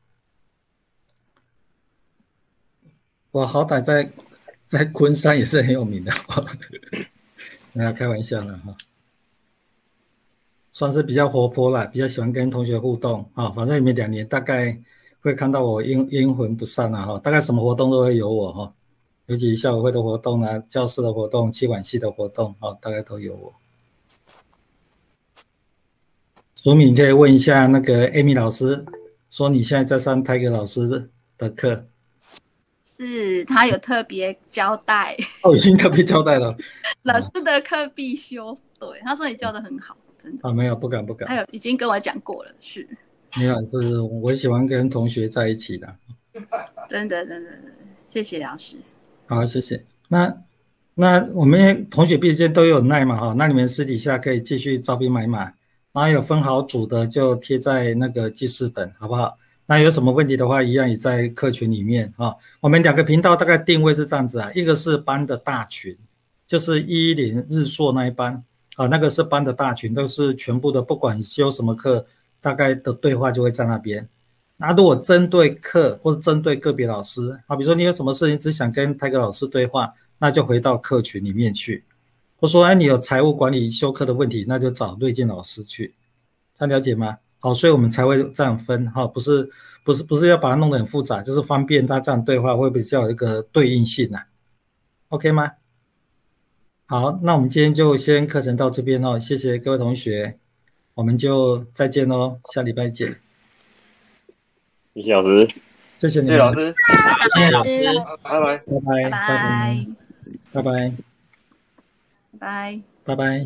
我好歹在在昆山也是很有名的。那开玩笑了哈，算是比较活泼啦，比较喜欢跟同学互动啊。反正你们两年大概会看到我阴阴魂不散啊哈，大概什么活动都会有我哈，尤其校委会的活动啊、教室的活动、企管系的活动啊，大概都有我。所以你可以问一下那个 Amy 老师，说你现在在上Tiger老师的课。 是他有特别交代哦，已经特别交代了。 老师的课必修，对，他说你教的很好，真的。 啊，没有，不敢不敢。 他有已经跟我讲过了，是。 没有，是我喜欢跟同学在一起的。 真的，真的，真的，谢谢老师。 好，谢谢。那那我们同学毕竟都有耐嘛哈，那你们私底下可以继续招兵买马，然后有分好组的就贴在那个记事本，好不好？那有什么问题的话，一样也在课群里面啊。我们两个频道大概定位是这样子啊，一个是班的大群，就是一一零日硕那一班啊，那个是班的大群，都是全部的，不管修什么课，大概的对话就会在那边。那如果针对课或者针对个别老师啊，比如说你有什么事情只想跟Tiger老师对话，那就回到课群里面去。或说哎，你有财务管理修课的问题，那就找瑞健老师去，这样了解吗？好，所以我们才会这样分哈，不是不是不是要把它弄得很复杂，就是方便大家这样对话会比较有一个对应性啊 ，OK 吗？好，那我们今天就先课程到这边哦，谢谢各位同学，我们就再见哦，下礼拜见。 谢谢老师， 谢谢你们， 谢谢老师， 谢谢老师， 拜拜， 拜拜，拜拜，拜拜。 拜拜拜。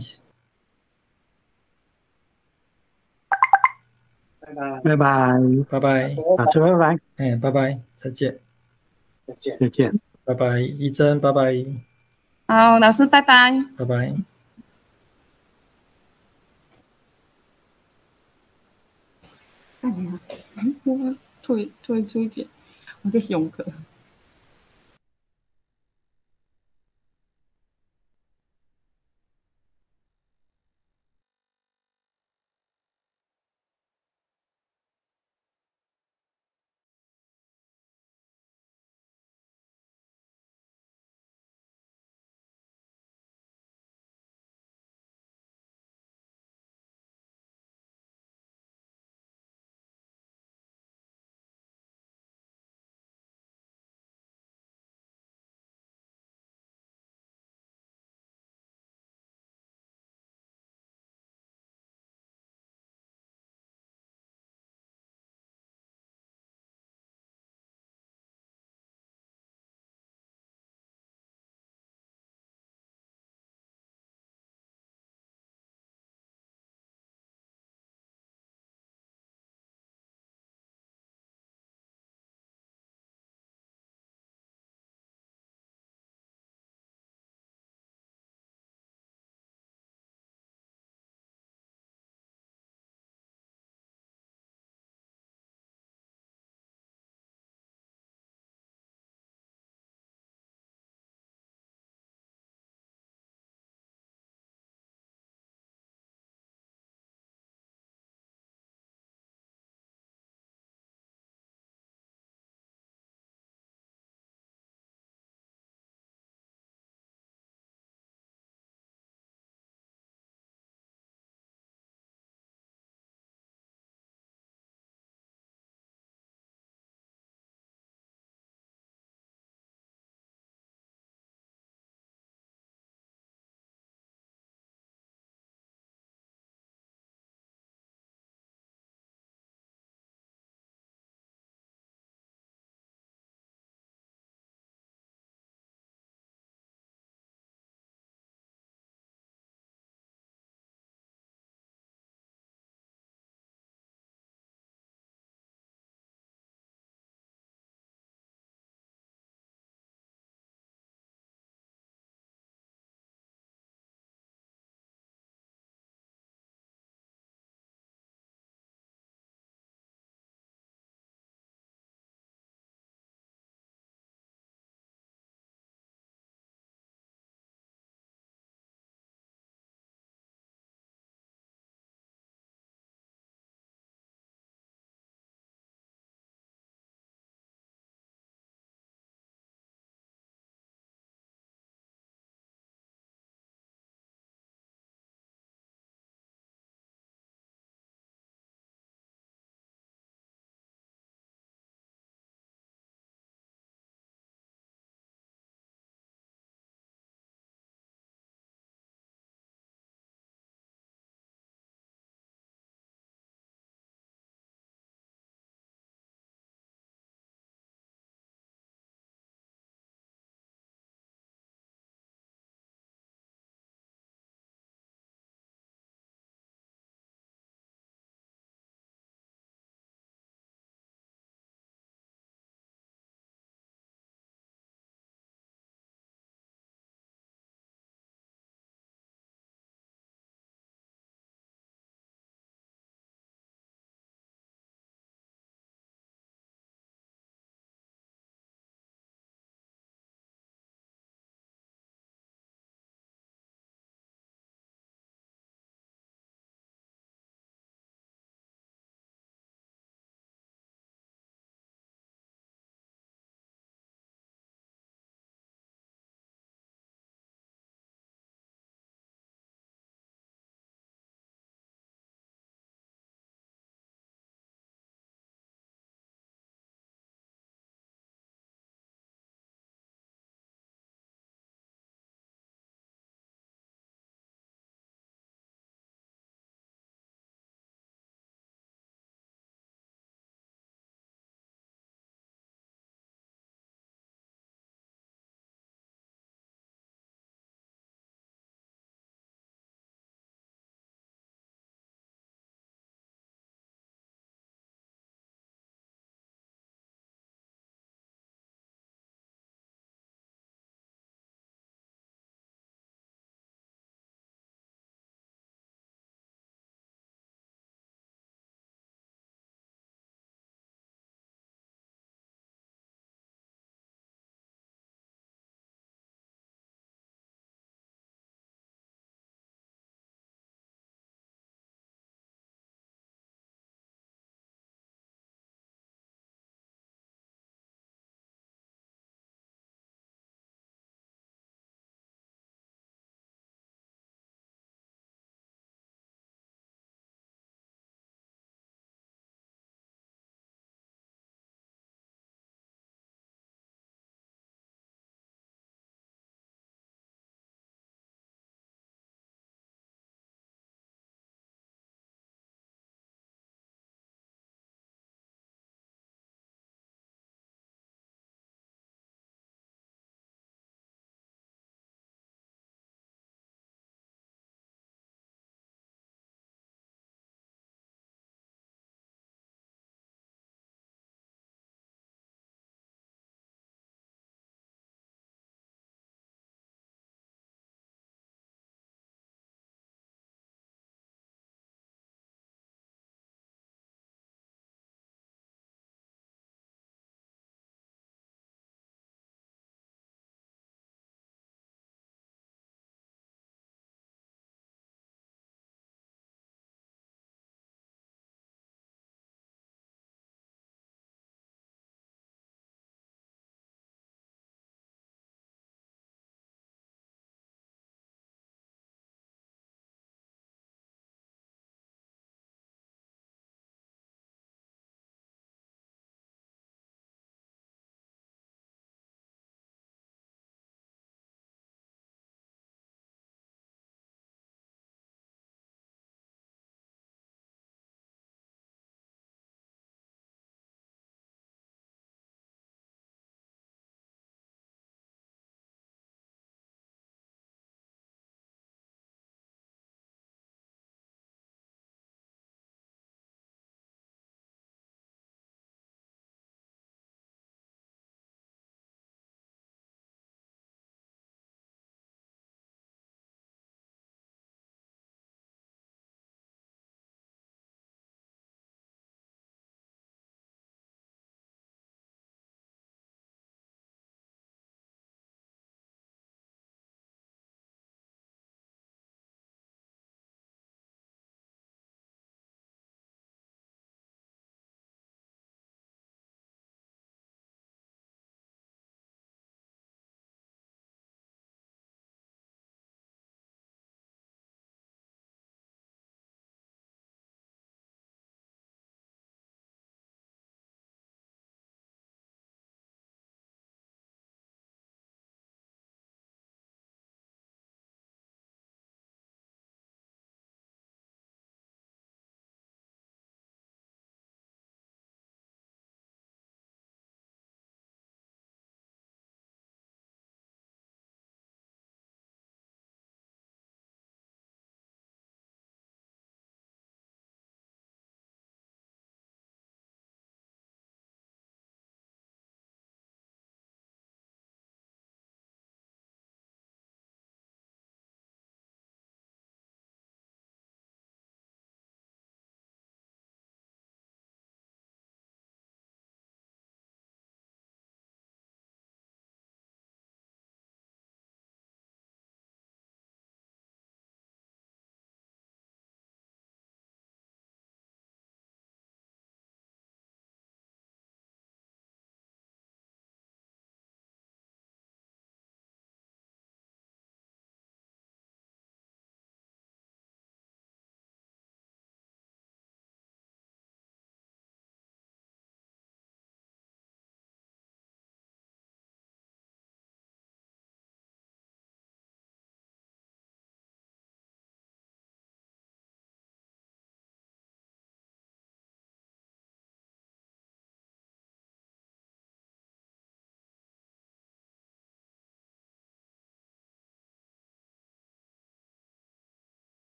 拜拜， 拜拜， 拜拜， 老师拜拜， 哎，拜拜，再见， 再见， 再见， 拜拜，一真，拜拜， 好，老师拜拜， 拜拜。 哎呀，我退退出去，我在上课。